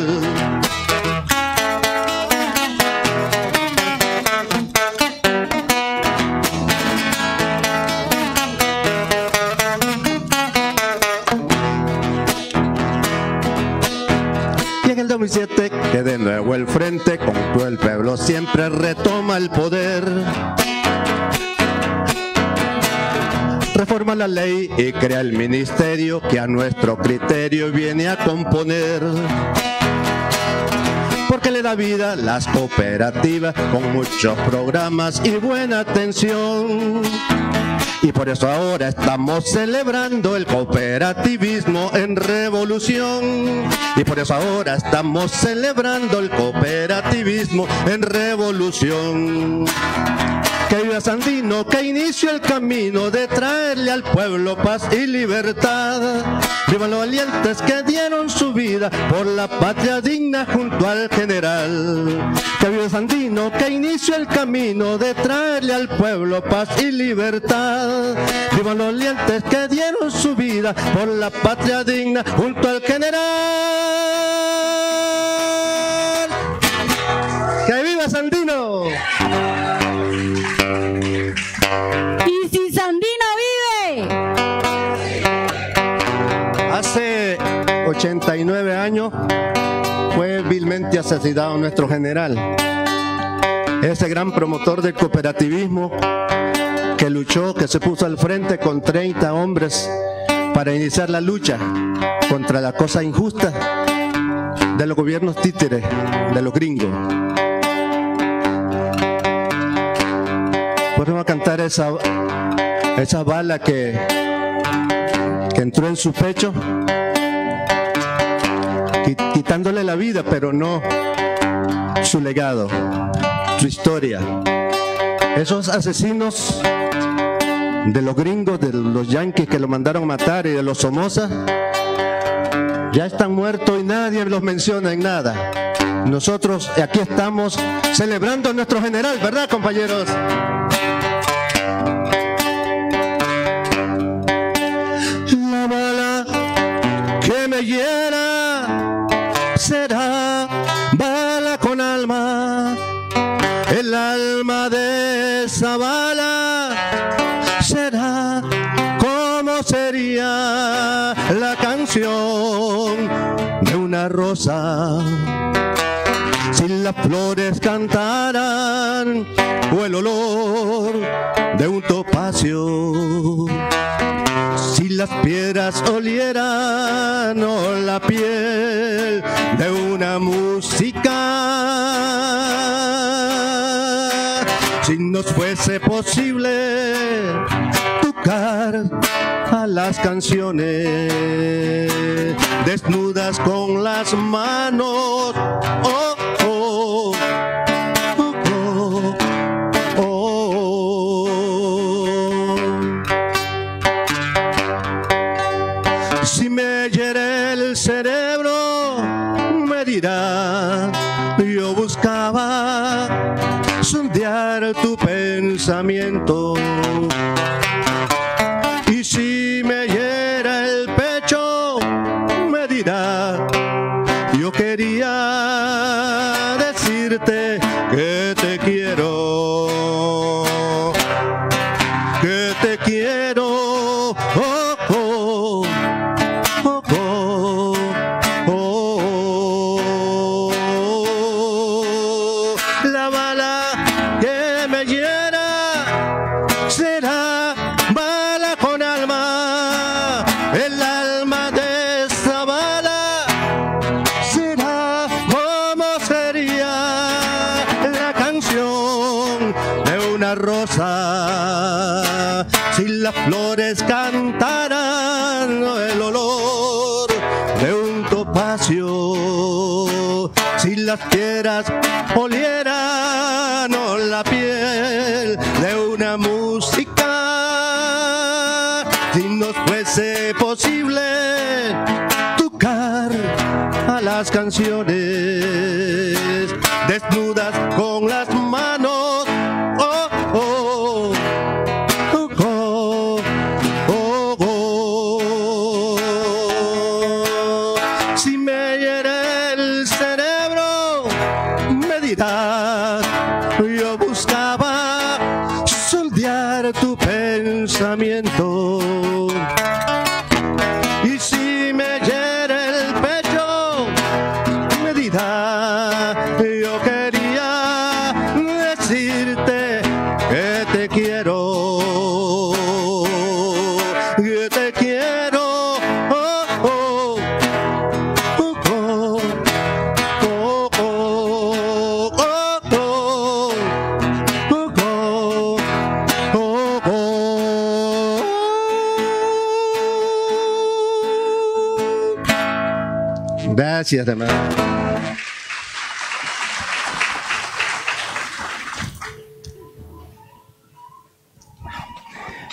dos mil siete, que de nuevo el frente con todo el pueblo siempre retoma el poder. Reforma la ley y crea el ministerio que a nuestro criterio viene a componer. Porque le da vida a las cooperativas con muchos programas y buena atención. Y por eso ahora estamos celebrando el cooperativismo en revolución. Y por eso ahora estamos celebrando el cooperativismo en revolución. Que viva Sandino, que inició el camino de traerle al pueblo paz y libertad. Vivan los valientes que dieron su vida por la patria digna junto al general. Que viva Sandino, que inició el camino de traerle al pueblo paz y libertad. Vivan los valientes que dieron su vida por la patria digna junto al general. ¡Que viva Sandino! ¿Y si Sandino vive? Hace ochenta y nueve años fue vilmente asesinado nuestro general, ese gran promotor del cooperativismo que luchó, que se puso al frente con treinta hombres para iniciar la lucha contra la cosa injusta de los gobiernos títeres, de los gringos. Podemos cantar esa, esa bala que, que entró en su pecho, quitándole la vida, pero no su legado, su historia. Esos asesinos de los gringos, de los yanquis que lo mandaron matar y de los Somoza, ya están muertos y nadie los menciona en nada. Nosotros aquí estamos celebrando a nuestro general, ¿verdad, compañeros? La bala que me hiera será bala con alma. El alma de esa bala será como sería la canción de una rosa. Si las flores cantaran o el olor de un topacio, si las piedras olieran o la piel de una música, si nos fuese posible tocar a las canciones desnudas con las manos, oh, oh, oh, oh, oh. Si me hiere el cerebro, me dirá, yo buscaba sondear tu pensamiento. Y si me hiera el pecho, me dirá, yo quería decirte que te quiero, que te quiero, oh, oh, oh, oh, oh, oh. La bala que me hiera será bala con alma. El alma de esa bala será como sería la canción de una rosa. Si las flores cantaran el olor de un topacio, si las piedras olieran o la piel de una música, si nos fuese posible tocar a las canciones desnudas con las manos, oh, oh, oh, oh, oh, oh. Si me hiere el cerebro, me dirás, yo buscaba sondear tu pensamiento. Y si me hiere el pecho, me dirá, yo quería decirte que te quiero, que te quiero, oh, oh, oh, oh, oh, oh, oh, oh, oh, oh, oh. Gracias, hermano.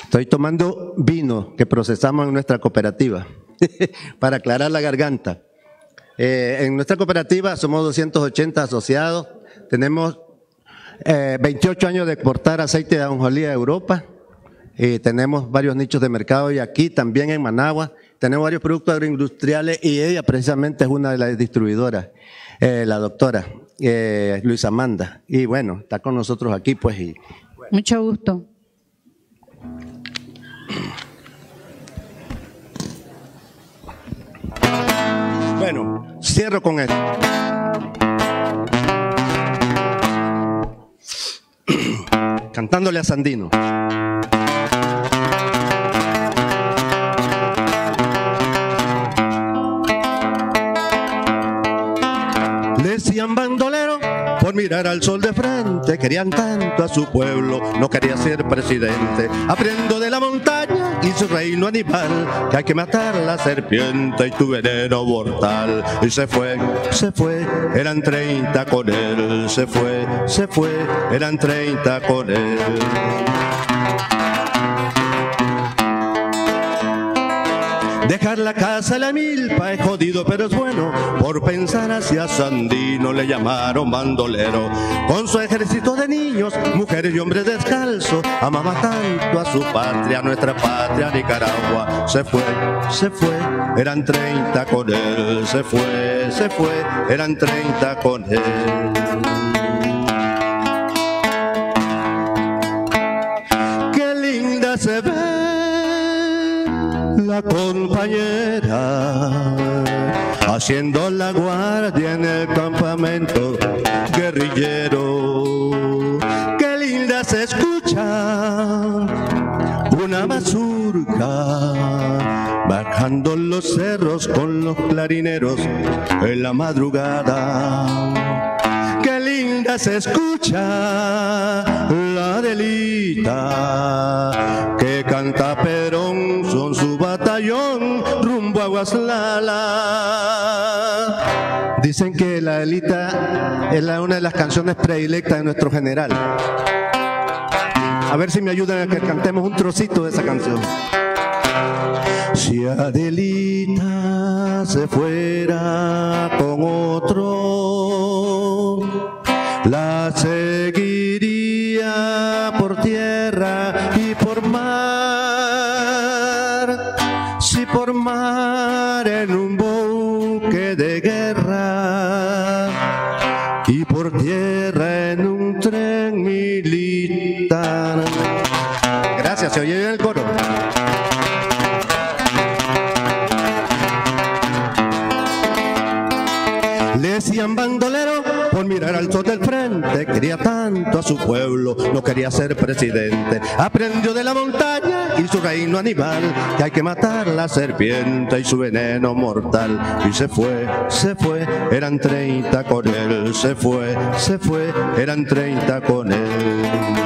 Estoy tomando vino que procesamos en nuestra cooperativa para aclarar la garganta. Eh, en nuestra cooperativa somos doscientos ochenta asociados, tenemos eh, veintiocho años de exportar aceite de ajonjolí a Europa, y tenemos varios nichos de mercado y aquí también en Managua tenemos varios productos agroindustriales y ella precisamente es una de las distribuidoras, eh, la doctora eh, Luisa Amanda, y bueno, está con nosotros aquí pues. Y, bueno. Mucho gusto. Bueno, cierro con esto. Cantándole a Sandino. Le decían bandolero por mirar al sol de frente, querían tanto a su pueblo, no quería ser presidente. Aprendo de la montaña y su reino animal, que hay que matar la serpiente y tu veneno mortal. Y se fue, se fue, eran treinta con él, se fue, se fue, eran treinta con él. Dejar la casa a la milpa es jodido pero es bueno, por pensar hacia Sandino le llamaron bandolero. Con su ejército de niños, mujeres y hombres descalzos, amaba tanto a su patria, nuestra patria Nicaragua. Se fue, se fue, eran treinta con él, se fue, se fue, eran treinta con él. Qué linda se ve la compañera haciendo la guardia en el campamento guerrillero. Qué linda se escucha una mazurca bajando los cerros con los clarineros en la madrugada. Qué linda se escucha la Adelita que canta Perón, son su batallón rumbo a Guaslala. Dicen que la Adelita es la, una de las canciones predilectas de nuestro general. A ver si me ayudan a que cantemos un trocito de esa canción. Si Adelita se fuera con otro, la seguiría por tierra y por mar. Si por mar en un buque de guerra y por tierra en un tren militar. Gracias, se oye bien el coro. Le decían bandolero por mirar al sol del frente, quería tanto a su pueblo, no quería ser presidente. Aprendió de la montaña y su reino animal, que hay que matar la serpiente y su veneno mortal. Y se fue, se fue, eran treinta con él, se fue, se fue, eran treinta con él.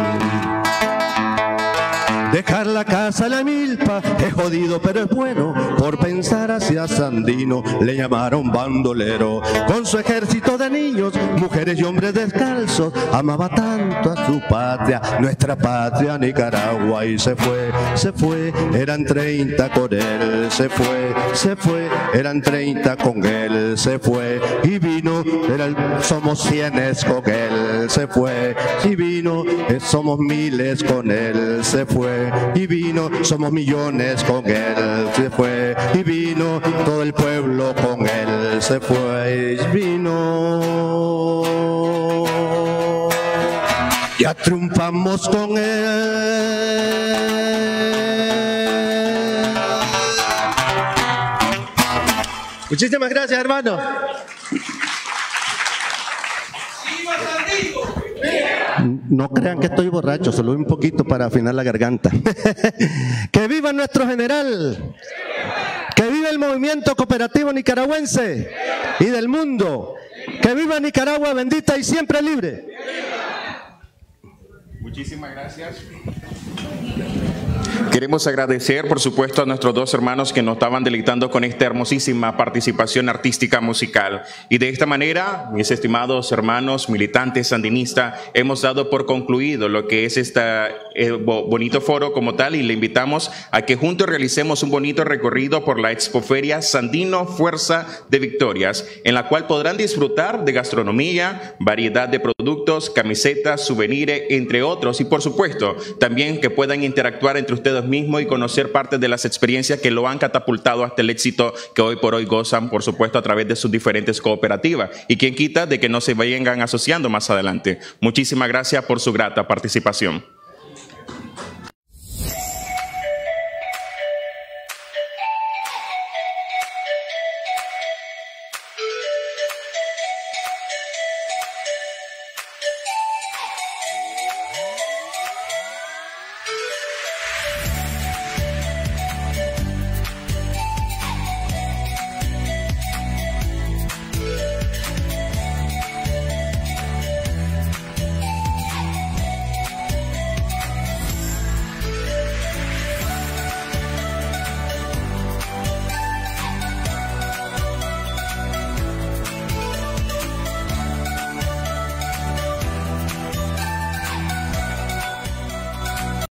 Dejar la casa a la milpa es jodido pero es bueno, por pensar hacia Sandino le llamaron bandolero. Con su ejército de niños, mujeres y hombres descalzos, amaba tanto a su patria, nuestra patria Nicaragua. Y se fue, se fue, eran treinta con él, se fue, se fue, eran treinta con él, se fue y vino, era el, somos cienes con él, se fue y vino, eh, somos miles con él, se fue y vino, somos millones con él, se fue y vino, todo el pueblo con él, se fue y vino. Ya triunfamos con él. Muchísimas gracias, hermano. No crean que estoy borracho, solo un poquito para afinar la garganta. ¡Que viva nuestro general! ¡Que viva el movimiento cooperativo nicaragüense y del mundo! ¡Que viva Nicaragua bendita y siempre libre! Muchísimas gracias. Queremos agradecer, por supuesto, a nuestros dos hermanos que nos estaban deleitando con esta hermosísima participación artística musical. Y de esta manera, mis estimados hermanos militantes sandinistas, hemos dado por concluido lo que es este eh, bonito foro como tal, y le invitamos a que juntos realicemos un bonito recorrido por la Expoferia Sandino Fuerza de Victorias, en la cual podrán disfrutar de gastronomía, variedad de productos, camisetas, souvenirs, entre otros, y por supuesto, también que puedan interactuar entre ustedes mismos y conocer parte de las experiencias que lo han catapultado hasta el éxito que hoy por hoy gozan, por supuesto, a través de sus diferentes cooperativas. Y quien quita de que no se vayan asociando más adelante. Muchísimas gracias por su grata participación.